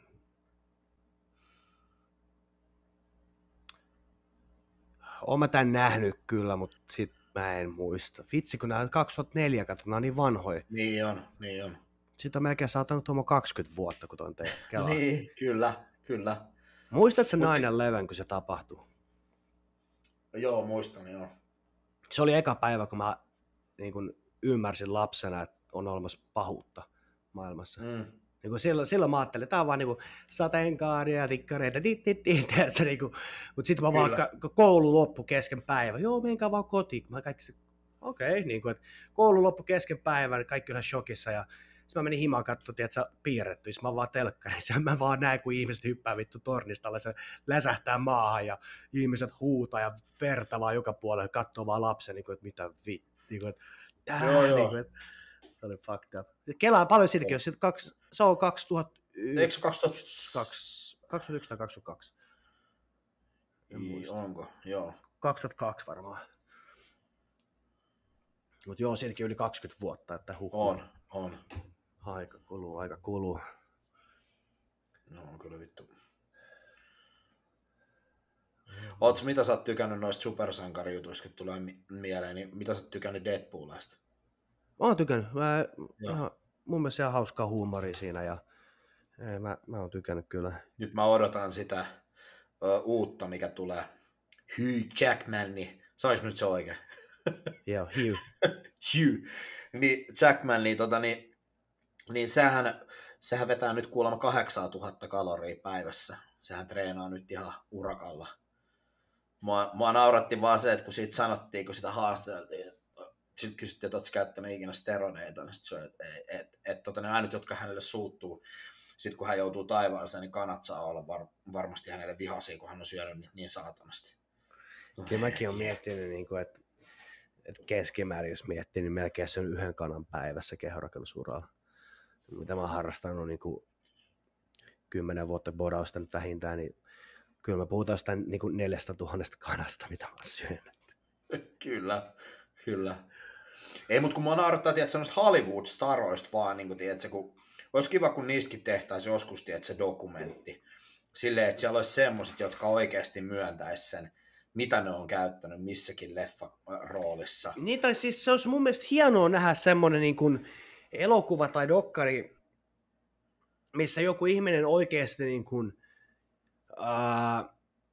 Oon mä tän nähnyt kyllä, mutta sit mä en muista. Vitsi, kun nää kaksituhattaneljä katsotaan niin vanhoja. Niin on, niin on. Sitten on melkein saattanut tuomaan kaksikymmentä vuotta, kun ton tein. Niin, kyllä, kyllä. Muistatko nine eleven, kun se tapahtui? Joo, muistan, joo. Se oli eka päivä, kun mä niin kun ymmärsin lapsena, että on olemassa pahuutta maailmassa. Mm. Niin kun silloin, silloin mä ajattelin, että tämä on vaan niin sateenkaaria ja tikkareita, dit, dit, dit, niin kuin, mutta sitten mä vaan koulu loppu kesken päivän. Joo, menkää vaan kotiin. Mä kaikki, okei, okay, niin kuin, että koulu loppu kesken päivän, kaikki ihan shokissa ja sitten mä menin himaan katsomaan, tiedätkö, piirretty, mä vaan telkkarin, mä vaan näin, kun ihmiset hyppää vittu tornista, se läsähtää maahan ja ihmiset huutaa ja verta vaan joka puolella, katsoo vaan lapsen, niin kuin, että mitä vittu, niin kuin, että tää, joo, joo. Niin kuin, että se oli fucked up. Kelaa paljon siitäkin, jos kaksi, se on kaksituhattayksi. Eikö se kaksituhattayksi? kaksituhattayksi tai kaksituhattakaksi? En muista. Onko? Joo. kaksituhattakaksi varmaan. Mutta joo, siitäkin yli kaksikymmentä vuotta, että huh. On, on. Aika kuluu, aika kuluu. No on kyllä vittu. Ootko, mitä sä oot tykännyt noista supersankarijutuista, kun tulee mieleen, niin mitä sä oot tykännyt Deadpoolista? Mä oon tykännyt. Mä, ihan, mun mielestä ihan hauskaa huumoria siinä ja ei, mä, mä oon tykännyt kyllä. Nyt mä odotan sitä ö, uutta, mikä tulee. Hugh Jackman, niin sanois nyt se oikein? Joo, Hugh. Hugh. Niin Jackman, niin, tota, niin, niin sehän, sehän vetää nyt kuulemma kahdeksantuhatta kaloria päivässä. Sehän treenaa nyt ihan urakalla. Mua, mua nauratti vaan se, että kun siitä sanottiin, kun sitä haastateltiin, sitten kysyttiin, että oletko käyttänyt ikinä steroideita, niin sitten se että et, et, et, tota, ne ainut, jotka hänelle suuttuu, sitten kun hän joutuu taivaaseen, niin kanat saa olla var, varmasti hänelle vihaisia, kun hän on syönyt niin, niin saatanasti. Kyllä mäkin olen miettinyt, niin kuin, että, että keskimäärin, jos miettii, niin melkein se on yhden kanan päivässä kehorakennusuralla. Mitä mä oon harrastanut niin kuin kymmenen vuotta bodausta nyt vähintään, niin kyllä me puhutaan jostain niin kuin neljästä tuhannesta kanasta, mitä mä oon syönyt. Kyllä, kyllä. Ei, mutta kun mä naurattaa, tiedät, semmoista Hollywood-staroista vaan, niin kuin, tiedät, kun olisi kiva, kun niistäkin tehtäisiin joskus, tiedät, se dokumentti. Silleen, että siellä olisi semmoiset, jotka oikeasti myöntäisi sen, mitä ne on käyttänyt missäkin leffa-roolissa. Niin, tai siis se olisi mun mielestä hienoa nähdä semmoinen niin kuin elokuva tai dokkari, missä joku ihminen oikeasti niin kuin, ää,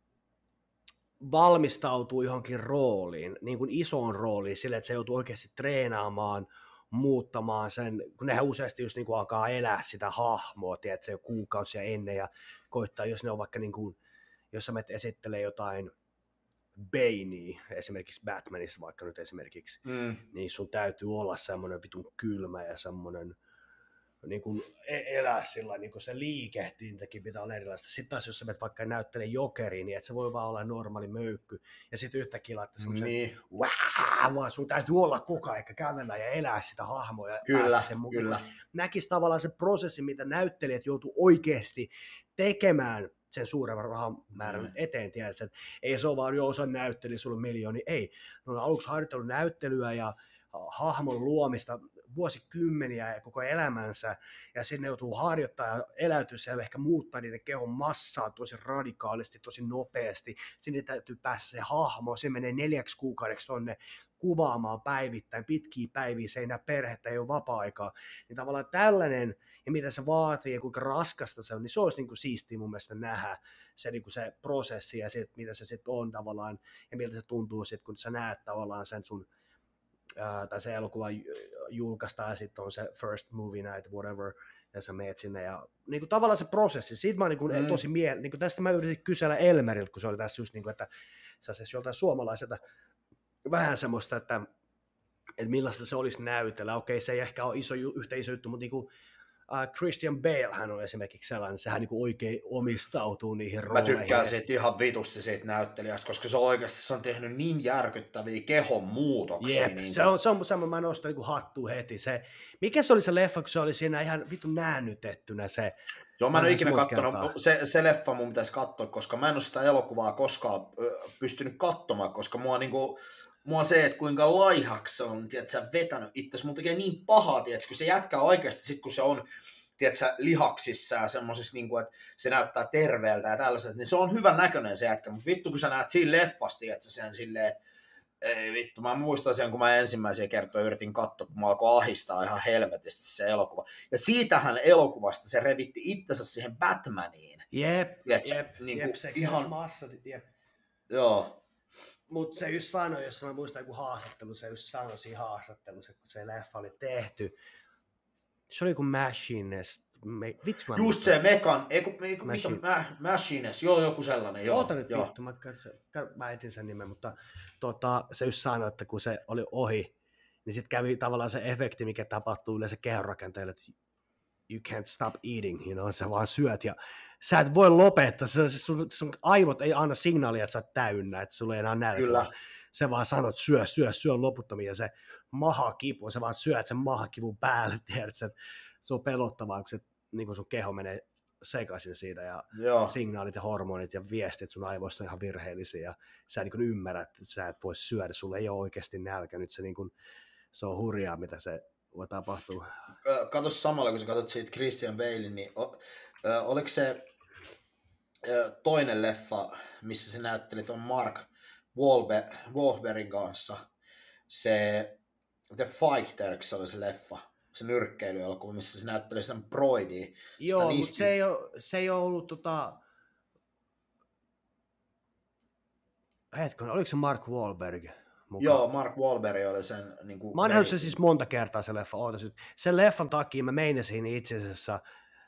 valmistautuu johonkin rooliin, niin kuin isoon rooliin, sille, että se joutuu oikeasti treenaamaan, muuttamaan sen, kun nehän useasti just niin kuin alkaa elää sitä hahmoa, tiedät, se jo kuukausia ennen, ja koittaa, jos ne on vaikka, niin kuin, jos sä menet esittelee jotain Banea, esimerkiksi Batmanissa vaikka nyt esimerkiksi, mm. niin sun täytyy olla semmoinen vitun kylmä ja semmoinen niin kuin elää sillä niin kuin se liikehdintäkin pitää olla erilaista. Sitten taas jos sä menet vaikka näyttelee Jokeriin, niin et se voi vaan olla normaali möykky ja sitten yhtäkkiä laittaa semmoisen niin. Wää, vaan sun täytyy olla koko ajan kävellä ja elää sitä hahmoa ja kyllä, sen mukaan. Kyllä. Näkisi tavallaan se prosessi, mitä näyttelijät joutuu oikeasti tekemään sen suuremman rahamäärän mm. eteen, tiedät, että ei se ole vaan jo osa näyttelijä, sulla on miljooni, ei. Ne on aluksi harjoitellut näyttelyä ja hahmon luomista vuosikymmeniä ja koko elämänsä, ja sinne joutuu harjoittamaan ja eläytyä siellä, ehkä muuttaa niiden kehon massaa tosi radikaalisti, tosi nopeasti, sinne täytyy päästä se hahmo, se menee neljäksi kuukaudeksi tonne kuvaamaan päivittäin, pitkiä päiviä, se ei näe perhettä, ei ole vapaa-aikaa, niin tavallaan tällainen, ja mitä se vaatii ja kuinka raskasta se on, niin se olisi niin kuin siistiä mun mielestä nähdä se, niin kuin se prosessi ja se, mitä se sitten on tavallaan, ja miltä se tuntuu sitten, kun sä näet tavallaan sen sun Ää, tai se elokuva julkaistaan ja sitten on se first movie night, whatever, ja sä meet sinne ja niin kuin tavallaan se prosessi, siitä mä niin kuin, mm. tosi miel, niin kuin tästä mä yritin kysellä Elmeriltä, kun se oli tässä just niin kuin, että se olisi joltain suomalaiselta vähän semmoista, että, että millaista se olisi näytellä, okei se ei ehkä ole iso, yhtä iso juttu, mutta niin kuin, Uh, Christian Bale hän on esimerkiksi sellainen, sehän niin kuin oikein omistautuu niihin rooleihin. Mä tykkään siitä ihan vitusti siitä näyttelijästä, koska se oikeasti se on tehnyt niin järkyttäviä kehon muutoksia. Jep, niin se on semmoinen, mä nostan niin hattua heti. Se, mikä se oli se leffa, kun se oli siinä ihan vitun näännytettynä se? Joo, mä en ole ikinä katsonut, se, se leffa mun pitäisi katsoa, koska mä en ole sitä elokuvaa koskaan pystynyt katsomaan, koska mua niinku... Mua se, että kuinka laihaksi se on, tiedät, sä vetänyt itse, mun tekee niin pahaa, tiedät, kun se jätkää oikeasti, sit kun se on, tiedät, sä, lihaksissa ja semmoisessa, niin kuin, että se näyttää terveeltä ja tällaiset, niin se on hyvän näköinen se jätkä, mutta vittu, kun sä näet siinä leffasta, tiedät, sen silleen, että ei vittu, mä muistan sen, kun mä ensimmäisiä kertoja yritin katsoa, kun mä alkoi ahistaa ihan helvetisti se elokuva. Ja siitähän elokuvasta se revitti itsensä siihen Batmaniin. Jep, tiedät, jep, niin jep, se ihan... massa, jep. Joo. Mutta se just sanoi, jos mä muistan joku haastattelu, se just sanoi siinä haastattelussa, kun se leffa oli tehty. Se oli kuin Machinist. Me, vitsi, just muistan. Se Mekan, eiku, eiku, Machine. mikä, Machinist, joo joku sellainen. Joo, Oota nyt vittu, mä, mä etin sen nimen, mutta tota, se just sanoi, että kun se oli ohi, niin sitten kävi tavallaan se efekti, mikä tapahtuu yleensä kehonrakenteelle, että you can't stop eating, you know, sä vaan syöt ja sä et voi lopettaa, se, sun, sun aivot ei anna signaalia, että sä oot täynnä, että sulla ei enää nälkä. Kyllä. Se vaan sanot syö, syö, syö loputtomia ja se mahakipu, sä vaan syöt sen mahakivun päälle, tiedät, että se on pelottavaa, kun se, niin kun sun keho menee sekaisin siitä ja Joo. signaalit ja hormonit ja viestit sun aivoista on ihan virheellisiä ja sä niin ymmärrät, että sä et voi syödä, sulla ei ole oikeasti nälkä, nyt se, niin kun, se on hurjaa, mitä se voi tapahtua. Kato samalla, kun sä katsot siitä Christian Balein, niin o, ö, oliko se ö, toinen leffa, missä se näytteli tuon Mark Wahlberg, Wahlbergin kanssa, se The Fighter, se oli se leffa, se nyrkkeilyelokuva, missä se näytteli sen Broidia. Joo, mutta se ei ole, se ei ole ollut tota... Hetkinen, oliko se Mark Wahlberg? Mukaan. Joo, Mark Wahlberg oli sen... Niin kuin mä oon nähnyt sen siis monta kertaa se leffa. Ootas, sen leffan takia mä meinasin itse asiassa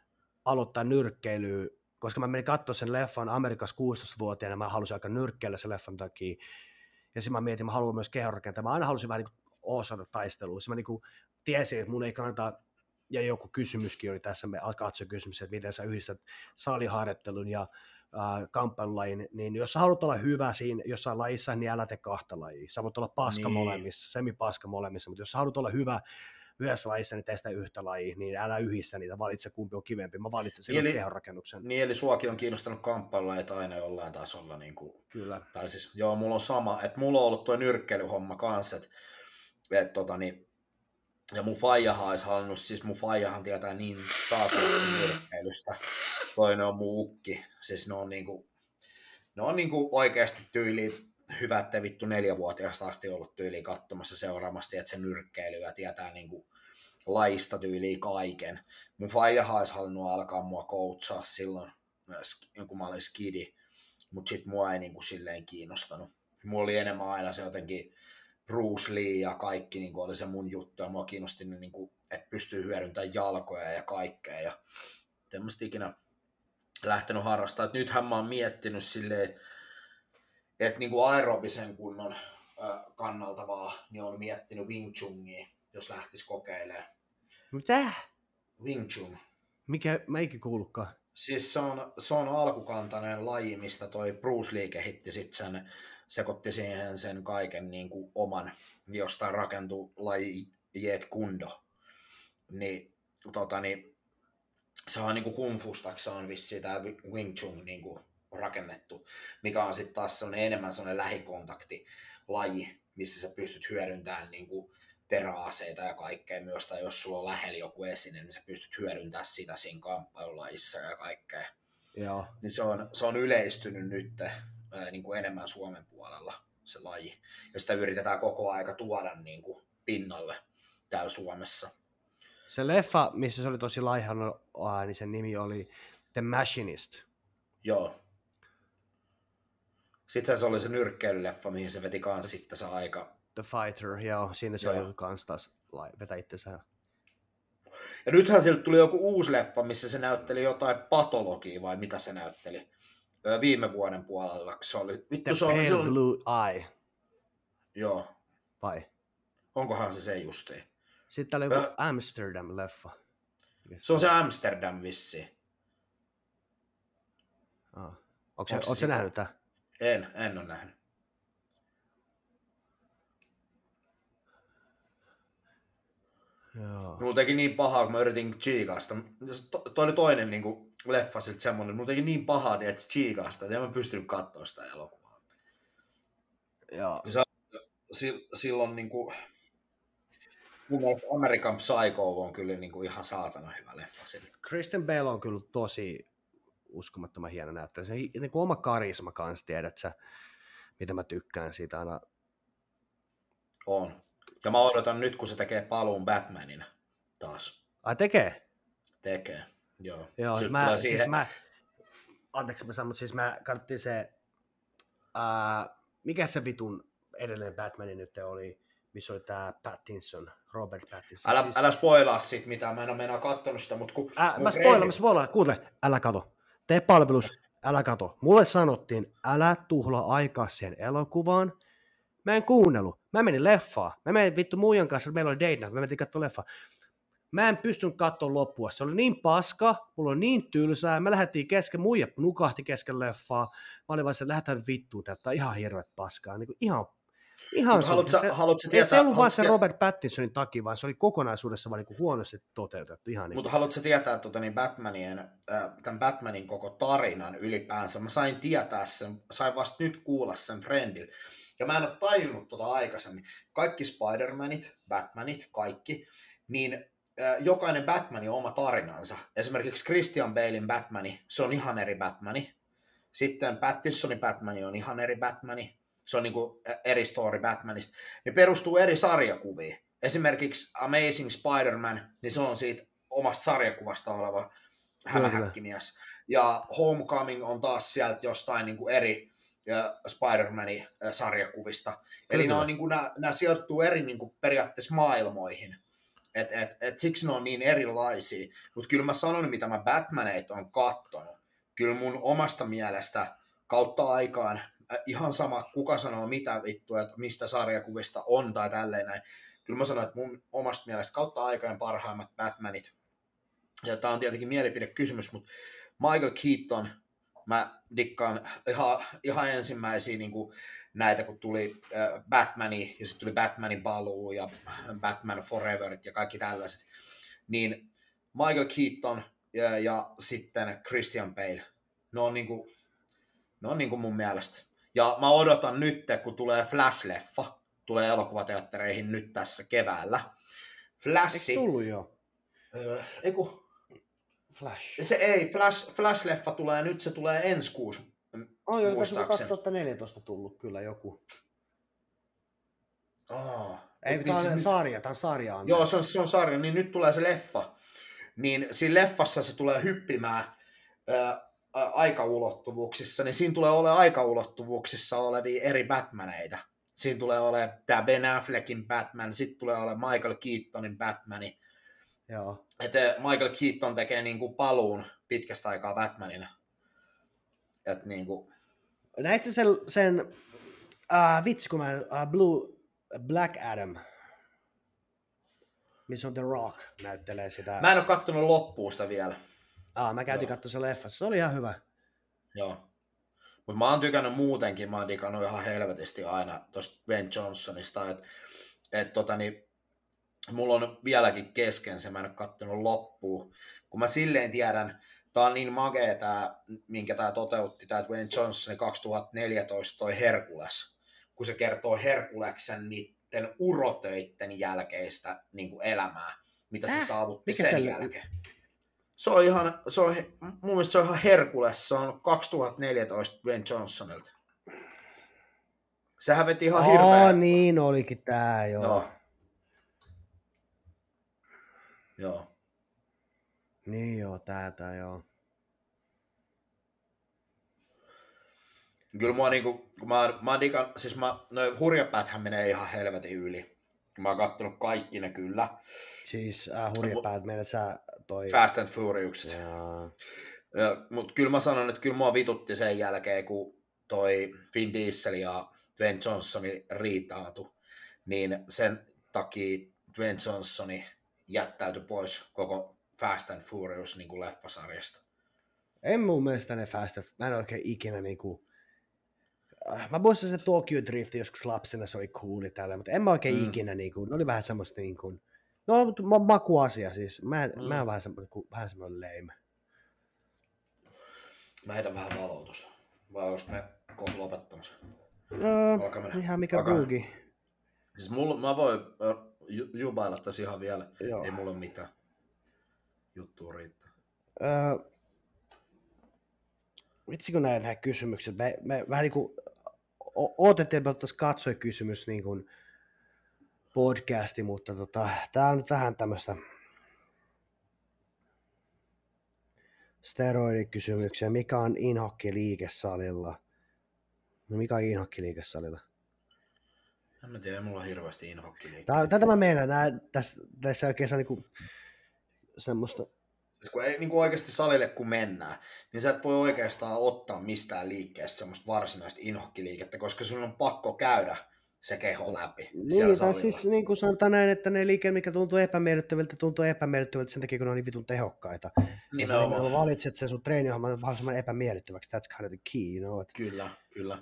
aloittaa nyrkkeilyä, koska mä menin katsoa sen leffan Amerikassa kuusitoistavuotiaana, mä halusin aika nyrkkeillä sen leffan takia. Ja sitten mä mietin, mä haluan myös kehonrakentaa. Mä aina halusin vähän niin kuin osata taistelua. Sitten mä niin kuin tiesin, että mun ei kannata, ja joku kysymyskin oli tässä, me katsoin kysymys, että miten sä yhdistät saliharjoittelun ja äh, kamppailulajin, niin jos sä haluat olla hyvä siinä jossain lajissa, niin älä tee kahta lajia. Sä voit olla paska niin. molemmissa, semi-paska molemmissa, mutta jos sä haluat olla hyvä yhdessä lajissa, niin tee sitä yhtä lajia, niin älä yhdistä niitä, valitse kumpi on kivempi. Mä valitsen silloin eli, kehonrakennuksen. Niin, eli suakin on kiinnostanut kamppailulajit aina jollain tasolla. Niin kuin, Kyllä. Tai siis, joo, mulla on sama, että mulla on ollut tuo nyrkkeilyhomma kanssa, että et, tota, niin, ja mun faijahan olisi halunnut, siis mun faijahan tietää niin saatavasti nyrkkeilystä, toinen on mun ukki, siis ne on niinku, ne on niinku oikeasti tyyliin hyvä, että vittu neljävuotiaasta asti ollut tyyliin katsomassa seuraamasti, että se nyrkkeilyä tietää niinku lajista tyyliin kaiken. Mun faijahan olisi halunnut alkaa mua coachaa silloin, kun mä olin skidi, mutta sit mua ei niinku silleen kiinnostanut. Mulla oli enemmän aina se jotenkin Bruce Lee ja kaikki niin oli se mun juttu, ja mua kiinnosti, niin kuin, että pystyy hyödyntämään jalkoja ja kaikkea, ja en mä ikinä lähtenyt harrastamaan. Nythän mä oon miettinyt silleen, että niin kuin aerobisen kunnon kannalta vaan, niin on miettinyt Wing Chungia, jos lähtisi kokeilemaan. Mitä? Wing Chun. Mikä? Mä eikin kuullutkaan. Siis se on, se on alkukantainen laji, mistä toi Bruce Lee kehitti sit sen, sekoitti siihen sen kaiken niin kuin oman, jostain rakentui laji Jeet Kundo. Niin, tota, niin, se on niin kuin kung fustaksi, se on vissiin tämä Wing Chun niin kuin rakennettu, mikä on sitten taas sellainen, enemmän sellainen lähikontaktilaji, missä sä pystyt hyödyntämään niin kuin teräaseita ja kaikkea myös, tai jos sulla on lähellä joku esine, niin sä pystyt hyödyntämään sitä siinä kamppailulajissa ja kaikkea. Joo. Niin se on, se on yleistynyt nyt ää, niin kuin enemmän Suomen puolella se laji, ja sitä yritetään koko aika tuoda niin kuin pinnalle täällä Suomessa. Se leffa, missä se oli tosi laihan, niin sen nimi oli The Machinist. Joo. Sitten se oli se nyrkkeilyleffa, mihin se veti kans sitten se aika. The Fighter, joo, siinä se joo. oli kans taas vetä itsensä. Ja nythän sieltä tuli joku uusi leffa, missä se näytteli jotain patologiaa, vai mitä se näytteli öö, viime vuoden puolella. Se oli, vittu, The se on, Pale se on... Blue Eye. Joo. Vai? Onkohan se se justiin? Sitten täällä oli joku öö... Amsterdam-leffa. Se on se Amsterdam vissiin. Ah. Oletko se nähnyt tämän? En, en ole nähnyt. Joo. Mulla teki niin pahaa, kun mä yritin chiikaasta. To, toi oli toinen niin kuin, leffa siltä semmoinen. Mulla teki niin pahaa, että chiikaasta, että en mä pystynyt katsoa sitä elokuvaa. Joo. Se, silloin niin kuin, mun mielestä American Psycho on kyllä niin kuin, ihan saatana hyvä leffa siltä. Kristen Bale on kyllä tosi uskomattoman hieno näyttää. Se niin kuin oma karisma kanssa, tiedät sä, mitä mä tykkään siitä aina. On. Ja mä odotan nyt, kun se tekee paluun Batmanina taas. Ai tekee? Tekee, joo. Joo, mä, siis mä, anteeksi mä sanon, mutta siis mä katsottiin se, ää, mikä se vitun edellinen Batmani nyt oli, missä oli tää Pattinson, Robert Pattinson. Älä, siis... älä spoilaa sit mitään, mä en ole meinaa kattonut sitä, mutta kun... Ä, mä spoilaan, mä spoilaan, kuuntele, älä kato. Tee palvelus, älä kato. Mulle sanottiin, älä tuhlaa aikaa siihen elokuvaan. Mä en kuunnellut. Mä menin leffaan. Mä menin vittu muijan kanssa, meillä oli date night, mä menin katsomaan leffaa. Mä en pystynyt katsoa loppua. Se oli niin paska, mulla oli niin tylsää. Me lähdettiin kesken, muija nukahti kesken leffaa. Mä olin vaan se, että lähdetään vittuun, että ihan hirveät paskaa. Niin kuin ihan, ihan se, haluatko, se, haluatko tietää, se ei ollut vaan se tiedä... Robert Pattinsonin takia, vaan se oli kokonaisuudessa vaan niin huonosti toteutettu. Ihan niin. Mutta haluatko tietää tuota, niin Batmanien, äh, tämän Batmanin koko tarinan ylipäänsä? Mä sain tietää sen, sain vasta nyt kuulla sen friendiltä. Ja mä en ole tajunnut tuota aikaisemmin. Kaikki Spider-Manit, Batmanit, kaikki, niin äh, jokainen Batman on oma tarinansa. Esimerkiksi Christian Balein Batmani, se on ihan eri Batmani. Sitten Pattinsonin Batmani on ihan eri Batmani. Se on niinku eri story Batmanista. Ne perustuu eri sarjakuviin. Esimerkiksi Amazing Spider-Man, niin se on siitä omasta sarjakuvasta oleva hämähäkkimies. Ja Homecoming on taas sieltä jostain niinku eri Spider-Manin sarjakuvista. Eli nämä, niin kuin, nämä, nämä sijoittuu eri niin kuin, periaatteessa maailmoihin. Et, et, et siksi ne on niin erilaisia. Mutta kyllä mä sanon, mitä mä Batmaneita on kattonut. Kyllä mun omasta mielestä kautta aikaan, äh, ihan sama kuka sanoo mitä vittua, että mistä sarjakuvista on tai tälleen näin. Kyllä mä sanon, että mun omasta mielestä kautta aikaan parhaimmat Batmanit, ja tää on tietenkin mielipidekysymys, mutta Michael Keaton, mä dikkaan ihan, ihan ensimmäisiä niin kuin näitä, kun tuli äh, Batmani, ja sitten tuli Batmanin paluu, ja Batman Forever, ja kaikki tällaiset, niin Michael Keaton ja, ja sitten Christian Bale, ne on, niin kuin, ne on niin kuin mun mielestä. Ja mä odotan nyt, kun tulee Flash-leffa, tulee elokuvateattereihin nyt tässä keväällä. Flashi. Eikö tullut jo? Öö, eiku, Flash. Se ei, Flash, Flash-leffa tulee nyt, se tulee ensi kuussa. On jo, tässä on kaksituhattaneljätoista tullut kyllä joku. Oh, ei, tämä on niin sarja, tämä on sarja. Joo, se on, se on sarja, niin nyt tulee se leffa. Niin siinä leffassa se tulee hyppimään ää, aikaulottuvuuksissa, niin siinä tulee olemaan aikaulottuvuuksissa olevia eri Batmaneita. Siinä tulee olemaan tämä Ben Affleckin Batman, sitten tulee olemaan Michael Keatonin Batmani. Joo. Että Michael Keaton tekee niinku paluun pitkästä aikaa Batmanina. Et niinku... Näitkö sen, sen uh, vitsi, kun mä, uh, Blue, Black Adam, missä on The Rock, näyttelee sitä. Mä en oo kattonut loppuun sitä vielä. Ah, mä käytin katsoa se leffassa, se oli ihan hyvä. Joo. Mutta mä oon tykännyt muutenkin, mä oon digannut ihan helvetisti aina tosta Ben Johnsonista, että et tota niin, mulla on vieläkin kesken se, mä en oo kattonut loppuun. Kun mä silleen tiedän, tää on niin magea tää, minkä tää toteutti, tää Dwayne Johnson kaksituhattaneljätoista toi Herkules, kun se kertoo Herkuleksen niiden urotöitten jälkeistä niin kuin elämää, mitä se äh, saavutti sen se jälkeen. Se on ihan, se on, mun mielestä se on ihan Herkules, se on kaksituhattaneljätoista Dwayne Johnsonilta. Sehän veti ihan hirveä. Oh, niin olikin tää, joo. Joo. Joo. Niin joo, täätä joo. Kyllä mua niinku, kun mä, mä digan, siis mä, noi hurjapäthän menee ihan helvetin yli. Mä oon kattonut kaikki ne kyllä. Siis äh, hurjapäät menet sä toi... Fast and Furious. Ja, mut kyllä mä sanon, että kyllä mua vitutti sen jälkeen, kun toi Vin Diesel ja Dwayne Johnsoni riitaantui, niin sen takia Dwayne Johnsoni jättäytyi pois koko Fast and Furious niin kuin leffasarjasta. En mun mielestä ne Fast and... Mä en oikein ikinä niinku... Mä muistan se Tokyo Drift joskus lapsena, se oli cooli täällä, mutta en mä oikein mm. ikinä niinku... Ne oli vähän semmoista niinku... No, makuasia siis. Mä, mm. mä oon vähän semmoinen, vähän semmoinen lame. Mä heitän vähän valotusta. Vai onko me kohta lopettamassa? No, ihan mikä bugi. Siis mulla, mä voin jubailla tässä ihan vielä. Joo. Ei mulla mitään. Juttua riittää. Öö, vitsi kun näin näin kysymykset. Me, me vähän niin kuin odotettiin, että ottaisiin katsojakysymys niin kuin podcasti, mutta tota, tää on nyt vähän tämmöistä steroidikysymyksiä. Mikä on inhokki liikesalilla? No mikä on inhokki liikesalilla? En mä tiedä, mulla on hirveästi inhokki liikesalilla. Tätä mä meinaan, nää, tässä, tässä oikein saa niinku semmoista... Siis kun ei niin kuin oikeasti salille kun mennään, niin sä et voi oikeastaan ottaa mistään liikkeestä semmoista varsinaista inhokkiliikettä, koska sun on pakko käydä se keho läpi. Niin, tai siis niin kuin sanotaan näin, että ne liikkeet, mikä tuntuu epämiellyttäviltä, tuntuu epämiellyttäviltä sen takia, kun ne on niin vitun tehokkaita. Niin ja sä valitset sen sun treeniohjelman mahdollisimman epämiellyttäväksi. That's kind of the key, you know? Kyllä, kyllä.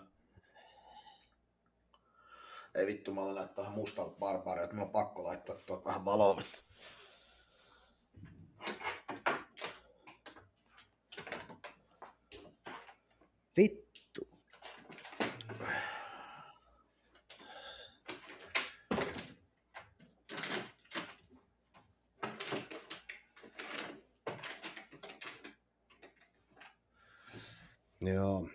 Ei vittu, mä olen näyttää vähän mustalta barbaaria, että mulla on pakko laittaa tuot vähän valoa. Vittu. Joo.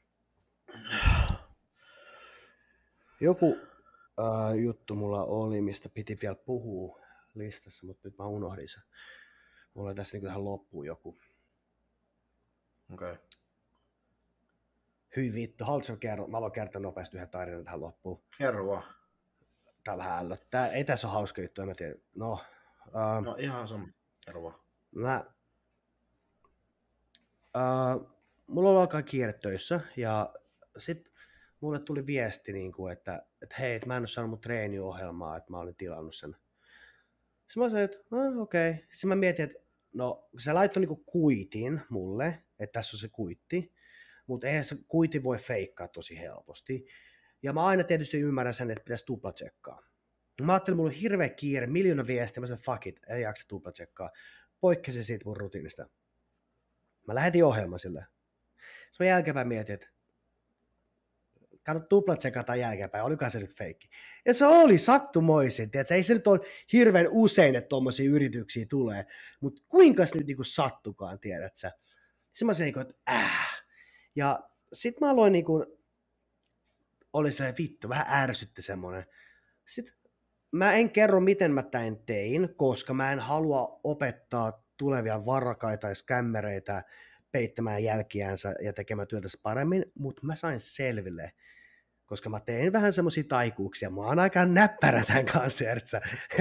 Joku äh, juttu mulla oli, mistä piti vielä puhua listassa, mutta nyt mä unohdin sen. Mulla oli tässä niin tähän loppuun joku. Okei. Okay. Hyi vittu, haluatko kertoa? Mä aloin kertoa nopeasti yhden tarinan tähän loppuun. Kerro vaan. Tää on vähän ällöt. Tää, ei tässä ole hauska juttu, en mä tiedä. No, Uh, no ihan sama, kerro vaan. Mä, uh, mulla on alkaa kiire töissä ja sit mulle tuli viesti, niin kuin, että, että hei, että mä en ole saanut mun treeniohjelmaa, että mä olin tilannut sen. Sitten mä sanoin, että ah, okei. Okay. Sitten mä mietin, että no se laittoi niin kuin kuitin mulle, että tässä on se kuitti, mutta eihän se kuiti voi feikkaa tosi helposti. Ja mä aina tietysti ymmärrän sen, että pitäisi tuplatsekkaa. Mä ajattelin, mulla on hirveä kiire, miljoona viestiä, mä sanoin, fuck it, ei jaksa tuplatsekkaa. Poikkesin siitä mun rutiinista. Mä lähetin ohjelman sille. Sitten mä jälkeenpäin mietin, että kato tuplatsekataan jälkeenpäin, olikohan se nyt feikki. Ja se oli sattumoisin, tiedätkö? Ei se nyt ole hirveän usein, että tuommoisia yrityksiä tulee, mutta kuinka se nyt niinku sattukaan, tiedätkö? Sitten mä sanoin, että äh. Ja sit mä aloin niinku, oli se vittu, vähän ärsytti semmoinen. Sitten mä en kerro, miten mä tämän tein, koska mä en halua opettaa tulevia varakaita ja skämmereitä peittämään jälkiänsä ja tekemään työtä paremmin, mutta mä sain selville, koska mä tein vähän semmoisia taikuuksia. Mä oon aika näppärä tämän kanssa, Ertsä.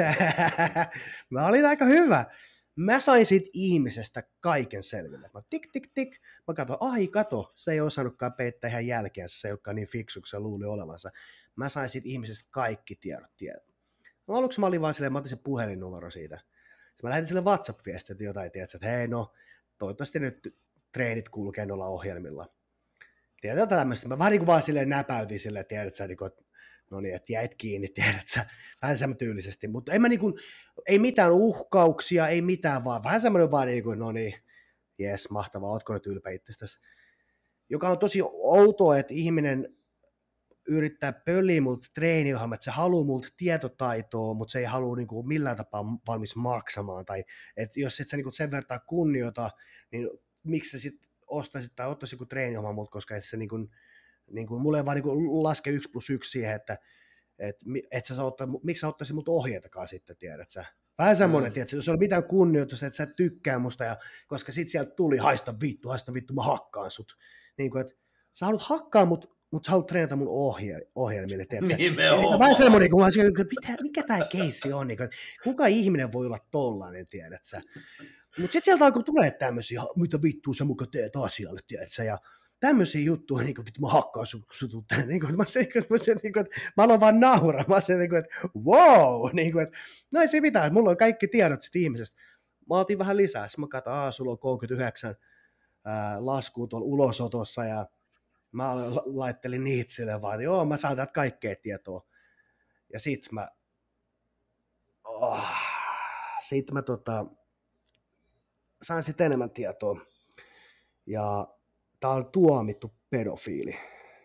Mä olin aika hyvä. Mä sain siitä ihmisestä kaiken selville. Mä tik, tik, tik. Mä katsoin, ai kato, se ei osannutkaan peittää ihan jälkeensä, se ei olekaan niin fiksu, kun se luuli olevansa. Mä sain siitä ihmisestä kaikki tiedot tiedot. No, aluksi mä olin vaan silleen, mä otin sen puhelinnumero siitä. Sitten mä lähetin sille WhatsApp-viestiä, että jotain, tiedätkö, että hei no, toivottavasti nyt treenit kulkee noilla ohjelmilla. Tiedätkö tämmöistä? Mä vähän niin kuin vaan silleen näpäytin silleen, tiedätkö, niin kuin, no niin, että jäit kiinni, tiedätkö, vähän semmoinen tyylisesti. Mutta en mä niin kuin, ei mitään uhkauksia, ei mitään vaan, vähän semmoinen vaan niin kuin, no niin, jes, mahtavaa, ootko nyt ylpeä itsestäsi. Joka on tosi outoa, että ihminen yrittää pöliä multa treeniohjelmaa, että se haluaa multa tietotaitoa, mutta se ei halua niin kuin millään tapaa valmis maksamaan. Tai että jos et sä niin kuin sen verran kunnioita, niin miksi sä sitten ostaisit tai ottaisit joku treeniohjelma multa, koska et se niin kuin, niin kuin, mulle ei vaan niin kuin laske yksi plus yksi siihen, että et, et sä ottaa, miksi sä ottaisit multa ohjeitakaan sitten, tiedät sä. Vähän semmoinen, mm. tiedätkö, jos on mitään kunnioitusta, että sä et tykkää musta, ja, koska sit sieltä tuli, haista vittu, haista vittu, mä hakkaan sut. Niin kuin, että sä haluat hakkaa mut, mutta sä haluat treenata mun ohje- ohjelmille, tiedätkö? Nimenomaan. Vähän semmoinen, kun mä olisin, että mikä tää keissi on, niin kuin, kuka ihminen voi olla tollainen, tiedätkö? Mutta sitten sieltä alkoi tulee tämmöisiä, mitä vittua sä muka teet asialle, tiedätkö? Ja tämmöisiä juttuja, niin kuin, että mä hakkaan sut, sut niin kuin, mä, sen, mä, sen, niin kuin, että mä aloin vaan nauraa, mä sen, niin kuin, että wow, niin kuin, että no ei se mitään, mulla on kaikki tiedot sit ihmisestä. Mä otin vähän lisää, sitten mä katsoin, aah, sulla on kolmekymmentäyhdeksän ää, laskua tuolla ulosotossa, ja mä laittelin niitä silleen vaan, että joo, mä saan täältä kaikkea tietoa. Ja sit mä, oh, sit mä tota, sain sit enemmän tietoa. Ja tää on tuomittu pedofiili.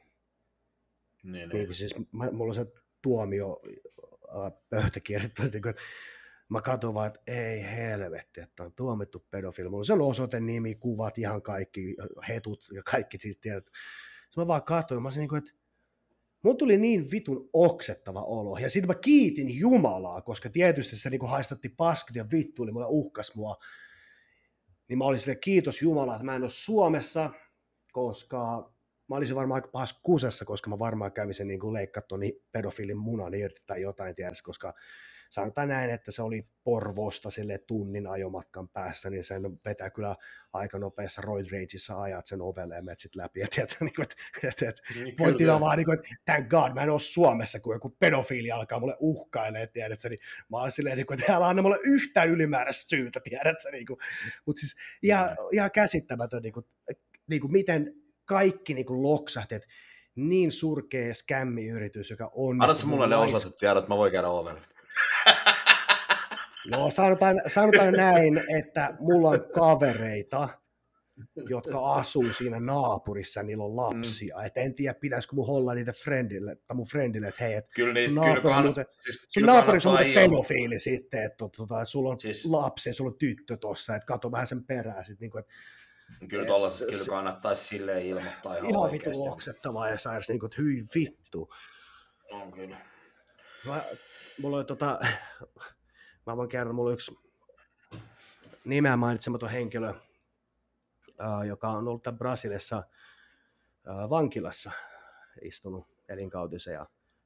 Niin, niin kuin siis, mä, mulla on se tuomio äh, pöytäkirjattu, niin kuin, mä katson vaan, että ei helvetti, että on tuomittu pedofiili. Mulla on sen osoitenimi, kuvat, ihan kaikki, hetut ja kaikki siis tiedot. Sitten mä vaan katsoin, mä olisin niin kuin, että mun tuli niin vitun oksettava olo. Ja sitten mä kiitin Jumalaa, koska tietysti se niin kuin haistatti paskat ja vittuili, mulla uhkas mua. Niin mä olin silleen, kiitos Jumalaa, että mä en ole Suomessa, koska mä olisin varmaan aika pahassa kusessa, koska mä varmaan kävisin niin kuin leikkaa niin pedofiilin munan irti tai jotain, tiedätkö, koska sanotaan näin, että se oli Porvoosta sille tunnin ajomatkan päässä, niin sen vetää kyllä aika nopeassa roid rageissa ajat sen ovelle ja menet sitten läpi. Ja tiedätkö, niin kuin, että, että, niin, voit tilaa vaan, niin kuin, että thank God, mä en ole Suomessa, kun joku pedofiili alkaa mulle uhkailemaan, tiedätkö, niin mä oon silleen, niin kuin, että älä anna mulle yhtään ylimääräistä syytä, tiedätkö, niin kuin, mutta siis ihan, ihan käsittämätön, niin kuin, niin kuin miten kaikki niin kuin loksahti, että niin surkea skämmiyritys, joka on... Annatko mulle ne osoitet tiedot, mä voin käydä ovelle? No sanotaan, sanotaan näin, että mulla on kavereita, jotka asuu siinä naapurissa, niillä on lapsia. Mm. Et en tiedä, pitäisikö mun hollaa niiden friendille, tai mun friendille, että hei, et kyllä niistä, sun, naapuri, kann- muuten, siis, sun naapurissa on muuten pedofiili sitten, että tota, sulla on siis, lapsi, sulla on tyttö tossa, että kato vähän sen perään. Sit, niin kuin, että, kyllä tuollaisessa kyllä kannattaisi silleen ilmoittaa ihan, ihan oikeasti. Ihan vittu oksettavaa ja sairas, niin kuin, että hyi vittu. On kyllä. Mä, mulla on tota... Mä voin kertoa, mulla on yksi nimeä mainitsematon henkilö, joka on ollut tämän Brasiliassa vankilassa istunut elinkautisen. Ja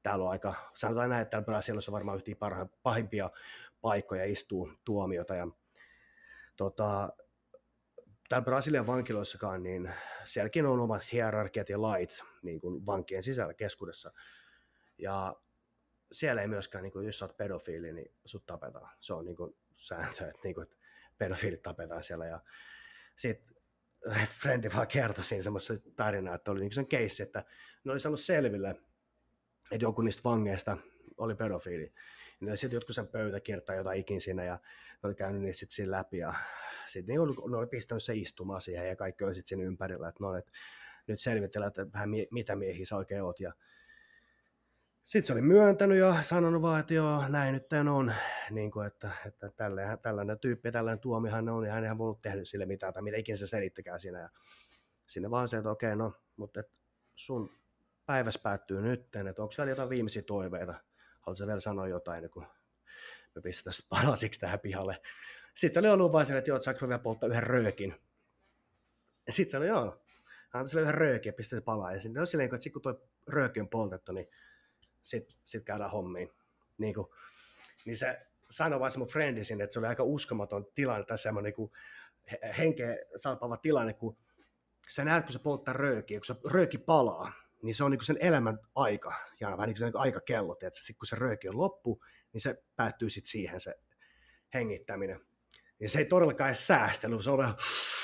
täällä on aika, sanotaan näin, että täällä Brasiliassa on varmaan yhtiä parha, pahimpia paikkoja istuu tuomiota. Ja, tota, täällä Brasilian vankiloissakaan, niin sielläkin on omat hierarkiat ja lait niin kuin vankien sisällä keskuudessa. Ja siellä ei myöskään, niin kuin, jos sä oot pedofiili, niin sut tapetaan. Se on niin kuin, sääntö, että, niin kuin, että pedofiilit tapetaan siellä. Ja sitten frendi vaan kertoi siinä semmoista tarinaa, että oli niin sen keissi, että ne oli saanut selville, että joku niistä vangeista oli pedofiili. Ne oli sitten jotkut sen pöytäkirjoittaa jotain ikin siinä, ja ne oli käynyt niitä sitten siinä läpi, ja sitten ne oli, ne oli pistänyt se istumaan siihen, ja kaikki oli sitten siinä ympärillä, että no, että nyt selvitellään, että vähän mie- mitä miehiä sä oikein oot, ja sitten se oli myöntänyt ja sanonut vaan, että joo, näin nyt on, niin kuin, että, että tällainen, tällainen tyyppi ja tällainen tuomihan on, ja hän ei voinut tehdä sille mitään, tai mitä ikinä se selittäkään siinä. Ja sinne vaan se, että okei, no, mutta et sun päiväs päättyy nyt, että onko siellä jotain viimeisiä toiveita? Haluatko vielä sanoa jotain, ennen kuin me pistetään palasiksi tähän pihalle? Sitten oli ollut vaan se, että joo, että saanko vielä polttaa yhden röökin? Ja sitten sanoi, joo, hän sille yhden röökin ja pistetään palaa. Ja sitten oli silleen, että sitten kun tuo rööki on poltettu, niin sitten sit käydään hommiin. Niin, kuin, niin se sanoi vaan se mun frendi sinne, että se oli aika uskomaton tilanne tai semmoinen niin henkeä salpaava tilanne, kun sä näet, kun se polttaa röökiä, kun se rööki palaa, niin se on niin sen elämän aika, ja vähän niin kuin se niin aikakello, että sitten kun se rööki on loppu, niin se päättyy sitten siihen se hengittäminen. Ja se ei todellakaan edes säästely, se on vähän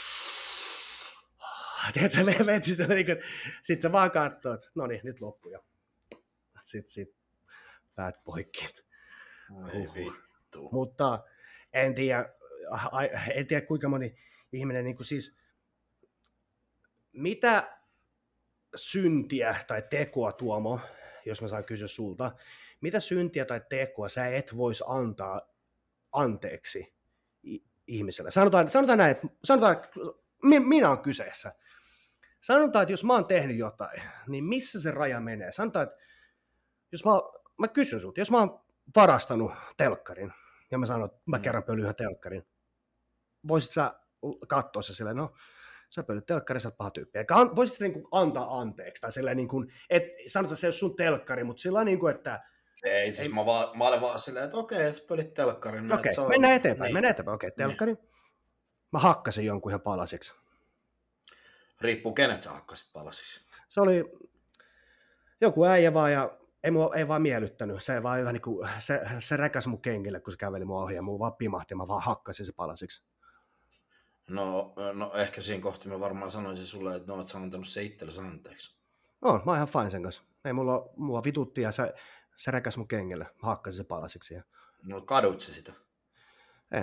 tiedätkö, leveästi sitä, niin sitten se vaan katsoo, että no niin, nyt loppu jo. Sitten sit, päät poikki. Ei vittu. Mutta en tiedä, en tiedä kuinka moni ihminen, niin kuin siis, mitä syntiä tai tekoa, Tuomo, jos mä saan kysyä sulta, mitä syntiä tai tekoa sä et voisi antaa anteeksi ihmiselle? Sanotaan, sanotaan näin, että sanotaan, että minä olen kyseessä. Sanotaan, että jos mä oon tehnyt jotain, niin missä se raja menee? Sanotaan, että jos mä, mä kysyn sulta, jos mä oon varastanut telkkarin, ja mä sanon, että mä kerran pölyn yhden telkkarin, voisit sä katsoa se silleen, no, sä pölyt telkkarin, sä oot paha tyyppi. Eikä voisit niin kuin antaa anteeksi, tai silleen, niin kuin, että sanotaan, että se ei ole sun telkkari, mutta sillä niin kuin, että... Ei, siis ei... Mä, vaan, mä olen vaan silleen, että okei, sä pölyt telkkarin. Okei, okay, mennään eteenpäin, niin. mennään eteenpäin, okei, okay, telkkari. Niin. Mä hakkasin jonkun ihan palasiksi. Riippuu kenet sä hakkasit palasiksi. Se oli joku äijä vaan, ja ei, mua, ei vaan miellyttänyt. Se, vaan niin kuin, se, se räkäsi mun kengille, kun se käveli mun ohi, ja mun vaan pimahti, ja mä vaan hakkasin se palasiksi. No, no ehkä siinä kohti mä varmaan sanoisin sulle, että no oot sä antanut se itsellesi anteeksi. No, mä oon ihan fine sen kanssa. Ei mulla, mua vitutti ja se, se räkäsi mun kengille. Mä hakkasin se palasiksi. Ja... No kadut se sitä? Ei.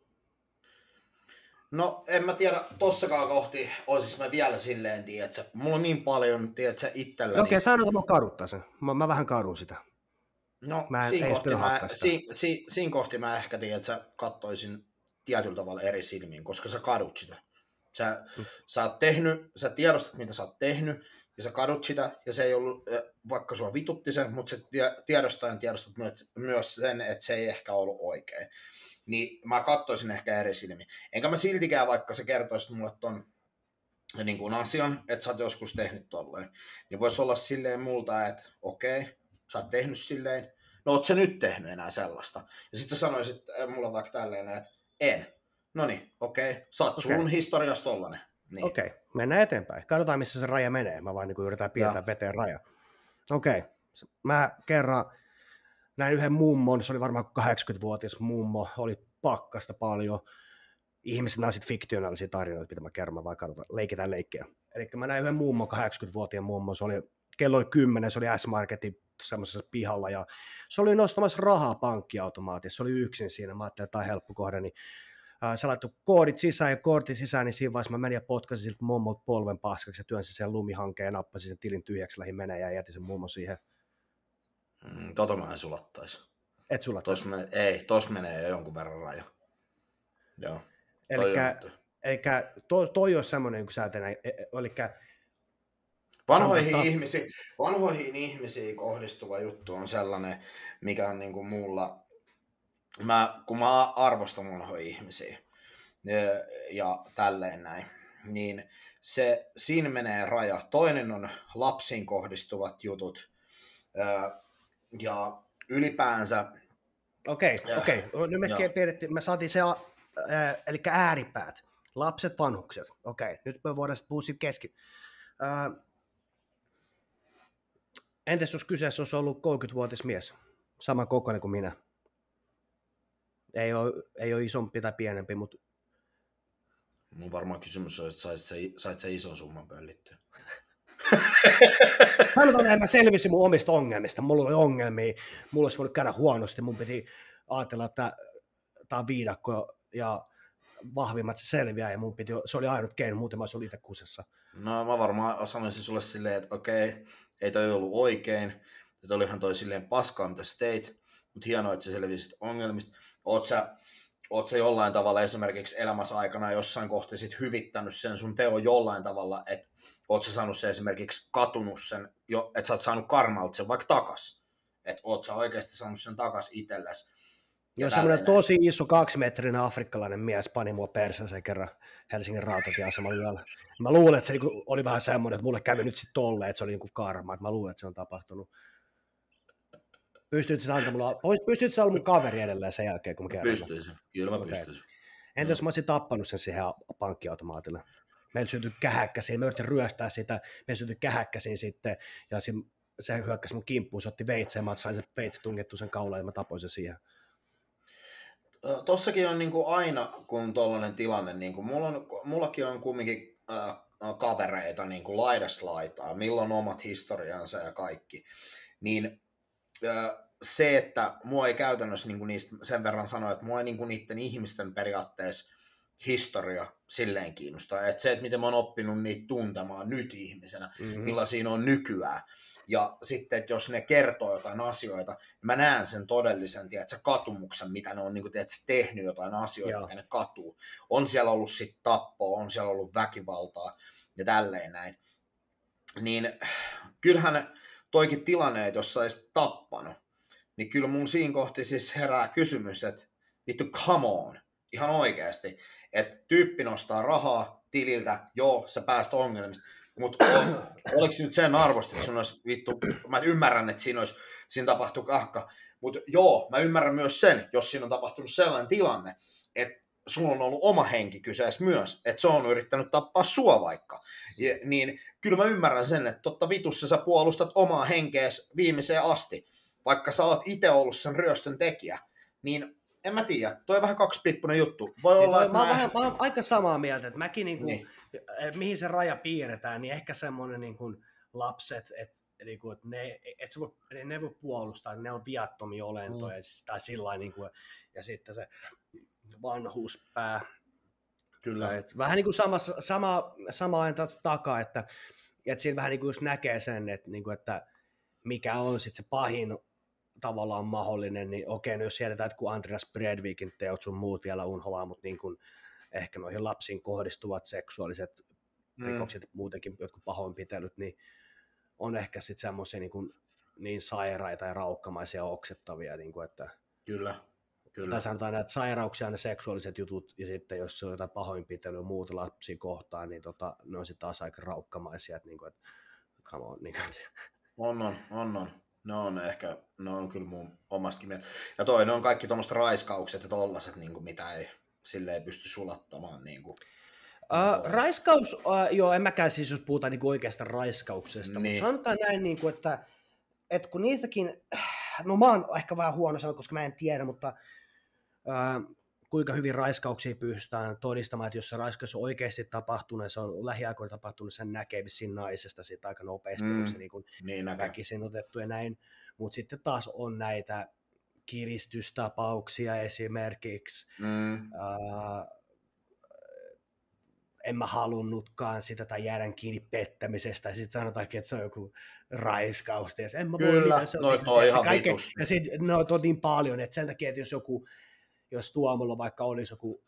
No en mä tiedä, tossakaan kohti olisis mä vielä silleen, tiedätkö, mulla on niin paljon, tiedätkö, itselläni. Okei, okay, sanotaan, että mä kaduttaa sen. Mä, mä vähän kadun sitä. No, siinä kohti, mä, si, si, siinä kohti mä ehkä, tiedätkö, kattoisin tietyllä tavalla eri silmiin, koska sä kadut sitä. Sä, mm. sä oot tehnyt, sä tiedostat, mitä sä oot tehnyt, ja sä kadut sitä, ja se ei ollut, vaikka sua vitutti se, mutta se tiedostaen tiedostat myös sen, että se ei ehkä ollut oikein. Niin mä katsoisin ehkä eri silmiin. Enkä mä siltikään, vaikka sä kertoisit mulle ton niin kuin asian, että sä oot joskus tehnyt tolleen, niin voisi olla silleen multa, että okei, sä oot tehnyt silleen, no oot sä nyt tehnyt enää sellaista. Ja sit sä sanoisit mulle vaikka tälleen, että en. No niin, okei, sä oot okay. Sun historiasta tollanen. Niin. Okei, okay. Mennään eteenpäin. Katsotaan, missä se raja menee. Mä vaan niin kuin yritän piirtää veteen raja. Okei, okay. Mä kerran näin yhden mummon, se oli varmaan kahdeksankymmentävuotias mummo, oli pakkasta paljon. Ihmiset, nämä sitten fiktionaalisia tarinoita, mitä mä kerron, mä vaan katsotaan, leikitään leikkejä. Eli mä näin yhden mummon, kahdeksankymmentävuotiaan mummon, se oli, kello oli kymmenen, se oli S-Marketin semmoisessa pihalla, ja se oli nostamassa rahaa pankkiautomaatissa, se oli yksin siinä, mä ajattelin, että tämä on helppo kohde, niin äh, se laittoi koodit sisään ja kortin sisään, niin siinä vaiheessa mä menin ja potkasin siltä mummolta polven paskaksi ja työnsin sen lumihankeen ja nappasin sen tilin tyhjäksi, lähin menee ja jätin sen mummon siihen. Mm, tota mä en sulattaisi. Et sulattaisi? Tos menee, ei, tos menee jo jonkun verran raja. Joo. Elikkä, elikkä to, toi olisi semmoinen, kun sä et enää, elikkä vanhoihin, ihmisiin, vanhoihin ihmisiin kohdistuva juttu on sellainen, mikä on niin kuin mulla, mä, kun mä arvostan vanhoja ihmisiä ja, ja tälleen näin, niin se, siinä menee raja. Toinen on lapsiin kohdistuvat jutut. ja ylipäänsä... Okei, okay, okei. Okay. Nyt me, me saatiin se, äh, eli ääripäät. Lapset, vanhukset. Okei, okay. Nyt me voidaan puhua siitä kesken. Äh, entäs jos kyseessä olisi ollut kolmekymmentävuotias mies, sama kokoinen kuin minä? Ei ole, ei ole isompi tai pienempi, mutta... Mun varmaan kysymys on, että sait sä, sait sä ison summan pöllittyä. Sanotaan, että mä selvisin mun omista ongelmista. Mulla oli ongelmia, mulla olisi voinut käydä huonosti. Mun piti ajatella, että tämä on viidakko ja vahvimmat se selviää, ja mun piti, se oli ainut keino, muuten mä olisin itse kusessa. No mä varmaan sanoisin sulle silleen, että okei, ei toi ollut oikein, että olihan toi silleen paskaa, mitä sä teit, mutta hienoa, että sä selvisit ongelmista. Oot sä, oot sä jollain tavalla esimerkiksi elämässä aikana jossain kohtaa sit hyvittänyt sen sun teon jollain tavalla, että oot sä saanut sen esimerkiksi katunut sen, että sä oot saanut karmalta sen vaikka takas, että oot sä oikeasti saanut sen takas itsellesi. Jos semmoinen tosi iso kaksimetrinen afrikkalainen mies pani mua persänsä kerran Helsingin rautatieasemalla yöllä. Mä luulen, että se oli vähän semmoinen, että mulle kävi nyt sitten tolleen, että se oli niin kuin karma. Mä luulen, että se on tapahtunut. Pystyitkö sä antamaan mulla, pystyitkö sä olla mun kaveri edelleen sen jälkeen, kun mä kerron? Pystyisin, kyllä mä okay. pystyisin. Entä jos mä olisin tappanut sen siihen pankkiautomaatille? Meillä syntyi kähäkkäsiin, me yritin ryöstää sitä, meillä syntyi kähäkkäsiin sitten, ja se hyökkäsi mun kimppuun, se otti veitseen, mä sain sen veitse tungettu sen kaulaan, ja mä tapoin sen siihen. Tossakin on niinku aina, kun tollainen tilanne, niinku, mulla on, mullakin on kumminkin äh, kavereita niinku laidasta laitaa, milloin omat historiansa ja kaikki, niin äh, se, että mua ei käytännössä niinku niistä sen verran sano, että mua ei niinku niiden ihmisten periaatteessa historia silleen kiinnostaa, että se, että miten mä oon oppinut niitä tuntemaan nyt ihmisenä, mm-hmm. millaisia on nykyään, ja sitten, että jos ne kertoo jotain asioita, niin mä näen sen todellisen, tiedätkö, katumuksen, mitä ne on niin kuin, tiedätkö, tehnyt jotain asioita, Joo. mitä ne katuu. On siellä ollut sit tappoa, on siellä ollut väkivaltaa ja tälleen näin. Niin kyllähän toikin tilanne, että jos sä olisit tappanut, niin kyllä mun siinä kohti siis herää kysymys, että vittu come on, ihan oikeasti, että tyyppi nostaa rahaa tililtä, joo, sä pääst ongelmista, mutta oliko se nyt sen arvosta, että sun olisi vittu, mä ymmärrän, että siinä, olisi, siinä tapahtui kahka, mutta joo, mä ymmärrän myös sen, jos siinä on tapahtunut sellainen tilanne, että sulla on ollut oma henki kyseessä myös, että se on yrittänyt tappaa sua vaikka, ja, niin kyllä mä ymmärrän sen, että totta vitussa sä puolustat omaa henkeäsi viimeiseen asti, vaikka sä oot itse ollut sen ryöstön tekijä, niin en mä tiedä, toi on vähän kaksipippunen juttu. Voi niin olla, toi, että mä, mä... Vähän, mä oon aika samaa mieltä, että mäkin niinku, niin. mihin se raja piirretään, niin ehkä semmoinen niinku lapset, että niinku, et ne, et se voi, ne voi puolustaa, ne on viattomia olentoja, mm. tai sillain, niinku, ja sitten se vanhuuspää. Kyllä. Et vähän niin kuin sama, sama, sama ajan takaa, että, että siinä vähän niin kuin just näkee sen, että, niin kuin, että mikä on sitten se pahin tavallaan mahdollinen, niin okei, no jos siedetään, että kun Andreas Breivikin teot sun muut vielä unholaa, mutta niin kuin ehkä noihin lapsiin kohdistuvat seksuaaliset mm. rikokset, muutenkin jotkut pahoinpitelyt, niin on ehkä sitten semmoisia niin, kuin, niin sairaita ja raukkamaisia oksettavia, niin kuin, että kyllä. Kyllä. Tai sanotaan, että sairauksia ne seksuaaliset jutut, ja sitten jos se on jotain pahoinpitelyä muuta lapsia kohtaan, niin tota, ne on sitten taas aika raukkamaisia, että, niin kuin, että come on. Niin kuin. On, on, on, on. Ne on ehkä, ne on kyllä mun omastakin mieltä. Ja toinen on kaikki tuommoiset raiskaukset ja tollaset, niin kuin, mitä ei silleen pysty sulattamaan. Niin kuin, uh, raiskaus, uh, joo, en mäkään siis, jos puhutaan niin oikeasta raiskauksesta, niin. Mutta sanotaan näin, niin kuin, että, että kun niistäkin, no mä oon ehkä vähän huono sanoa, koska mä en tiedä, mutta Uh, kuinka hyvin raiskauksia pystytään todistamaan, että jos se raiskaus on oikeasti tapahtunut, se on lähiaikoina tapahtunut, sen näkee vissiin naisesta siitä aika nopeasti, mm, se niin kuin niin väkisin otettu ja näin, mutta sitten taas on näitä kiristystapauksia esimerkiksi, mm. uh, en mä halunnutkaan sitä tai jäädän kiinni pettämisestä, ja sitten sanotaankin, että se on joku raiskaus, ja en mä Kyllä, voi mitään, se on, noita on ihan kaiken, vitusti. Ja sit, no, on niin paljon, että sen takia, että jos joku jos Tuomolla vaikka olisi joku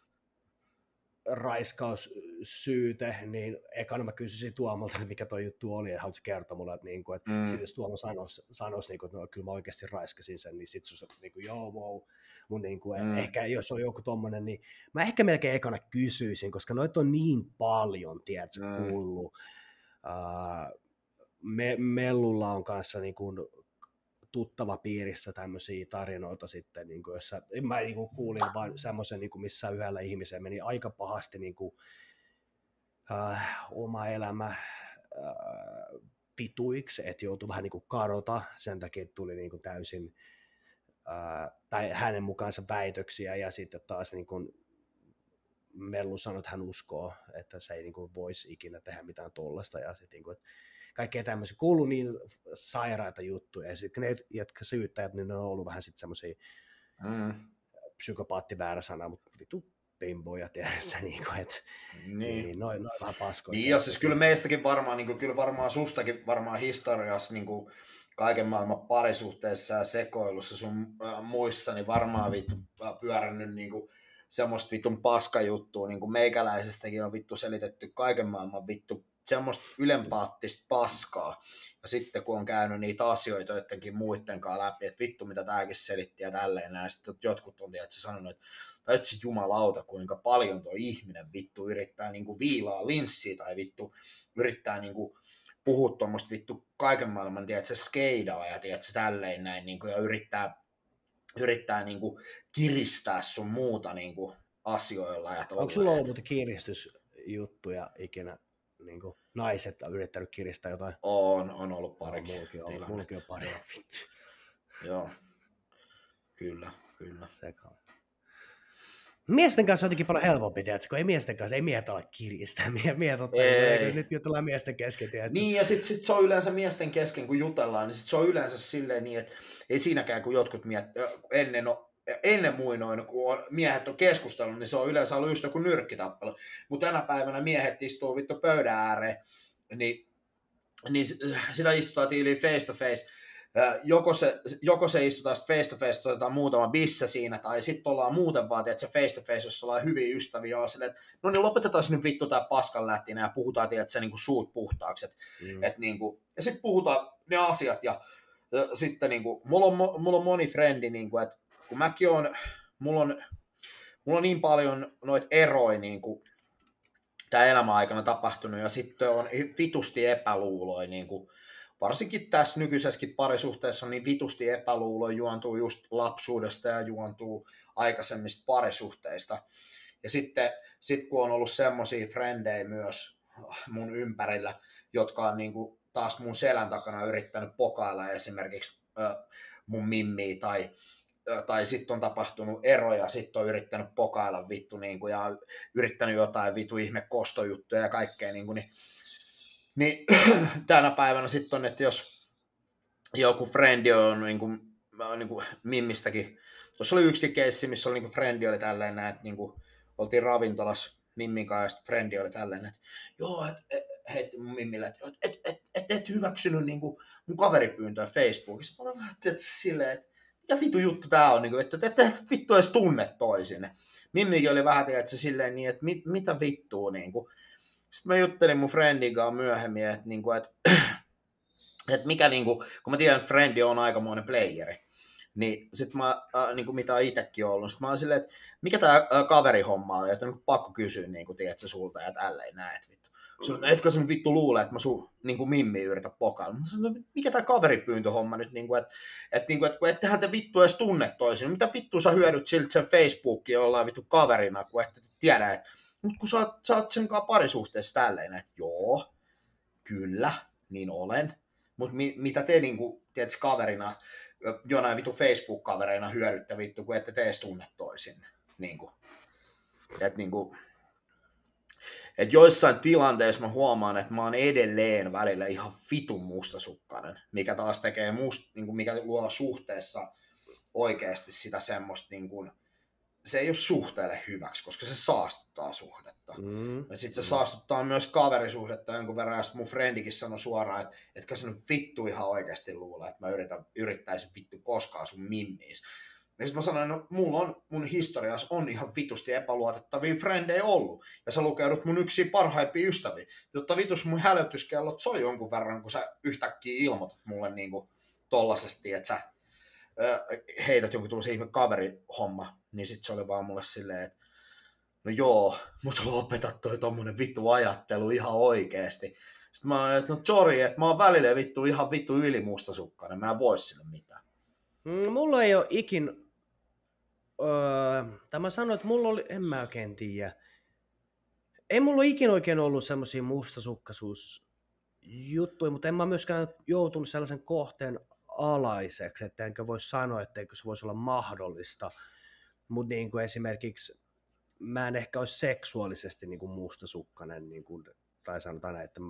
raiskaussyyte, niin ekana mä kysyisin Tuomolta, mikä toi juttu oli, ja haluaisin kertoa mulle, että, niin kuin, että mm. sit jos Tuomo sanoisi, sanoisi niin kuin, että no, kyllä mä oikeasti raiskasin sen, niin sit se on niin kuin, joo, wow. Mun, niin kuin, mm. ehkä jos on joku tommonen, niin mä ehkä melkein ekana kysyisin, koska noita on niin paljon, tiedätkö, mm. kuullut. Uh, me, Mellulla on kanssa niin kuin, tuttava piirissä tämmöisiä tarinoita sitten, niin kuin jossa, mä niin kuin kuulin vaan semmoisen, niin kuin missä yhdellä ihmisellä meni aika pahasti niin kuin, äh, oma elämä äh, pituiksi, että joutui vähän niin kuin kadota, sen takia että tuli niin kuin täysin, äh, tai hänen mukaansa väitöksiä, ja sitten taas niin kuin Mellu sanoi, että hän uskoo, että se ei niin kuin voisi ikinä tehdä mitään tollasta, ja sitten niin kuin, kaikkea tämmöisiä, kuuluu niin sairaita juttuja, ja sitten ne, jotka syyttäjät, niin ne on ollut vähän sitten semmoisia mm. psykopaatti väärä sana, mutta vittu pimboja, tiedätkö, niin kuin, että niin. niin, noin noi vähän paskoja. Niin, ja siis kyllä meistäkin varmaan, niin kuin, kyllä varmaan sustakin varmaan historiassa niin kuin kaiken maailman parisuhteessa ja sekoilussa sun äh, muissa, niin varmaan vittu äh, pyörännyt niin kuin semmoista vittun paskajuttua, niin kuin meikäläisestäkin on vittu selitetty kaiken maailman vittu semmoista ylempaattista paskaa. Ja sitten kun on käynyt niitä asioita jotenkin muiden kanssa läpi, että vittu mitä tääkin selitti ja tälleen näin, sitten jotkut on tiedätkö sanonut, että etsi jumalauta, kuinka paljon tuo ihminen vittu yrittää niinku viilaa linssiä tai vittu yrittää niinku puhua tuommoista vittu kaiken maailman, tiedätkö, skeidaa ja tiedätkö, tälleen näin, niinku, ja yrittää, yrittää niinku kiristää sun muuta niinku asioilla. Ja onko sulla ollut muuta kiristysjuttuja ikinä? Niin kuin naiset on yrittänyt kiristää jotain. On, on ollut parikin. Mullakin on, mullakin on pari. Joo, kyllä, kyllä. Sekaan. Miesten kanssa on jotenkin paljon helpompi, tiedätkö, kun ei miesten kanssa, ei miehet ala kiristää. Miehet ottaa, nyt jutellaan miesten kesken, tiedätkö. Niin, ja sitten sit se on yleensä miesten kesken, kun jutellaan, niin sit se on yleensä silleen niin, että ei siinäkään, kun jotkut miet, ennen on ennen muinoin, kun on, miehet on keskustellut, niin se on yleensä ollut just joku nyrkkitappelu. Mutta tänä päivänä miehet istuu vittu pöydän ääreen, niin, niin sitä istutaan tyyliin face to face. Joko se, joko se istutaan face to face, otetaan muutama bisse siinä, tai sitten ollaan muuten vaan, että se face to face, jos ollaan hyviä ystäviä, on silleen, että no niin lopetetaan nyt vittu tää paskan lättinä ja puhutaan, että se niinku suut puhtaaksi. Et, mm. et niinku, ja sitten puhutaan ne asiat, ja, ja sitten niinku, mulla on, mulla on moni frendi, niinku, että kun mäkin on, mulla on, mulla on niin paljon noita eroja niin kuin tämän elämän aikana tapahtunut, ja sitten on vitusti epäluuloja, niin kuin, varsinkin tässä nykyisessäkin parisuhteessa on niin vitusti epäluuloja, juontuu just lapsuudesta ja juontuu aikaisemmista parisuhteista. Ja sitten sit kun on ollut semmoisia frendejä myös mun ympärillä, jotka on niin kuin taas mun selän takana yrittänyt pokailla esimerkiksi äh, mun mimmiä tai tai sitten on tapahtunut eroja, sitten on yrittänyt pokailla vittu niin kuin, ja yrittänyt jotain vittu ihme kostojuttuja ja kaikkea niin, kuin, niin, niin tänä päivänä sitten on, että jos joku frendi on niin kuin, niin kuin mimmistäkin, tuossa oli yksikin keissi, missä oli niin kuin frendi oli tälleen näin, että niin kuin, oltiin ravintolas Mimmin kanssa ja sitten frendi oli tälleen, että joo, että et, heitti mun Mimmille, että et, et, et, et hyväksynyt niin kuin, mun kaveripyyntöä Facebookissa. Mä olin vähän silleen, että mikä vittu juttu tää on, niin että ette vittu edes tunne toisinne. Mimmikin oli vähän tiedätkö, silleen niin, että mit, mitä vittua. Niin kuin. Sitten mä juttelin mun friendin kanssa myöhemmin, että, niin kuin, että, että mikä, niin kuin, kun mä tiedän, että frendi on aikamoinen playeri, niin sitten mä, äh, niin kuin mitä itsekin ollut, sitten mä olin silleen, että mikä tää äh, kaverihomma on, että on pakko kysyä, niin kuin, tiedätkö, sulta, että älleen näet vittu. Sanoin, etkö sä vittu luule, että mä sun niin mimmi yritä pokailla. Sanoin, mikä tää kaveripyyntöhomma nyt, niin kuin, että, että, niin kuin, että ettehän te vittu edes tunne toisin. Mitä vittu sä hyödyt siltä sen Facebookia ollaan vittu kaverina, kun ette tiedä, että mutta kun sä oot, sä oot sen kanssa parisuhteessa tälleen, että joo, kyllä, niin olen. Mutta mi, mitä te niin kuin, tiedätkö, kaverina, jonain vittu Facebook-kavereina hyödytte vittu, kun ette te edes tunne toisin. Niin kuin, että niin kuin, että joissain tilanteissa mä huomaan, että mä oon edelleen välillä ihan vitun mustasukkainen, mikä taas tekee must, niin kuin mikä luo suhteessa oikeasti sitä semmoista, niin kuin, se ei ole suhteelle hyväksi, koska se saastuttaa suhdetta. Mm. Ja sitten se saastuttaa myös kaverisuhdetta jonkun verran, ja sitten mun frendikin sanoi suoraan, että etkä sä nyt vittu ihan oikeasti luule, että mä yritän, yrittäisin vittu koskaan sun mimmiis. Ja sitten mä sanoin, että no, mulla on, mun historiassa on ihan vitusti epäluotettavia frendejä ollut. Ja sä lukeudut mun yksiä parhaimpia ystäviä. Jotta vitus mun hälytyskellot soi jonkun verran, kun sä yhtäkkiä ilmoitat mulle niin kuin tollasesti, että sä ö, heität jonkun tuollaisen ihme kaverihomma. Niin sit se oli vaan mulle silleen, että no joo, mutta lopeta toi tommonen vittu ajattelu ihan oikeesti. Sitten mä olin, että no sorry, että mä oon välillä vittu ihan vittu ylimustasukkainen, mä en voi sille mitään. Mm, mulla ei ole ikin, öö, tai mä sanoin, että mulla oli, en mä oikein tiedä. Ei mulla ole ikin oikein ollut semmosia mustasukkaisuusjuttuja, mutta en mä myöskään joutunut sellaisen kohteen alaiseksi, että enkä voi sanoa, etteikö se voisi olla mahdollista. Mutta niin kuin esimerkiksi mä en ehkä olisi seksuaalisesti niin kuin mustasukkainen, niin kuin, tai sanotaan näin, että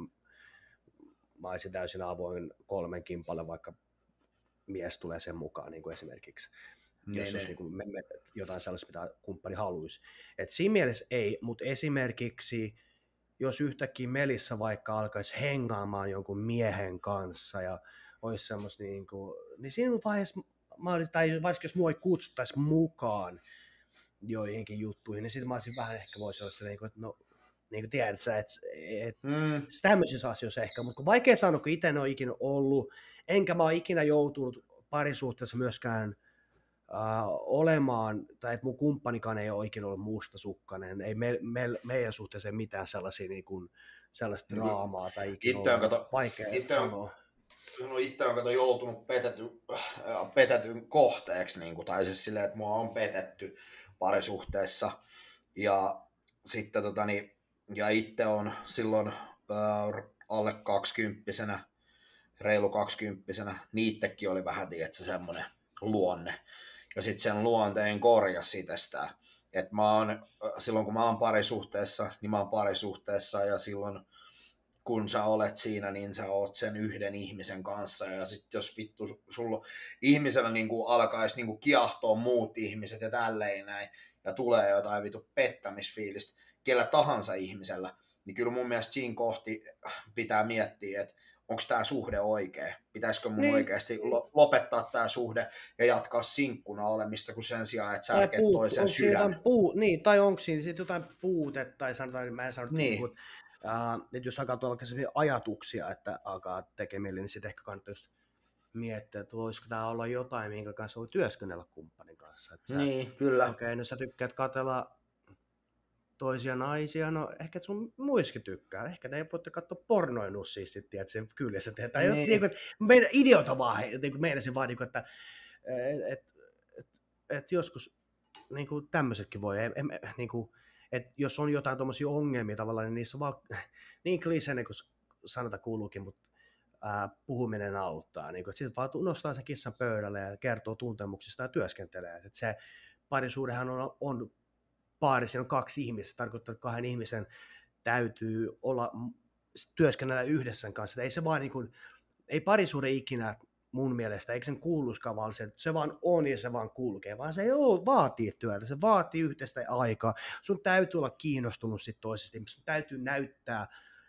mä olisin täysin avoin kolmen kimpalle, vaikka mies tulee sen mukaan niin kuin esimerkiksi. Ne, jos olisi niin kuin, me, me, jotain sellaista, mitä kumppani haluaisi. Et siinä mielessä ei, mutta esimerkiksi jos yhtäkkiä Melissa vaikka alkaisi hengaamaan jonkun miehen kanssa ja olisi semmoista, niin, kuin, niin siinä vaiheessa, tai varsinkin jos mua ei kutsuttaisi mukaan joihinkin juttuihin, niin sitten mä olisin vähän ehkä voisi olla se, että no, niin kuin tiedät sä, että et, mm. tämmöisissä asioissa ehkä, mutta vaikea sanoa, kun itse en ole ikinä ollut, enkä mä ole ikinä joutunut parisuhteessa myöskään Uh, olemaan, tai että mun kumppanikaan ei ole ikinä ollut mustasukkainen, ei me, me, meidän suhteeseen mitään sellaisia niin kuin, sellaista draamaa tai ikinä itse on, kato, vaikea itse sanoa. On, no itse on kato, joutunut petety, äh, petetyn kohteeksi, niin kuin, tai siis silleen, että mua on petetty parisuhteessa, ja sitten tota, niin, ja itse on silloin äh, alle kaksikymppisenä, reilu kaksikymppisenä, niittekin oli vähän, tietsä, semmoinen luonne. Ja sitten sen luonteen korjasi itsestään. Että mä oon, silloin kun mä oon parisuhteessa, niin mä oon parisuhteessa, ja silloin kun sä olet siinä, niin sä oot sen yhden ihmisen kanssa. Ja sitten jos vittu sulla ihmisellä niin kuin alkaisi niin kuin kiahtoa muut ihmiset ja tälleen näin, ja tulee jotain vittu pettämisfiilistä kellä tahansa ihmisellä, niin kyllä mun mielestä siinä kohti pitää miettiä, että onko tämä suhde oikea? Pitäisikö mun niin. oikeasti lopettaa tämä suhde ja jatkaa sinkkuna olemista, kun sen sijaan, että särket puut, toisen sydän? Puu, niin, tai onko siinä jotain puutetta, tai sanotaan, mä en sano, niin. uh, että jos alkaa tuolla ajatuksia, että alkaa tekemään, niin sitten ehkä kannattaa just miettiä, että voisiko tämä olla jotain, minkä kanssa voi työskennellä kumppanin kanssa. Että sä, niin, kyllä. Okei, okay, no sä tykkäät katsella toisia naisia, no ehkä sun muiskin tykkää. Ehkä te voitte katsoa pornoja nussiin sitten, että se kyljessä tehdään. Niin. Niin kuin, meidän idiota vaan, niin kuin meidän se vaan, niin kuin, että et, et, et joskus niin kuin tämmöisetkin voi, em, em, niin kuin, että jos on jotain tuommoisia ongelmia tavallaan, niin niissä on vaan niin kliseinen kuin sanota kuuluukin, mutta ää, puhuminen auttaa. Niin kuin, että sitten vaan nostaa sen kissan pöydälle ja kertoo tuntemuksista ja työskentelee. Että se parisuudehan on, on paari, siinä on kaksi ihmistä, tarkoittaa, että kahden ihmisen täytyy olla, työskennellä yhdessä kanssa. Ei se vaan niin kuin, ei parisuhde ikinä mun mielestä, eikä sen kuuluisikaan vaan se, että se vaan on ja se vaan kulkee, vaan se ei ole, vaatii työtä, se vaatii yhteistä aikaa. Sun täytyy olla kiinnostunut sit toisesta, sun täytyy näyttää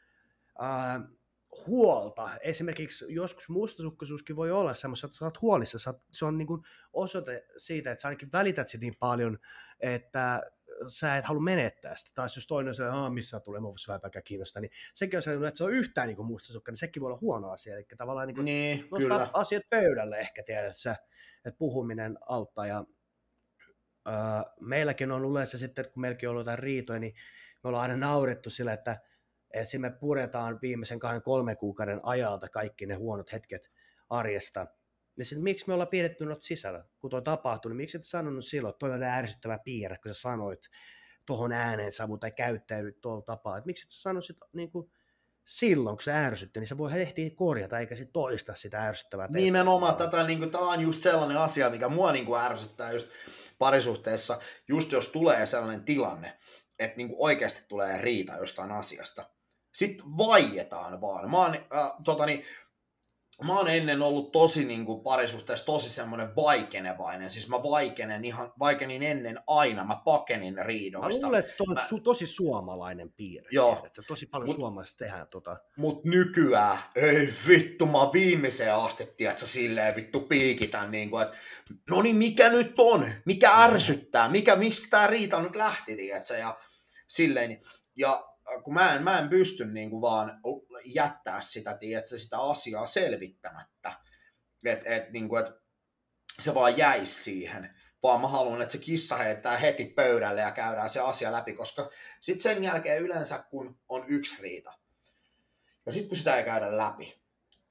ää, huolta. Esimerkiksi joskus mustasukkaisuuskin voi olla semmoista, että sä oot huolissa, sä oot, se on niin kuin osoite siitä, että sä ainakin välität sit niin paljon, että sä et halua menettää sitä. Taas jos toinen on sellainen, missä tulee, mä voisi vähän kiinnostaa, niin sekin on sellainen, että se on yhtään niin mustasukka, niin sekin voi olla huono asia. Eli tavallaan niin niin, nostaa kyllä. asiat pöydälle ehkä, tiedät, että, sä, että puhuminen auttaa. Ja, öö, meilläkin on yleensä sitten, kun meilläkin on ollut jotain riitoja, niin me ollaan aina naurettu sillä, että, että me puretaan viimeisen kahden kolmen kuukauden ajalta kaikki ne huonot hetket arjesta. Niin sitten miksi me ollaan pidetty noita sisällä, kun toi tapahtui, niin miksi et sanonut silloin, että toi oli ärsyttävä piirre, kun sä sanoit tuohon ääneen savu tai käyttäydyt tuolla tapaa. Että miksi et sä sanoit sit, niin kuin silloin, kun se ärsytti, niin se voi ehtiä korjata, eikä sit toista sitä ärsyttävää. Nimenomaan tätä, niin kuin, tämä on just sellainen asia, mikä mua niin kuin ärsyttää just parisuhteessa, just jos tulee sellainen tilanne, että niin kuin oikeasti tulee riita jostain asiasta. Sitten vaietaan vaan. Mä oon, äh, tota niin, Mä oon ennen ollut tosi niin kuin parisuhteessa tosi semmoinen vaikenevainen. Siis mä vaikenen ihan, vaikenin ennen aina. Mä pakenin riidoista. Mä luulen, että on mä... su- tosi suomalainen piirre. Joo. Tiedät, tosi paljon mut, suomalaisista tehdään tota. Mut nykyään, ei vittu, mä viimeiseen asti, tiiätsä, silleen vittu piikitän niin kuin, että no niin, mikä nyt on? Mikä ärsyttää? Mikä, mistä tää riita nyt lähti, tiiätsä? Ja silleen, ja kun mä en, mä en pysty niin kuin vaan jättää sitä, tiedätkö, sitä asiaa selvittämättä, että et, niin et se vaan jäisi siihen, vaan mä haluan, että se kissa heittää heti pöydälle ja käydään se asia läpi, koska sitten sen jälkeen yleensä, kun on yksi riita, ja sitten kun sitä ei käydä läpi,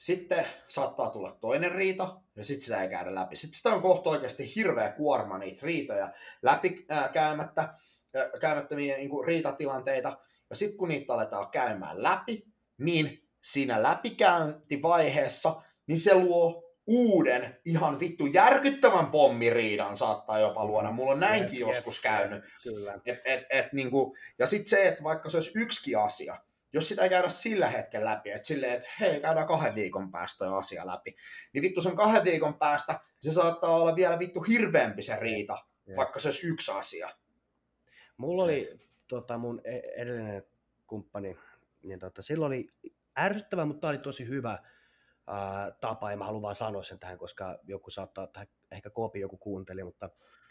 sitten saattaa tulla toinen riita, ja sitten sitä ei käydä läpi. Sitten sitä on kohta oikeasti hirveä kuorma niitä riitoja läpi ää, käymättä, ää, käymättömiä niin kuin riitatilanteita. Ja sitten kun niitä aletaan käymään läpi, niin siinä läpikäyntivaiheessa, niin se luo uuden, ihan vittu järkyttävän pommiriidan saattaa jopa luoda. Mulla on näinkin jep, joskus jep, käynyt. Kyllä. Et, et, et, niin kuin, ja sitten se, että vaikka se olisi yksikin asia, jos sitä ei käydä sillä hetkellä läpi, että silleen, että hei, käydään kahden viikon päästä jo asia läpi, niin vittu sen kahden viikon päästä se saattaa olla vielä vittu hirveämpi se riita, jep. vaikka se olisi yksi asia. Mulla oli tota, mun edellinen kumppani, niin tota, silloin oli ärsyttävä, mutta tämä oli tosi hyvä ää, tapa, ja mä haluan vaan sanoa sen tähän, koska joku saattaa, ehkä Kopi joku kuunteli, mutta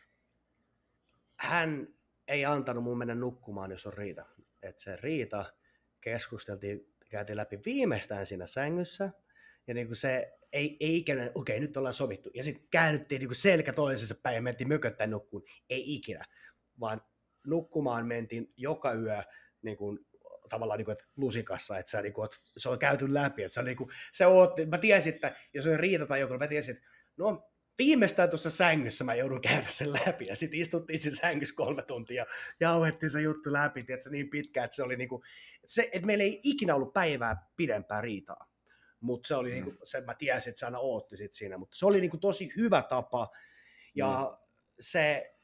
hän ei antanut mun mennä nukkumaan, jos on riita. Että se riita keskusteltiin, käytiin läpi viimeistään siinä sängyssä, ja niin kuin se ei, ei ikinä, okei, nyt ollaan sovittu, ja sitten käännyttiin niin kuin selkä toisensa päin, ja mentiin mököttäin nukkuun, ei ikinä, vaan nukkumaan mentiin joka yö niin kuin, tavallaan niin kuin, että lusikassa, että, sä, niin kuin, että se on käyty läpi, että se, on, niin kuin, se oot, mä tiesin, että jos on riita tai joku, mä tiesin, että no viimeistään tuossa sängyssä mä joudun käydä sen läpi, ja sitten istuttiin siinä sängyssä kolme tuntia, ja jauhettiin se juttu läpi, tiedätkö, niin pitkään, että se oli niin kuin, että, se, että meillä ei ikinä ollut päivää pidempää riitaa, mutta se oli, mm. niin kuin, se, mä tiesin, että se aina ootti sit siinä, mutta se oli niin kuin, tosi hyvä tapa, ja mm. se,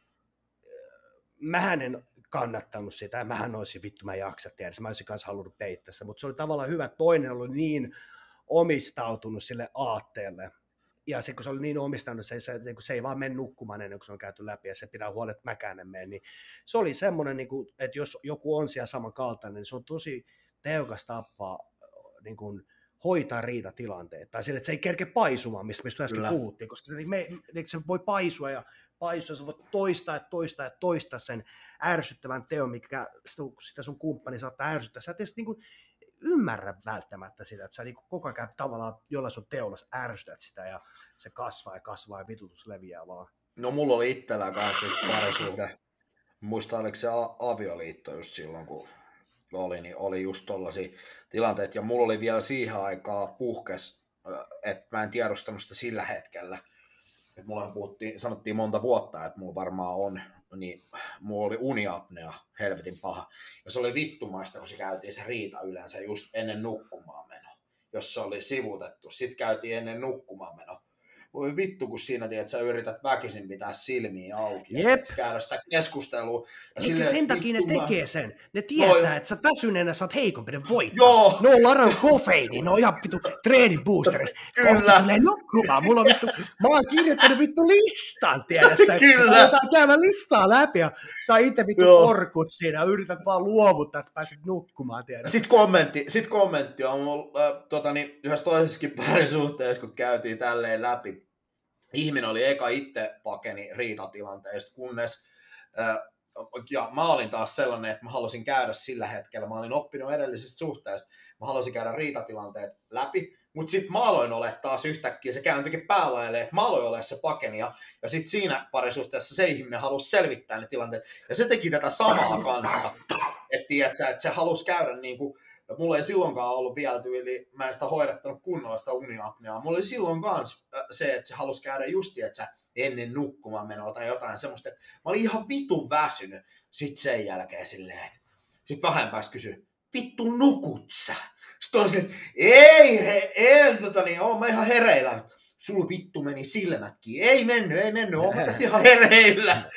mähän en kannattanut sitä, mähän olisin vittu, mä en jaksa tiedä, mä olisin kanssa halunnut peittää sitä, mutta se oli tavallaan hyvä, toinen oli niin omistautunut sille aatteelle, ja se, kun se oli niin omistanut, se, se, se ei vaan mene nukkumaan ennen kuin se on käyty läpi, ja se pitää huolta, että mäkään en mene, niin se oli semmoinen, niin kuin, että jos joku on siellä samankaltainen, niin se on tosi tehokas tapa niin kuin, hoitaa riitatilanteet, tai sille, että se ei kerke paisumaan, mistä, mistä äsken puhuttiin, koska se, me, se voi paisua ja paisua, sä voit toistaa ja toistaa ja toistaa sen ärsyttävän teon, mikä sitä sun kumppani saattaa ärsyttää. Sä et edes niin kuin ymmärrä välttämättä sitä, että sä niin kuin koko ajan tavallaan jollain sun teolla ärsytät sitä ja se kasvaa ja kasvaa ja vitutus leviää vaan. No mulla oli itsellään kanssa just parisuhde. Muista oliko se a- avioliitto just silloin, kun oli, niin oli just tollaisia tilanteita. Ja mulla oli vielä siihen aikaan puhkes, että mä en tiedostanut sitä sillä hetkellä. Että mulla puhuttiin, sanottiin monta vuotta, että mulla varmaan on, niin mulla oli uniapnea, helvetin paha. Ja se oli vittumaista, kun se käytiin se riita yleensä just ennen nukkumaan meno. Jos se oli sivutettu, sit käytiin ennen nukkumaan meno. Voi vittu, kun siinä tiedät, että sä yrität väkisin pitää silmiä auki ja käydä sitä keskustelua. Eikä silleen, sen takia ne tekee sen. Ne tietää, no, että sä väsyneenä sä oot heikompi, ne voittaa. Joo. Ne on ladannut kofeiiniin, ne on ihan vittu treeniboosterissa. Kyllä. Tulee nukkumaan. Mulla on vittu, mä oon kirjoittanut vittu listan, tiedät sä. Kyllä. Aletaan käymään listaa läpi ja saa itse vittu korkut siinä ja yrität vaan luovuttaa, että pääset nukkumaan, tiedät. Sitten kommentti, sit kommentti on mulla, äh, tota, niin, yhdessä toisessakin parisuhteessa, kun käytiin tälleen läpi. Ihminen oli eka itse pakeni riitatilanteesta, kunnes, ää, ja mä olin taas sellainen, että mä halusin käydä sillä hetkellä, mä olin oppinut edellisestä suhteesta, mä halusin käydä riitatilanteet läpi, mutta sitten mä aloin ole taas yhtäkkiä, se kääntyikin päälaille, että mä aloin ole se pakenija, ja sitten siinä parisuhteessa se ihminen halusi selvittää ne tilanteet, ja se teki tätä samaa kanssa, että tiedätkö, että se halusi käydä niin kuin, mulla ei silloinkaan ollut vielä tyyli, mä en sitä hoidattanut kunnolla sitä uniapneaa. Mulla oli silloin kanssa se, että se halusi käydä justi, että sä ennen nukkumaan menoa tai jotain semmoista. Että mä olin ihan vitun väsynyt. Sitten sen jälkeen silleen, että sit vähän päästä kysyä, vittu nukut sä? Sitten oli silleen, että ei, he, en, tota niin, oon mä ihan hereillä. Sulla vittu meni silmätkin. Ei mennyt, ei mennyt, oon mä tässä ihan hereillä.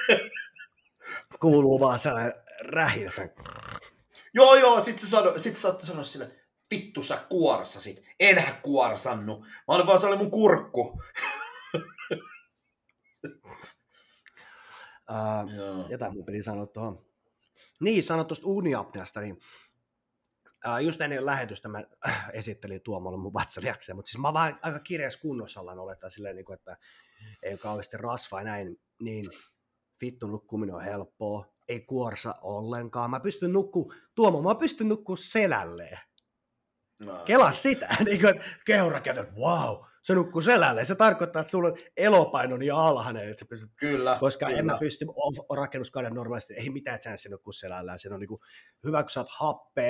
Kuuluu vaan sellainen rähinä. Joo, joo, sit sä, sano, sit sä saatte sanoa sille, että vittu sä kuorasasit. Enhän kuorasannut. Mä olin vaan, se oli mun kurkku. uh, jotain mun piti sanoa tuohon. Niin, sanoit tuosta uniapneasta, niin uh, just ennen lähetystä mä äh, esittelin Tuomolle mun vatsaliakseen, mutta siis mä vaan aika kirjassa kunnossa ollaan oletaan silleen, niin kuin, että ei ole kauheasti rasvaa ja näin, niin vittu nukkuminen on helppoa. Ei kuorsa ollenkaan. Mä pystyn nukkuu, Tuomo, mä pystyn nukkuu selälleen. No. Kelaa sitä, niin kuin kehorakentaa, että wow, se nukkuu selälleen. Se tarkoittaa, että sulla on elopaino niin alhainen, että sä pystyt, kyllä, koska kyllä. En mä pysty rakennuskauden normaalisti, ei mitään chanssia nukkuu selällään. Se on niin kuin hyvä, kun saat happea, kun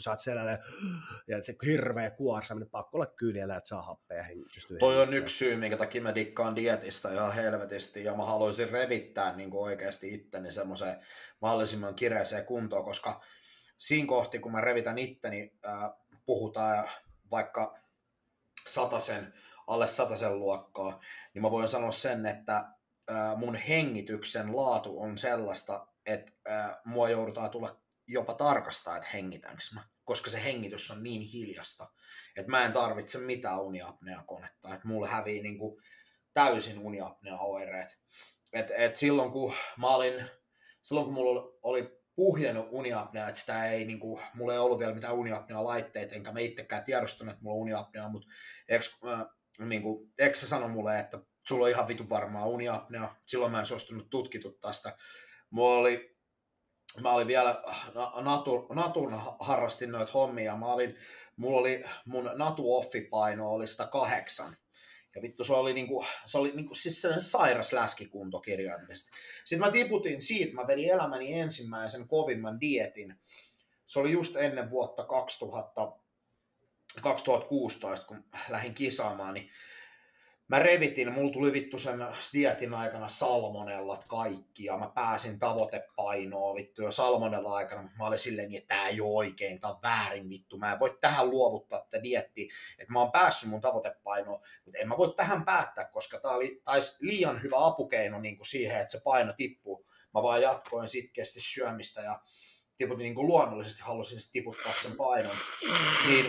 kun sä oot sellainen, ja se hirveä kuorsaminen, pakko olla kyljellä, että saa happea ja pystyy Toi on yksi syy, minkä takia mä dikkaan dietistä ihan helvetisti, ja mä haluaisin revittää niin kuin oikeasti itteni semmoiseen mahdollisimman kireeseen kuntoon, koska siinä kohti, kun mä revitän itteni, äh, puhutaan vaikka satasen, alle satasen luokkaa, niin mä voin sanoa sen, että äh, mun hengityksen laatu on sellaista, että äh, mua joudutaan tulla jopa tarkastaa, että hengitänkö mä, koska se hengitys on niin hiljasta, että mä en tarvitse mitään uniapnea-konetta, että mulle hävii niin kuin täysin uniapnea-oireet. Et, et silloin, kun mä olin, silloin kun mulla oli puhjennut uniapnea, että sitä ei, niin kuin, mulla ei ollut vielä mitään uniapnea-laitteita, enkä mä itsekään tiedostanut, että mulla on uniapnea, mutta eikö, äh, niin kuin, eikö se sano mulle, että sulla on ihan vitu varmaa uniapnea, silloin mä en suostunut tutkituttaa sitä. Mulla oli Mä olin vielä, natu, natuna harrastin noita hommia, mä olin, mulla oli, mun natu-offipaino oli sata kahdeksan. Ja vittu, se oli niinku, se oli niinku siis sellainen sairas läskikunto kirjaimellisesti. Sitten mä tiputin siitä, mä vedin elämäni ensimmäisen kovimman dietin. Se oli just ennen vuotta kaksituhatta, kaksituhattakuusitoista, kun lähdin kisaamaan, niin mä revitin, mulla tuli vittu sen dietin aikana salmonellat kaikki, ja mä pääsin tavoitepainoon vittu jo salmonella aikana, mä olin silleen niin, että tää ei oo oikein, tää on väärin vittu, mä en voi tähän luovuttaa tätä diettiä, että mä oon päässyt mun tavoitepainoon, mutta en mä voi tähän päättää, koska tää oli tais liian hyvä apukeino niin kuin siihen, että se paino tippuu. Mä vaan jatkoin sitkeästi syömistä ja tiputin niin kuin luonnollisesti, halusin tiputtaa sen painon, niin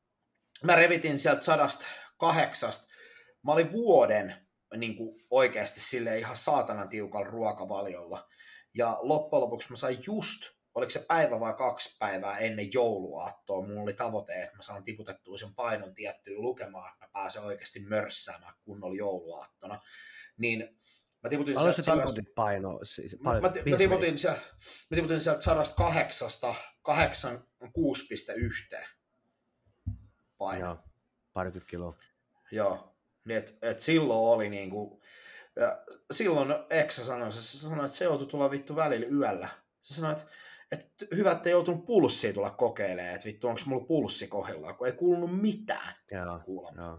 mä revitin sieltä sadasta kahdeksasta. Mä olin vuoden niin kuin oikeasti sille ihan saatanan tiukalla ruokavaliolla. Ja loppujen lopuksi mä sain just, oliko se päivä vai kaksi päivää ennen jouluaattoa, mulla oli tavoite, että mä saan tiputettua sen painon tiettyyn lukemaan, että mä pääsen oikeasti mörssäämään kunnolla jouluaattona. Niin mä tiputin sieltä sadasta... paino? Siis mä, mä, mä, tiputin sieltä, mä tiputin sieltä sadasta kahdeksasta kahdeksankymmentäkuusi pilkku yksi paino. Joo, parikymmentä kiloa. Joo. Niin et, et silloin oli niinku, ja silloin Eksa sanoi, se sanoi, että se joutui tulla vittu välillä yöllä. Se sanoi, että, että hyvä, että ei joutunut pulssia tulla kokeilemaan, että vittu onko mulla pulssi kohdillaan, kun ei kuulunut mitään. Joo, kuulemaan. joo.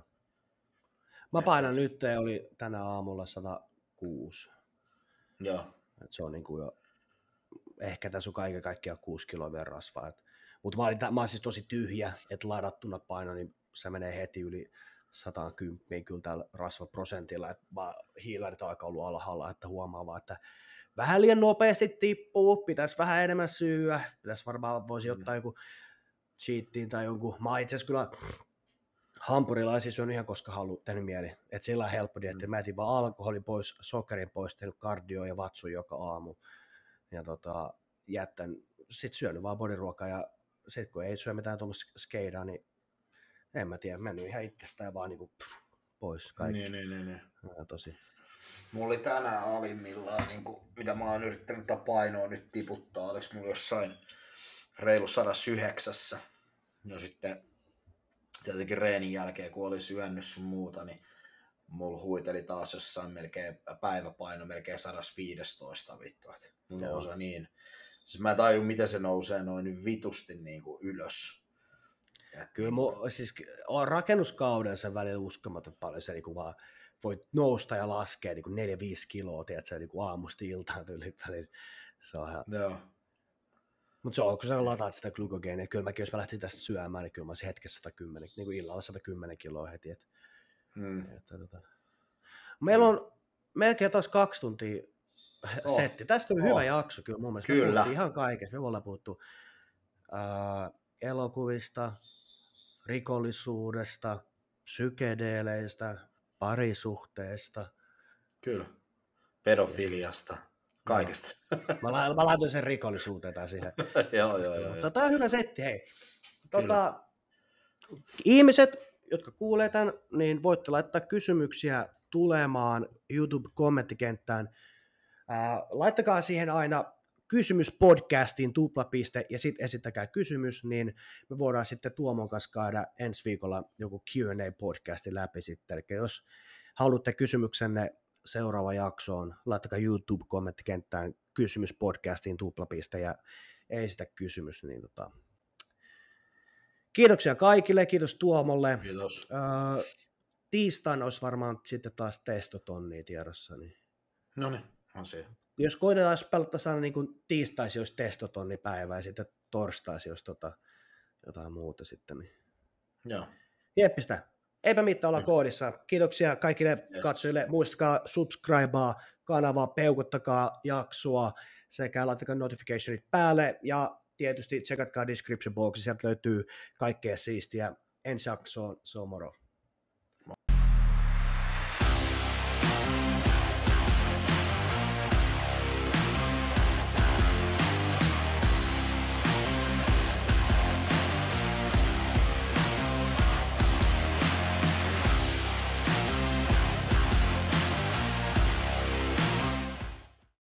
Mä painan et, nyt, oli tänä aamulla sata kuusi. Joo. Et se on niinku jo, ehkä tässä on kaiken kaikkiaan kuusi kiloa vielä rasvaa. Mutta mä, mä oon siis tosi tyhjä, että ladattuna paino, niin se menee heti yli sata kymmenen kyllä tällä rasvaprosentilla, että hiilarit on aika ollut alhaalla, että huomaa vaan, että vähän liian nopeasti tippuu, pitäisi vähän enemmän syyä, pitäisi varmaan voisi ottaa mm. joku cheatiin tai jonkun, mä itse asiassa kyllä hampurilaisia syön ihan koska haluan, tehnyt mieli, että sillä on helppo dieetti, mm. mä etin vaan alkoholin pois, sokerin pois, tehnyt kardio ja vatsun joka aamu, ja tota, jättän, sit syönyt vaan bodyruokaa, ja sit kun ei syö mitään tuommoista skeidaa, niin en mä tiedä, mennyt ihan itsestään vaan niinku pff, pois kaikki. Niin, niin, niin. niin. Ja tosi. Mulla oli tänään alimmillaan, niin kuin, mitä mä oon yrittänyt tätä painoa nyt tiputtaa, oliko mulla jossain reilu sadassa yhdeksässä. No sitten tietenkin reenin jälkeen, kun oli syönyt sun muuta, niin mulla huiteli taas jossain melkein päiväpaino, melkein sata viisitoista vittu. Mulla nousee niin. Siis mä en tajun, miten se nousee noin vitusti niin kuin ylös. Kyllä mu, siis rakennuskauden sen välillä uskomaton paljon, se niin vaan voi nousta ja laskea niin neljä viisi kiloa, tiedätkö, niin aamusta iltaan tyyliin välillä. Se on ihan... Joo. Mutta se on, kun sä lataat sitä glykogeenia, kyllä mäkin, jos mä lähtisin tästä syömään, niin kyllä mä olisin hetkessä sata kymmenen, niin kuin illalla sata kymmenen kiloa heti. Et, hmm. että, tota. Meillä on melkein taas kaksi tuntia oh. setti. Tästä on oh. hyvä jakso kyllä mun mielestä. Kyllä. Me ihan kaikesta. Me ollaan puhuttu äh, elokuvista, rikollisuudesta, psykedeeleistä, parisuhteesta. Kyllä. Pedofiliasta. Kaikesta. Mä, la- mä laitoin sen rikollisuuteen tai siihen. joo, joo, joo. Tota, tämä on hyvä setti, hei. Tota, ihmiset, jotka kuulee tämän, niin voitte laittaa kysymyksiä tulemaan YouTube-kommenttikenttään. Ää, laittakaa siihen aina kysymys podcastiin tuplapiste ja sitten esittäkää kysymys, niin me voidaan sitten Tuomon kanssa käydä ensi viikolla joku Q and A-podcastin läpi sitten. Eli jos haluatte kysymyksenne seuraava jaksoon, laittakaa YouTube-kommenttikenttään kysymys podcastiin tuplapiste ja esitä kysymys, niin tota, kiitoksia kaikille, kiitos Tuomolle. Kiitos. Öö, tiistaina olisi varmaan sitten taas testotonnia tiedossa. Niin. No niin, asia. Jos koitetaan pelata saada niin kuin tiistaisin olisi testotonni-päivä ja sitten torstaisin olisi tota, jotain muuta sitten. Niin. Joo. Jeppistä. Eipä mitään olla koodissa. Kiitoksia kaikille Yes. katsojille. Muistakaa subscribea kanavaa, peukuttakaa jaksoa sekä laittakaa notificationit päälle ja tietysti tsekatkaa description boxissa, sieltä löytyy kaikkea siistiä. Ensi jaksoon, se on moro.